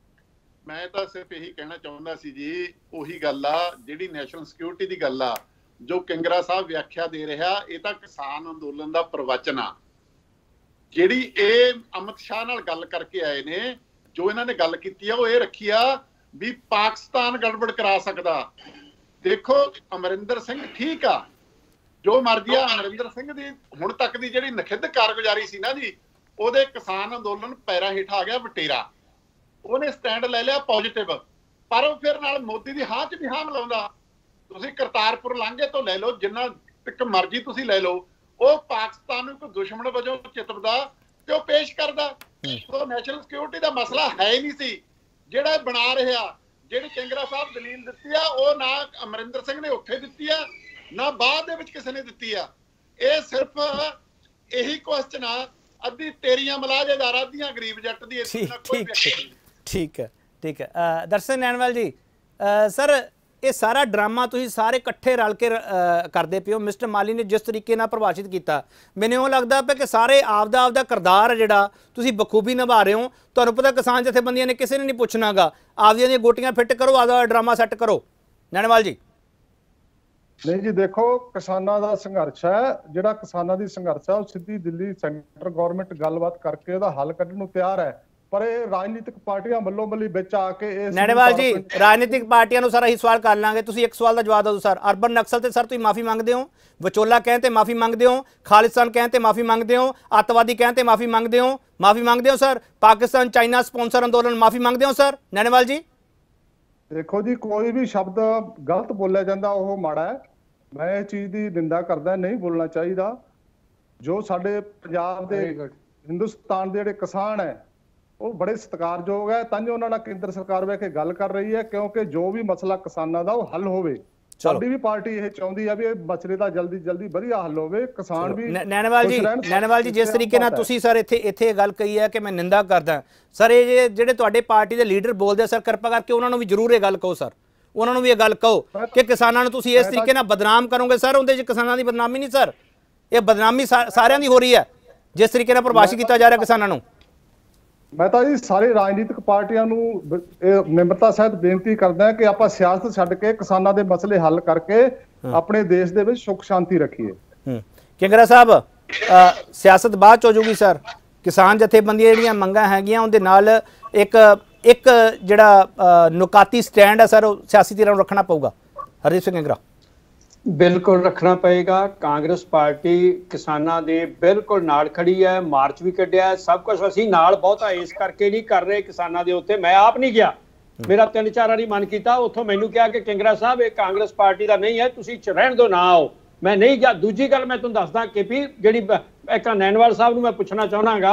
ਮੈਂ ਤਾਂ ਸਿਰਫ ਇਹੀ ਕਹਿਣਾ ਚਾਹੁੰਦਾ ਸੀ ਜੀ ਉਹੀ ਗੱਲ ਆ ਜਿਹੜੀ ਨੈਸ਼ਨਲ ਸਿਕਿਉਰਿਟੀ ਦੀ ਗੱਲ ਆ ਜੋ ਕਿੰਗਰਾ ਸਾਹਿਬ ਵਿਆਖਿਆ ਦੇ ਰਿਹਾ ਇਹ ਤਾਂ ਕਿਸਾਨ ਅੰਦੋਲਨ ਦਾ ਪ੍ਰਵਚਨ ਆ ਜਿਹੜੀ ਇਹ ਅਮਿਤ ਸ਼ਾਹ ਨਾਲ ਗੱਲ ਕਰਕੇ ਆਏ ਨੇ ਜੋ ਇਹਨਾਂ ਨੇ ਗੱਲ ਕੀਤੀ ਆ ਉਹ ਇਹ ਰੱਖੀ ਆ ਵੀ ਪਾਕਿਸਤਾਨ ਗੜਬੜ ਕਰਾ ਸਕਦਾ ਦੇਖੋ ਅਮਰਿੰਦਰ ਸਿੰਘ ਠੀਕ ਆ ਜੋ ਮਰਜ਼ੀ ਆ ਅਮਰਿੰਦਰ ਸਿੰਘ ਦੀ ਹੁਣ ਤੱਕ ਦੀ ਜਿਹੜੀ ਨਖਿੱਧ ਕਾਰਗੁਜ਼ਾਰੀ ਸੀ ਨਾ ਜੀ ਉਹਦੇ ਕਿਸਾਨ ਅੰਦੋਲਨ ਪੈਰਾਂ ਹੇਠ ਆ ਗਿਆ ਵਟੇਰਾ ਉਹਨੇ ਸਟੈਂਡ ਲੈ ਲਿਆ ਪੋਜ਼ਿਟਿਵ ਪਰ ਉਹ ਫਿਰ ਨਾਲ ਮੋਦੀ ਦੀ ਹਾਂ 'ਚ ਵੀ ਹਾਂ ਮਿਲਾਉਂਦਾ ਤੁਸੀਂ ਕਰਤਾਰਪੁਰ ਲਾਂਘੇ ਤੋਂ ਲੈ ਲਓ ਜਿੰਨਾ ਤੱਕ ਮਰਜ਼ੀ ਤੁਸੀਂ ਲੈ ਲਓ ਉਹ ਪਾਕਿਸਤਾਨ ਨੂੰ ਕੋਈ ਦੁਸ਼ਮਣ ਵਜੋਂ ਚਿਤਵਦਾ ਤੇ ਉਹ ਪੇਸ਼ ਕਰਦਾ ਉਹ ਨੈਸ਼ਨਲ ਸਿਕਿਉਰਿਟੀ ਦਾ ਮਸਲਾ ਹੈ ਹੀ ਨਹੀਂ ਸੀ ਜਿਹੜਾ ਬਣਾ ਰਿਹਾ ਜਿਹੜੀ ਕਿੰਗਰਾ ਸਾਹਿਬ ਦਲੀਲ ਦਿੱਤੀ ਆ ਉਹ ਨਾ ਅਮਰਿੰਦਰ ਸਿੰਘ ਨੇ ਉੱਥੇ ਦਿੱਤੀ ਆ ਨਾ ਬਾਅਦ ਦੇ ਵਿੱਚ ਕਿਸੇ ਨੇ ਦਿੱਤੀ ਆ ਇਹ ਸਿਰਫ ਇਹੀ ਕੁਐਸਚਨ ਆ ਅੱਧੀ ਤੇਰੀਆਂ ਮਲਾਜੇਦਾਰ ਅੱਧੀਆਂ ਗਰੀਬ ਜੱਟ ਦੀ ਇਸ ਨਾਲ ਕੋਈ ਠੀਕ ਹੈ ਠੀਕ ਹੈ ਦਰਸ਼ਨ ਨੈਣਵਾਲ ਜੀ ਸਰ ਇਹ ਸਾਰਾ ਡਰਾਮਾ ਤੁਸੀਂ ਸਾਰੇ ਇਕੱਠੇ ਰਲ ਕੇ ਕਰਦੇ ਪਿਓ ਮਿਸਟਰ ਮਾਲੀ ਨੇ ਜਿਸ ਤਰੀਕੇ ਨਾਲ ਪ੍ਰਭਾਸ਼ਿਤ ਕੀਤਾ ਮੈਨੂੰ ਉਹ ਲੱਗਦਾ ਪਿਆ ਕਿ ਸਾਰੇ ਆਪਦਾ ਆਪਦਾ ਕਿਰਦਾਰ ਜਿਹੜਾ ਤੁਸੀਂ ਬਖੂਬੀ ਨਿਭਾ ਰਹੇ ਹੋ ਤੁਹਾਨੂੰ ਪਤਾ ਕਿਸਾਨ ਜਥੇਬੰਦੀਆਂ ਨੇ ਕਿਸੇ ਨੇ ਨਹੀਂ ਪੁੱਛਣਾਗਾ ਆਪਦੀਆਂ ਦੀਆਂ ਗੋਟੀਆਂ ਫਿੱਟ ਕਰੋ ਆਪਦਾ ਡਰਾਮਾ ਸੈੱਟ ਕਰੋ ਨੈਣਵਾਲ ਜੀ ਨਹੀਂ ਜੀ ਦੇਖੋ ਕਿਸਾਨਾਂ ਦਾ ਸੰਘਰਸ਼ ਹੈ ਜਿਹੜਾ ਕਿਸਾਨਾਂ ਦੀ ਸੰਘਰਸ਼ ਹੈ ਉਹ ਸਿੱਧੀ ਦਿੱਲੀ ਸੈਂਟਰ ਗਵਰਨਮੈਂਟ ਗੱਲਬਾਤ ਕਰਕੇ ਉਹਦਾ ਹੱਲ ਕੱਢਣ ਨੂੰ ਤਿਆਰ ਹੈ ਪਰ ਇਹ ਰਾਜਨੀਤਿਕ ਪਾਰਟੀਆਂ ਵੱਲੋਂ ਵੱਲੀ ਵਿੱਚ ਆ ਕੇ ਇਸ ਨੈਣਵਾਲ ਜੀ ਰਾਜਨੀਤਿਕ ਪਾਰਟੀਆਂ ਨੂੰ ਸਾਰਾ ਹੀ ਸਵਾਲ ਕਰ ਲਾਂਗੇ ਤੁਸੀਂ ਇੱਕ ਸਵਾਲ ਦਾ ਜਵਾਬ ਦਿਓ ਸਰ ਅਰਬਨ ਨਕਸਲ ਤੇ ਸਰ ਤੁਸੀਂ ਮਾਫੀ ਮੰਗਦੇ ਹੋ ਵਿਚੋਲਾ ਕਹਿਣ ਤੇ ਮਾਫੀ ਮੰਗਦੇ ਹੋ ਖਾਲਿਸਤਾਨ ਕਹਿਣ ਤੇ ਮਾਫੀ ਮੰਗਦੇ ਹੋ ਅੱਤਵਾਦੀ ਕਹਿਣ ਤੇ ਮਾਫੀ ਮੰਗਦੇ ਹੋ ਮਾਫੀ ਮੰਗਦੇ ਹੋ ਸਰ ਪਾਕਿਸਤਾਨ ਚਾਈਨਾ ਸਪਾਂਸਰ ਅੰਦੋਲਨ ਮਾਫੀ ਮੰਗਦੇ ਹੋ ਸਰ ਨੈਣਵਾਲ ਜੀ ਦੇਖੋ ਜੀ ਕੋਈ ਵੀ ਸ਼ਬਦ ਗਲਤ ਬੋਲਿਆ ਜਾਂਦਾ ਉਹ ਮਾੜਾ ਹੈ ਮੈਂ ਇਹ ਚੀਜ਼ ਦੀ ਨਿੰਦਾ ਕਰਦਾ ਨਹੀਂ ਬੋਲਣਾ ਚਾਹੀਦਾ ਜੋ ਸਾਡੇ ਪੰਜਾਬ ਦੇ ਹਿੰਦੁਸਤਾਨ ਦੇ ਜਿਹੜੇ ਕਿਸਾਨ ਹੈ ਉਹ ਬੜੇ ਸਤਿਕਾਰਯੋਗ ਹੈ ਤਾਂ ਜੋ ਉਹਨਾਂ ਨਾਲ ਕੇਂਦਰ ਸਰਕਾਰ ਵੇਖ ਕੇ ਗੱਲ ਕਰ ਰਹੀ ਹੈ ਕਿਉਂਕਿ ਜੋ ਵੀ ਮਸਲਾ ਕਿਸਾਨਾਂ ਦਾ ਉਹ ਹੱਲ ਹੋਵੇ ਸਾਡੀ ਵੀ ਪਾਰਟੀ ਇਹ ਚਾਹੁੰਦੀ ਆ ਵੀ ਇਹ ਮਸਲੇ ਦਾ ਜਲਦੀ ਜਲਦੀ ਵਧੀਆ ਹੱਲ ਹੋਵੇ ਕਿਸਾਨ ਵੀ ਨੈਣਵਾਲ ਜੀ ਨੈਣਵਾਲ ਜੀ ਜਿਸ ਤਰੀਕੇ ਨਾਲ ਤੁਸੀਂ ਸਰ ਇੱਥੇ ਇੱਥੇ ਗੱਲ ਕਹੀ ਹੈ ਕਿ ਮੈਂ ਨਿੰਦਾ ਕਰਦਾ ਸਰ ਇਹ ਜਿਹੜੇ ਤੁਹਾਡੇ ਪਾਰਟੀ ਦੇ ਲੀਡਰ ਬੋਲਦੇ ਆ ਸਰ ਕਿਰਪਾ ਕਰਕੇ ਉਹਨਾਂ ਨੂੰ ਵੀ ਜ਼ਰੂਰ ਇਹ ਗੱਲ ਕਹੋ ਸਰ ਉਹਨਾਂ ਨੂੰ ਵੀ ਇਹ ਗੱਲ ਕਹੋ ਕਿ ਕਿਸਾਨਾਂ ਨੂੰ ਤੁਸੀਂ ਇਸ ਤਰੀਕੇ ਨਾਲ ਬਦਨਾਮ ਕਰੋਗੇ ਸਰ ਉਹਦੇ 'ਚ ਕਿਸਾਨਾਂ ਦੀ ਬਦਨਾਮੀ ਨਹੀਂ ਸਰ ਇਹ ਬਦਨਾਮੀ ਸਾਰਿਆਂ ਦੀ ਹੋ ਰਹੀ ਹੈ ਜਿਸ ਤਰੀਕੇ ਨਾਲ ਪ੍ਰਭਾਸ਼ਿਤ ਕੀਤਾ ਜਾ ਰਿਹਾ ਕਿਸਾਨਾਂ ਨੂੰ ਮੈਂ ਤਾਂ ਜੀ ਸਾਰੇ ਰਾਜਨੀਤਿਕ ਪਾਰਟੀਆਂ ਨੂੰ ਇਹ ਨਿਮਰਤਾ ਸਹਿਤ ਬੇਨਤੀ ਕਰਦਾ ਕਿ ਆਪਾਂ ਸਿਆਸਤ ਛੱਡ ਕੇ ਕਿਸਾਨਾਂ ਦੇ ਮਸਲੇ ਹੱਲ ਕਰਕੇ ਆਪਣੇ ਦੇਸ਼ ਦੇ ਵਿੱਚ ਸੁੱਖ ਸ਼ਾਂਤੀ ਰੱਖੀਏ ਕਿੰਗਰਾ ਸਾਹਿਬ ਸਿਆਸਤ ਬਾਅਦ ਚ ਹੋ ਜੂਗੀ ਸਰ ਕਿਸਾਨ ਜਥੇਬੰਦੀਆਂ ਜਿਹੜੀਆਂ ਮੰਗਾਂ ਹੈਗੀਆਂ ਉਹਦੇ ਨਾਲ ਇੱਕ ਇੱਕ ਜਿਹੜਾ ਨੁਕਾਤੀ ਸਟੈਂਡ ਹੈ ਸਰ ਉਹ ਸਿਆਸੀ ਧਿਰਾਂ ਨੂੰ ਰੱਖਣਾ ਪਊਗਾ ਹਰਦੀਪ ਸਿੰਘ ਕਿੰਗਰਾ ਬਿਲਕੁਲ ਰੱਖਣਾ ਪਏਗਾ ਕਾਂਗਰਸ ਪਾਰਟੀ ਕਿਸਾਨਾਂ ਦੇ ਬਿਲਕੁਲ ਨਾਲ ਖੜੀ ਹੈ ਮਾਰਚ ਵੀ ਕੱਢਿਆ ਸਭ ਕੁਝ ਅਸੀਂ ਨਾਲ ਬਹੁਤਾ ਇਸ ਕਰਕੇ ਨਹੀਂ ਕਰ ਰਹੇ ਕਿਸਾਨਾਂ ਦੇ ਉੱਤੇ ਮੈਂ ਆਪ ਨਹੀਂ ਗਿਆ ਮੇਰਾ ਤਿੰਨ ਚਾਰ ਵਾਰੀ ਮਨ ਕੀਤਾ ਉੱਥੋਂ ਮੈਨੂੰ ਕਿਹਾ ਕਿ ਕਿੰਗਰਾ ਸਾਹਿਬ ਇਹ ਕਾਂਗਰਸ ਪਾਰਟੀ ਦਾ ਨਹੀਂ ਹੈ ਤੁਸੀਂ ਰਹਿਣ ਦਿਓ ਨਾ ਆਓ ਮੈਂ ਨਹੀਂ ਗਿਆ ਦੂਜੀ ਗੱਲ ਮੈਂ ਤੁਹਾਨੂੰ ਦੱਸਦਾ ਕਿ ਵੀ ਜਿਹੜੀ ਇੱਕ ਨੈਣਵਾਲ ਸਾਹਿਬ ਨੂੰ ਮੈਂ ਪੁੱਛਣਾ ਚਾਹਣਾਗਾ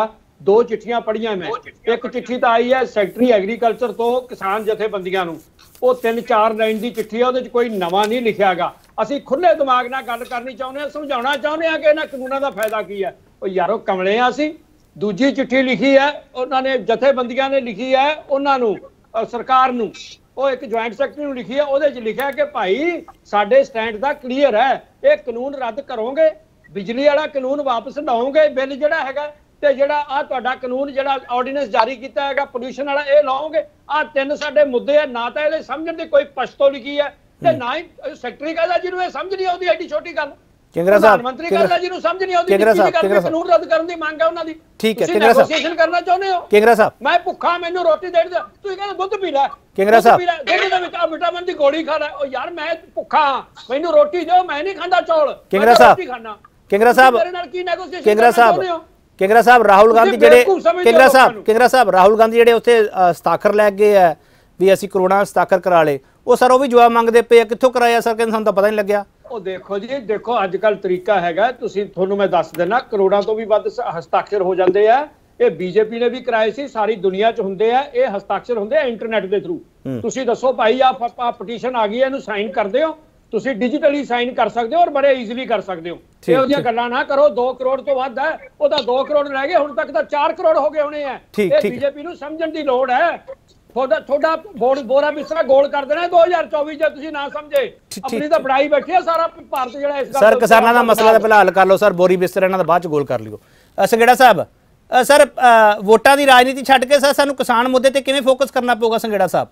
दो चिट्ठियां पढ़ियां मैं। एक चिट्ठी तो आई है सैकटरी एग्रीकल्चर तो किसान जथेबंदियां नूं, वो तीन चार लाइन की चिट्ठी है, उहदे च कोई नवां नहीं लिखिया गा। ਅਸੀਂ खुले दिमाग नाल गल करनी चाहुंदे हां, समझाउणा चाहुंदे हां कि इन्हां कानूनां दा फायदा की है। ਉਹ यारो कमले आ ਅਸੀਂ। दूजी चिट्ठी लिखी है उन्होंने जथेबंदियां ने लिखी है उन्होंने सरकार नूं, ਉਹ ਇੱਕ ਜੁਆਇੰਟ ਸੈਕਟਰੀ ਨੂੰ ਲਿਖੀ ਹੈ, ਉਹਦੇ ਚ ਲਿਖਿਆ ਕਿ ਭਾਈ ਸਾਡੇ ਸਟੈਂਡ ਦਾ ਕਲੀਅਰ ਹੈ, ਇਹ ਕਾਨੂੰਨ ਰੱਦ ਕਰੋਗੇ, ਬਿਜਲੀ ਵਾਲਾ ਕਾਨੂੰਨ ਵਾਪਸ ਲਾਓਗੇ, ਬਿੱਲ ਜਿਹੜਾ ਹੈਗਾ ਤੇ ਜਿਹੜਾ ਆ ਤੁਹਾਡਾ ਕਾਨੂੰਨ ਜਿਹੜਾ ਆਰਡੀਨੈਂਸ ਜਾਰੀ ਕੀਤਾ ਹੈਗਾ ਪੋਲੂਸ਼ਨ ਵਾਲਾ ਇਹ ਲਾਓਗੇ। ਆ ਤਿੰਨ ਸਾਡੇ ਮੁੱਦੇ ਆ, ਨਾ ਤਾਂ ਇਹਦੇ ਸਮਝਣ ਦੀ ਕੋਈ ਪਛਤੋ ਲਿਖੀ ਹੈ ਤੇ ਨਾ ਹੀ ਸੈਕਟਰੀ ਕਹਿੰਦਾ ਜਿਹਨੂੰ ਇਹ ਸਮਝ ਨਹੀਂ ਆਉਂਦੀ ਐਡੀ ਛੋਟੀ ਗੱਲ। ਕਿੰਗਰਾ ਸਾਹਿਬ ਮੰਤਰੀ ਕਹਿੰਦਾ ਜਿਹਨੂੰ ਸਮਝ ਨਹੀਂ ਆਉਂਦੀ ਕਿੰਗਰਾ ਸਾਹਿਬ ਕਾਨੂੰਨ ਰੱਦ ਕਰਨ ਦੀ ਮੰਗ ਹੈ ਉਹਨਾਂ ਦੀ। ਠੀਕ ਹੈ ਕਿੰਗਰਾ ਸਾਹਿਬ ਨੈਗੋਸ਼ੀਏਸ਼ਨ ਕਰਨਾ ਚਾਹੁੰਦੇ ਹੋ? ਕਿੰਗਰਾ ਸਾਹਿਬ ਮੈਂ ਭੁੱਖਾ, ਮੈਨੂੰ ਰੋਟੀ ਦੇਣ ਦੇ, ਤੁਸੀਂ ਕਹਿੰਦੇ ਦੁੱਧ ਪੀ ਲੈ। ਕਿੰਗਰਾ ਸਾਹਿਬ ਦੁੱਧ ਦੇ ਵਿੱਚ ਆ ਵਿਟਾਮਿਨ ਦੀ ਗੋਲੀ ਖਾ ਲੈ। ਉਹ ਯਾਰ ਮੈਂ ਭੁੱਖਾ, ਮੈਨੂੰ ਰੋਟੀ ਦਿਓ, ਮੈਂ ਨਹੀਂ ਖਾਂਦਾ ਚੌਲ। ਕਿੰਗਰਾ ਸਾਹਿਬ ਕਿੰਗਰਾ ਸਾਹਿਬ ਮੇਰੇ ਨਾਲ ਕੀ ਨੈਗੋਸ਼ੀਏਸ਼ਨ ਕਿੰਗਰਾ ਸਾਹਿਬ ਕਿੰਗਰਾ ਸਾਹਿਬ ਰਾਹੁਲ ਗਾਂਧੀ ਜਿਹੜੇ ਕਿੰਗਰਾ ਸਾਹਿਬ ਕਿੰਗਰਾ ਸਾਹਿਬ ਰਾਹੁਲ ਗਾਂਧੀ ਜਿਹੜੇ ਉੱਥੇ ਹਸਤਾਖਰ ਲੈ ਗਏ ਆ ਵੀ ਅਸੀਂ ਕਰੋਨਾ ਹਸਤਾਖਰ ਕਰਾ ਲਏ, ਉਹ ਸਰ ਉਹ ਵੀ ਜਵਾਬ ਮੰਗਦੇ ਪਏ ਆ ਕਿੱਥੋਂ ਕਰਾਇਆ ਸਰ, ਕਹਿੰਦੇ ਸਾਨੂੰ ਤਾਂ ਪਤਾ ਨਹੀਂ ਲੱਗਿਆ। ਉਹ ਦੇਖੋ ਜੀ, ਦੇਖੋ ਅੱਜ ਕੱਲ ਤਰੀਕਾ ਹੈਗਾ, ਤੁਸੀਂ ਤੁਹਾਨੂੰ ਮੈਂ ਦੱਸ ਦੇਣਾ ਕਰੋੜਾਂ ਤੋਂ ਵੀ ਵੱਧ ਹਸਤਾਖਰ ਹੋ ਜਾਂਦੇ ਆ। ਇਹ ਬੀਜੇਪੀ ਨੇ ਵੀ ਕਰਾਏ ਸੀ, ਸਾਰੀ ਦੁਨੀਆ 'ਚ ਹੁੰਦੇ ਆ ਇਹ ਹਸਤਾਖਰ, ਹੁੰਦੇ ਆ ਇੰਟਰਨੈਟ ਦੇ ਥਰੂ। ਤੁਸੀਂ ਦੱਸੋ ਭਾਈ ਆ ਪਟੀਸ਼ਨ ਆ ਗਈ ਹੈ, ਇਹਨੂੰ ਸਾਈਨ ਕਰਦੇ ਹੋ ਤੁਸੀਂ, ਡਿਜੀਟਲੀ ਸਾਈਨ ਕਰ ਸਕਦੇ ਹੋ ਔਰ ਬੜੇ ਈਜ਼ੀਲੀ ਕਰ ਸਕਦੇ ਹੋ। ਇਹੋ ਜਿਹੀਆਂ ਗੱਲਾਂ ਨਾ ਕਰੋ। ਦੋ ਕਰੋੜ ਤੋਂ ਵੱਧ ਹੈ, ਉਹਦਾ ਦੋ ਕਰੋੜ ਰਹਿ ਗਏ, ਹੁਣ ਤੱਕ ਤਾਂ ਚਾਰ ਕਰੋੜ ਹੋ ਗਏ ਹੋਣੇ ਆ। ਇਹ ਬੀਜੇਪੀ ਨੂੰ ਸਮਝਣ ਦੀ ਲੋੜ ਹੈ। ਤੁਹਾਡਾ ਤੁਹਾਡਾ ਬੋਰਾ ਬਿਸਤਰਾ ਗੋਲ ਕਰ ਦੇਣਾ ਦੋ ਹਜ਼ਾਰ ਚੌਵੀ ਜੇ ਤੁਸੀਂ ਨਾ ਸਮਝੇ। ਆਪਣੀ ਤਾਂ ਬੜਾਈ ਬੈਠੀ ਆ ਸਾਰਾ ਭਾਰਤ ਜਿਹੜਾ ਇਸ ਗੱਲ ਸਰ ਕਿਸਾਨਾਂ ਦਾ ਮਸਲਾ ਤਾਂ ਪਹਿਲਾਂ ਹੱਲ ਕਰ ਲਓ ਸਰ, ਬੋਰੀ ਬਿਸਤਰਾ ਇਹਨਾਂ ਦਾ ਬਾਅਦ ਚ ਗੋਲ ਕਰ ਲਿਓ। ਸੰਘੇੜਾ ਸਾਹਿਬ ਸਰ ਵੋਟਾਂ ਦੀ ਰਾਜਨੀਤੀ ਛੱਡ ਕੇ ਸਰ ਸਾਨੂੰ ਕਿਸਾਨ ਮੁੱਦੇ ਤੇ ਕਿਵੇਂ ਫੋਕਸ ਕਰਨਾ ਪਊਗਾ ਸੰਘੇੜਾ ਸਾਹਿਬ?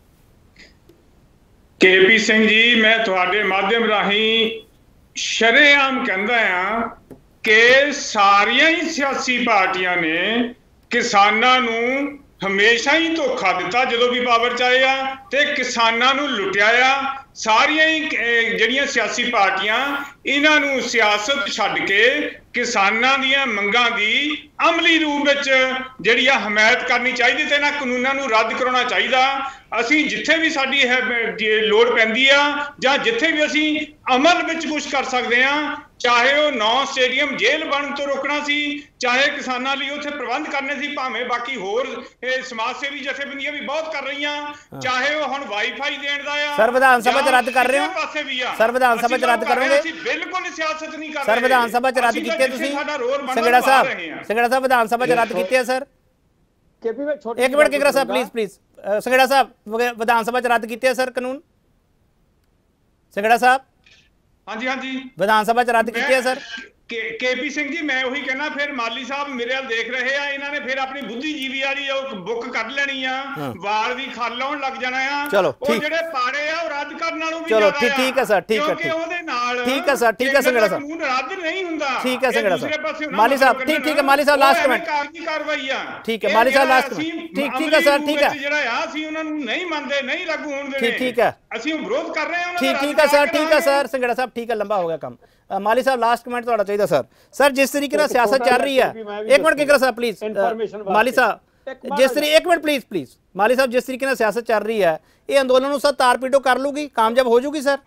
ਕੇਪੀ ਸਿੰਘ ਜੀ, ਮੈਂ ਤੁਹਾਡੇ ਮਾਧਿਅਮ ਰਾਹੀਂ ਸ਼ਰੇਆਮ ਕਹਿੰਦਾ ਆ ਕਿ ਸਾਰੀਆਂ ਹੀ ਸਿਆਸੀ ਪਾਰਟੀਆਂ ਨੇ ਕਿਸਾਨਾਂ ਨੂੰ ਹਮੇਸ਼ਾ ਹੀ ਧੋਖਾ ਦਿੱਤਾ ਜਦੋਂ ਵੀ ਪਾਵਰ 'ਚ ਆਏ ਆ ਤੇ ਕਿਸਾਨਾਂ ਨੂੰ ਲੁੱਟਿਆ ਆ। ਸਾਰੀਆਂ ਹੀ ਜਿਹੜੀਆਂ ਸਿਆਸੀ ਪਾਰਟੀਆਂ ਇਹਨਾਂ ਨੂੰ ਸਿਆਸਤ ਛੱਡ ਕੇ ਕਿਸਾਨਾਂ ਦੀਆਂ ਮੰਗਾਂ ਦੀ ਅਮਲੀ ਰੂਪ ਵਿੱਚ ਜਿਹੜੀ ਆ ਹਮਾਇਤ ਕਰਨੀ ਚਾਹੀਦੀ ਤੇ ਇਹਨਾਂ ਕਾਨੂੰਨਾਂ ਨੂੰ ਰੱਦ ਕਰਾਉਣਾ ਚਾਹੀਦਾ। ਅਸੀਂ ਜਿੱਥੇ ਵੀ ਸਾਡੀ ਲੋੜ ਪੈਂਦੀ ਆ ਜਾਂ ਜਿੱਥੇ ਵੀ ਅਸੀਂ ਅਮਲ ਵਿੱਚ ਕੁਝ ਕਰ ਸਕਦੇ ਆ, ਚਾਹੇ ਉਹ ਨੌ ਸਟੇਡੀਅਮ ਜੇਲ੍ਹ ਬਣਨ ਤੋਂ ਰੋਕਣਾ ਸੀ, ਚਾਹੇ ਕਿਸਾਨਾਂ ਲਈ ਉੱਥੇ ਪ੍ਰਬੰਧ ਕਰਨੇ ਸੀ, ਭਾਵੇਂ ਬਾਕੀ ਹੋਰ ਸਮਾਜ ਸੇਵੀ ਜਥੇਬੰਦੀਆਂ ਵੀ ਬਹੁਤ ਕਰ ਰਹੀਆਂ, ਚਾਹੇ ਉਹ ਹੁਣ ਵਾਈਫਾਈ ਦੇਣ ਦਾ ਆ। ਸਰ ਵਿਧਾਨ ਸਭਾ 'ਚ ਰੱਦ ਕਰ ਰਹੇ ਹੋ? ਪਾਸੇ ਵੀ ਆ ਸਰ ਵਿਧਾਨ ਸਭਾ 'ਚ ਰੱਦ ਕਰੋਗੇ? ਅਸੀਂ ਬਿਲਕੁਲ ਸਿਆਸਤ ਨਹੀਂ ਕਰ ਰਹੇ ਸਰ। ਵਿਧਾਨ ਸਭਾ 'ਚ ਰੱਦ ਕੀਤੇ ਤੁਸੀਂ ਸੰਘੇੜਾ ਸਾਹਿਬ? ਸੰਘੇੜਾ ਸਾਹਿਬ ਵਿਧਾਨ ਸਭਾ 'ਚ ਰੱਦ ਕੀਤੇ ਆ ਸਰ? ਇੱਕ ਮਿੰਟ ਕਿੰਗਰਾ ਸਾਹਿਬ ਪਲੀਜ਼ ਪਲੀਜ਼। ਸੰਘੇੜਾ ਸਾਹਿਬ ਵਿਧਾਨ ਸਭਾ 'ਚ ਰੱਦ ਕੀਤੇ ਆ ਸਰ ਕਾਨੂੰਨ? ਸੰਘੇੜਾ ਸਾਹਿਬ ਹਾਂਜੀ ਹਾਂਜੀ ਵਿਧਾਨ ਸਭਾ 'ਚ ਰੱਦ ਕੀਤੇ ਆ ਸਰ? ਕੇਪੀ ਸਿੰਘ ਜੀ ਮੈਂ ਉਹੀ ਕਹਿਣਾ, ਫਿਰ ਮਾਲੀ ਸਾਹਿਬ ਮੇਰੇ ਵੱਲ ਦੇਖ ਰਹੇ ਆ, ਇਹਨਾਂ ਨੇ ਫਿਰ ਆਪਣੀ ਬੁੱਧੀਜੀਵੀ ਵਾਲੀ ਉਹ ਬੁੱਕ ਕੱਢ ਲੈਣੀ ਆ, ਵਾਲ ਵੀ ਖਾ ਲਾਉਣ ਲੱਗ ਜਾਣਾ ਆ। ਚਲੋ ਉਹ ਜਿਹੜੇ ਪਾੜੇ ਆ ਉਹ ਰੱਦ ਕਰਨ ਨਾਲੋਂ ਵੀ ਜ਼ਿਆਦਾ ਆ। ਚਲੋ ਠੀਕ ਹੈ ਸਰ, ਠੀਕ ਹੈ ਠੀਕ ਉਹਦੇ ਨਾਲ ਠੀਕ ਹੈ ਸਰ, ਠੀਕ ਹੈ ਸੰਘੇੜਾ ਸਾਹਿਬ ਕਾਨੂੰਨ ਰੱਦ ਨਹੀਂ ਹੁੰਦਾ। ਠੀਕ ਹੈ ਸੰਘੇੜਾ ਸਾਹਿਬ। ਮਾਲੀ ਸਾਹਿਬ ਠੀਕ ਠੀਕ ਹੈ ਮਾਲੀ ਸਾਹਿਬ ਲਾਸਟ ਕਮੈਂਟ ਕਾਰਵਾਈ ਆ। ਠੀਕ ਹੈ ਮਾਲੀ ਸਾਹਿਬ ਲਾਸਟ ਕਮੈਂਟ। ਠੀਕ ਠੀਕ ਹੈ ਸਰ ਠੀਕ ਹੈ। ਜਿਹੜਾ ਆ ਅਸੀਂ ਉਹਨਾਂ ਨੂੰ ਨਹੀਂ ਮੰਨਦੇ, ਨਹੀਂ ਲਾਗੂ ਹੋਣ ਦੇਣੇ। ਠੀਕ ਠੀਕ ਹੈ ਅਸੀਂ ਵਿਰੋਧ ਕਰ ਰਹੇ ਹਾਂ। ਠੀਕ ਠੀਕ ਹੈ ਸਰ ਠੀਕ ਹੈ ਸਰ ਸੰਘੇੜਾ ਸਾਹਿਬ ਠੀਕ ਹੈ, ਲੰਬਾ ਹੋ ਗਿਆ ਕੰਮ। ਮਾਲੀ ਸਾਹਿਬ ਲਾਸਟ ਕਮੈਂਟ ਤੁਹਾਡਾ ਚਾਹੀਦਾ ਸਰ। ਸਰ ਜਿਸ ਤਰੀਕੇ ਨਾਲ ਸਿਆਸਤ ਚੱਲ ਰਹੀ ਹੈ, ਇੱਕ ਮਿੰਟ ਕਿੰਗਰਾ ਸਾਹਿਬ ਪਲੀਜ਼ ਮਾਲੀ ਸਾਹਿਬ ਜਿਸ ਤਰੀਕੇ ਇੱਕ ਮਿੰਟ ਪਲੀਜ਼ ਪਲੀਜ਼ ਮਾਲੀ ਸਾਹਿਬ ਜਿਸ ਤਰੀਕੇ ਨਾਲ ਸਿਆਸਤ ਚੱਲ ਰਹੀ ਹੈ ਇਹ ਅੰਦੋਲਨ ਨੂੰ ਸਰ ਤਾਰ ਪੀਟੋ ਕਰ ਲੂਗੀ, ਕਾਮਯਾਬ ਹੋ ਜੂਗੀ ਸਰ?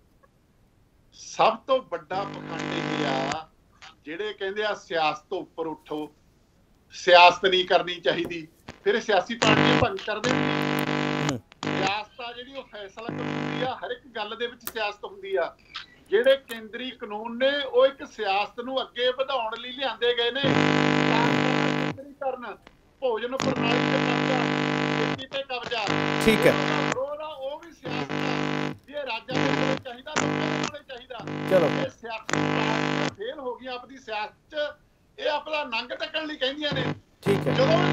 ਸਭ ਤੋਂ ਵੱਡਾ ਪਖੰਡ ਇਹ ਆ ਜਿਹੜੇ ਕਹਿੰਦੇ ਆ ਸਿਆਸਤ ਤੋਂ ਉੱਪਰ ਉੱਠੋ, ਸਿਆਸਤ ਨਹੀਂ ਕਰਨੀ ਚਾਹੀਦੀ, ਫਿਰ ਸਿਆਸੀ ਪਾਰਟੀਆਂ ਭੰਗ ਕਰਦੇ ਨੇ। ਸਿਆਸਤ ਆ ਜਿਹੜੀ ਉਹ ਫੈਸਲਾ ਕਰਦੀ ਆ, ਹਰ ਇੱਕ ਗੱਲ ਦੇ ਵਿੱਚ ਸਿਆਸਤ ਹੁੰਦੀ ਆ। ਜਿਹੜੇ ਕੇਂਦਰੀ ਕਾਨੂੰਨ ਨੇ ਉਹ ਇੱਕ ਸਿਆਸਤ ਨੂੰ ਅੱਗੇ ਵਧਾਉਣ ਲਈ ਲਿਆਂਦੇ ਗਏ ਨੇ। ਕੇਂਦਰੀਕਰਨ, ਭੋਜਨ ਪ੍ਰਣਾਲੀ ਤੇ ਕਬਜ਼ਾ, ਖੇਤੀ ਤੇ ਕਬਜ਼ਾ, ਠੀਕ ਹੈ, ਉਹ ਵੀ ਸਿਆਸਤ ਆ। ਇਹ ਰਾਜਾਂ ਦੇ ਕੋਲ ਚਾਹੀਦਾ, ਲੋਕਾਂ ਦੇ ਕੋਲ ਚਾਹੀਦਾ। ਚਲੋ ਇਹ ਸਿਆਸੀ ਪਾਰਟੀਆਂ ਫੇਲ ਹੋ ਗਈਆਂ ਆਪਣੀ ਸਿਆਸਤ 'ਚ, ਇਹ ਆਪਣਾ ਨੰਗ ਟੱਕਣ ਲਈ ਕਹਿੰਦੀਆਂ ਨੇ। ਠੀਕ ਹੈ ਜਦੋਂ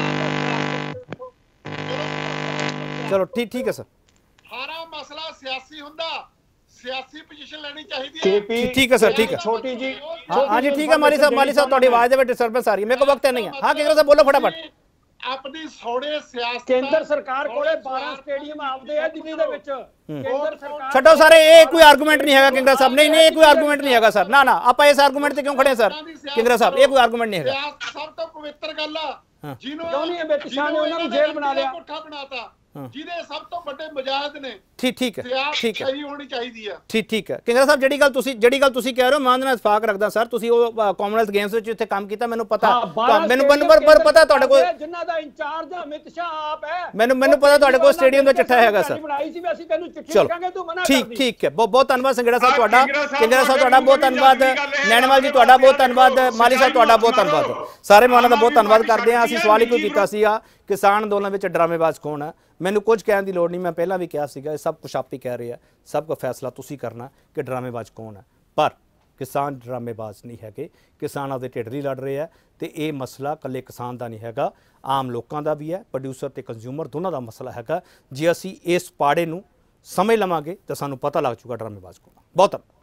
ਚਲੋ ਠੀਕ ਠੀਕ ਹੈ ਸਰ। ਸਾਰਾ ਮਸਲਾ ਸਿਆਸੀ ਹੁੰਦਾ, ਸਿਆਸੀ ਪੋਜੀਸ਼ਨ ਲੈਣੀ ਚਾਹੀਦੀ ਹੈ। ਠੀਕ ਹੈ ਸਰ ਠੀਕ ਹੈ ਛੋਟੀ ਜੀ। ਹਾਂ ਜੀ ਠੀਕ ਹੈ ਮਾਲੀ ਸਾਹਿਬ ਮਾਲੀ ਸਾਹਿਬ ਤੁਹਾਡੀ ਆਵਾਜ਼ ਦੇ ਵਿੱਚ ਡਿਸਟਰਬੈਂਸ ਆ ਰਹੀ ਹੈ, ਮੇਰੇ ਕੋਲ ਵਕਤ ਨਹੀਂ ਹੈ। ਹਾਂ ਕਿੰਗਰਾ ਸਾਹਿਬ ਬੋਲੋ ਫਟਾਫਟ। ਆਪਣੀ ਸੌੜੇ ਸਿਆਸਤ ਕੇਂਦਰ ਸਰਕਾਰ ਕੋਲੇ ਬਾਰਾਂ ਸਟੇਡੀਅਮ ਆਪਦੇ ਆ ਦਿੱਲੀ ਦੇ ਵਿੱਚ। ਕੇਂਦਰ ਸਰਕਾਰ ਛੱਡੋ ਸਾਰੇ, ਇਹ ਕੋਈ ਆਰਗੂਮੈਂਟ ਨਹੀਂ ਹੈਗਾ ਕਿੰਗਰਾ ਸਾਹਿਬ। ਨਹੀਂ ਨਹੀਂ ਇਹ ਕੋਈ ਆਰਗੂਮੈਂਟ ਨਹੀਂ ਹੈਗਾ ਸਰ। ਨਾ ਨਾ ਆਪਾਂ ਇਸ ਆਰਗੂਮੈਂਟ ਤੇ ਕਿਉਂ ਖੜੇ ਸਰ ਕਿੰਗਰਾ ਸਾਹਿਬ? ਇਹ ਕੋਈ ਆਰਗੂਮੈਂਟ ਨਹੀਂ ਹੈਗਾ। ਸਭ ਤੋਂ ਪਵਿੱਤਰ ਗੱਲ ਆ ਜਿਹਨੂੰ ਕਿਉਂ ਨਹੀਂ ਵਿੱਚ ਸ਼ਾਨ ਨੇ ਉਹਨਾਂ ਨੂੰ ਜੇਲ੍ਹ ਬਣਾ ਲਿਆ, ਕੋਠਾ ਬਣਾਤਾ। ਜਿਹਦੇ ਸਭ ਤੋਂ ਵੱਡੇ ਮੁਜਾਹਿਦ ਨੇ। ਠੀਕ ਠੀਕ ਹੈ ਠੀਕ ਹੈ ਸਹੀ ਹੋਣੀ ਚਾਹੀਦੀ ਆ। ਠੀਕ ਠੀਕ ਹੈ ਕਿੰਗਰਾ ਸਾਹਿਬ, ਜਿਹੜੀ ਗੱਲ ਤੁਸੀਂ ਜਿਹੜੀ ਗੱਲ ਤੁਸੀਂ ਕਹਿ ਰਹੇ ਹੋ ਮੈਂ ਉਹਦੇ ਨਾਲ ਇਤਫਾਕ ਰੱਖਦਾ ਸਰ। ਤੁਸੀਂ ਉਹ ਕਾਮਨਵੈਲਥ ਗੇਮਸ ਵਿੱਚ ਇੱਥੇ ਕੰਮ ਕੀਤਾ, ਮੈਨੂੰ ਪਤਾ ਮੈਨੂੰ ਮੈਨੂੰ ਪਰ ਪਤਾ ਤੁਹਾਡੇ ਕੋਲ ਜਿਨ੍ਹਾਂ ਦਾ ਇੰਚਾਰਜ ਅਮਿਤ ਸ਼ਾਹ ਆਪ ਹੈ। ਮੈਨੂੰ ਮੈਨੂੰ ਪਤਾ ਤੁਹਾਡੇ ਕੋਲ ਸਟੇਡੀਅਮ ਦਾ ਚਿੱਠਾ ਹੈਗਾ ਸਰ। ਬਣਾਈ ਸੀ ਵੀ ਅਸੀਂ ਤੈਨੂੰ ਚਿੱਠੀ ਲਿਖਾਂਗੇ, ਤੂੰ ਮਨਾ ਕਰ ਠੀਕ ਠੀਕ ਹੈ। ਬਹੁਤ ਬਹੁਤ ਧੰਨਵਾਦ ਸੰਘੇੜਾ ਸਾਹਿਬ ਤੁਹਾਡਾ। ਕਿੰਗਰਾ ਸਾਹਿਬ ਤੁਹਾਡਾ ਬਹੁਤ ਧੰਨਵਾਦ। ਨੈਣਵਾਲ ਜੀ ਤੁਹਾਡਾ ਬਹੁਤ ਧੰਨਵਾਦ। ਮਾਲੀ ਸਾਹਿਬ ਤੁਹਾਡਾ ਬਹੁਤ ਧੰਨਵਾਦ। ਸਾਰੇ ਮਹਿਮਾਨਾਂ ਦਾ ਬਹੁਤ ਧੰਨਵਾਦ ਕਰਦੇ ਹਾਂ। ਅਸੀਂ ਸਵਾਲ ਹੀ ਕੋਈ ਕੀਤਾ ਸੀਗਾ ਕਿਸਾਨ ਅੰਦੋਲਨ ਵਿੱਚ ਡਰਾਮੇਬਾਜ਼ ਕੌਣ ਹੈ। ਮੈਨੂੰ ਕੁਝ ਕਹਿਣ ਦੀ ਲੋੜ ਨਹੀਂ, ਮੈਂ ਪਹਿਲਾਂ ਵੀ ਕਿਹਾ ਸੀਗਾ ਇਹ ਸਭ ਕੁਛ ਆਪ ਹੀ ਕਹਿ ਰਹੇ ਆ। ਸਭ ਕੋ ਫੈਸਲਾ ਤੁਸੀਂ ਕਰਨਾ ਕਿ ਡਰਾਮੇਬਾਜ਼ ਕੌਣ ਹੈ। ਪਰ ਕਿਸਾਨ ਡਰਾਮੇਬਾਜ਼ ਨਹੀਂ ਹੈਗੇ, ਕਿਸਾਨ ਆਪਦੇ ਢਿੱਡ ਲਈ ਲੜ ਰਹੇ ਆ। ਤੇ ਇਹ ਮਸਲਾ ਇਕੱਲੇ ਕਿਸਾਨ ਦਾ ਨਹੀਂ ਹੈਗਾ, ਆਮ ਲੋਕਾਂ ਦਾ ਵੀ ਹੈ, ਪ੍ਰੋਡਿਊਸਰ ਤੇ ਕੰਜ਼ਿਊਮਰ ਦੋਨਾਂ ਦਾ ਮਸਲਾ ਹੈਗਾ। ਜੇ ਅਸੀਂ ਇਸ ਪਾੜੇ ਨੂੰ ਸਮਝ ਲਵਾਂਗੇ ਤਾਂ ਸਾਨੂੰ ਪਤਾ ਲੱਗ ਚੁੱਕਾ ਡਰਾਮੇਬਾਜ਼ ਕੌਣ। ਬਹੁਤ ਧੰਨਵਾਦ।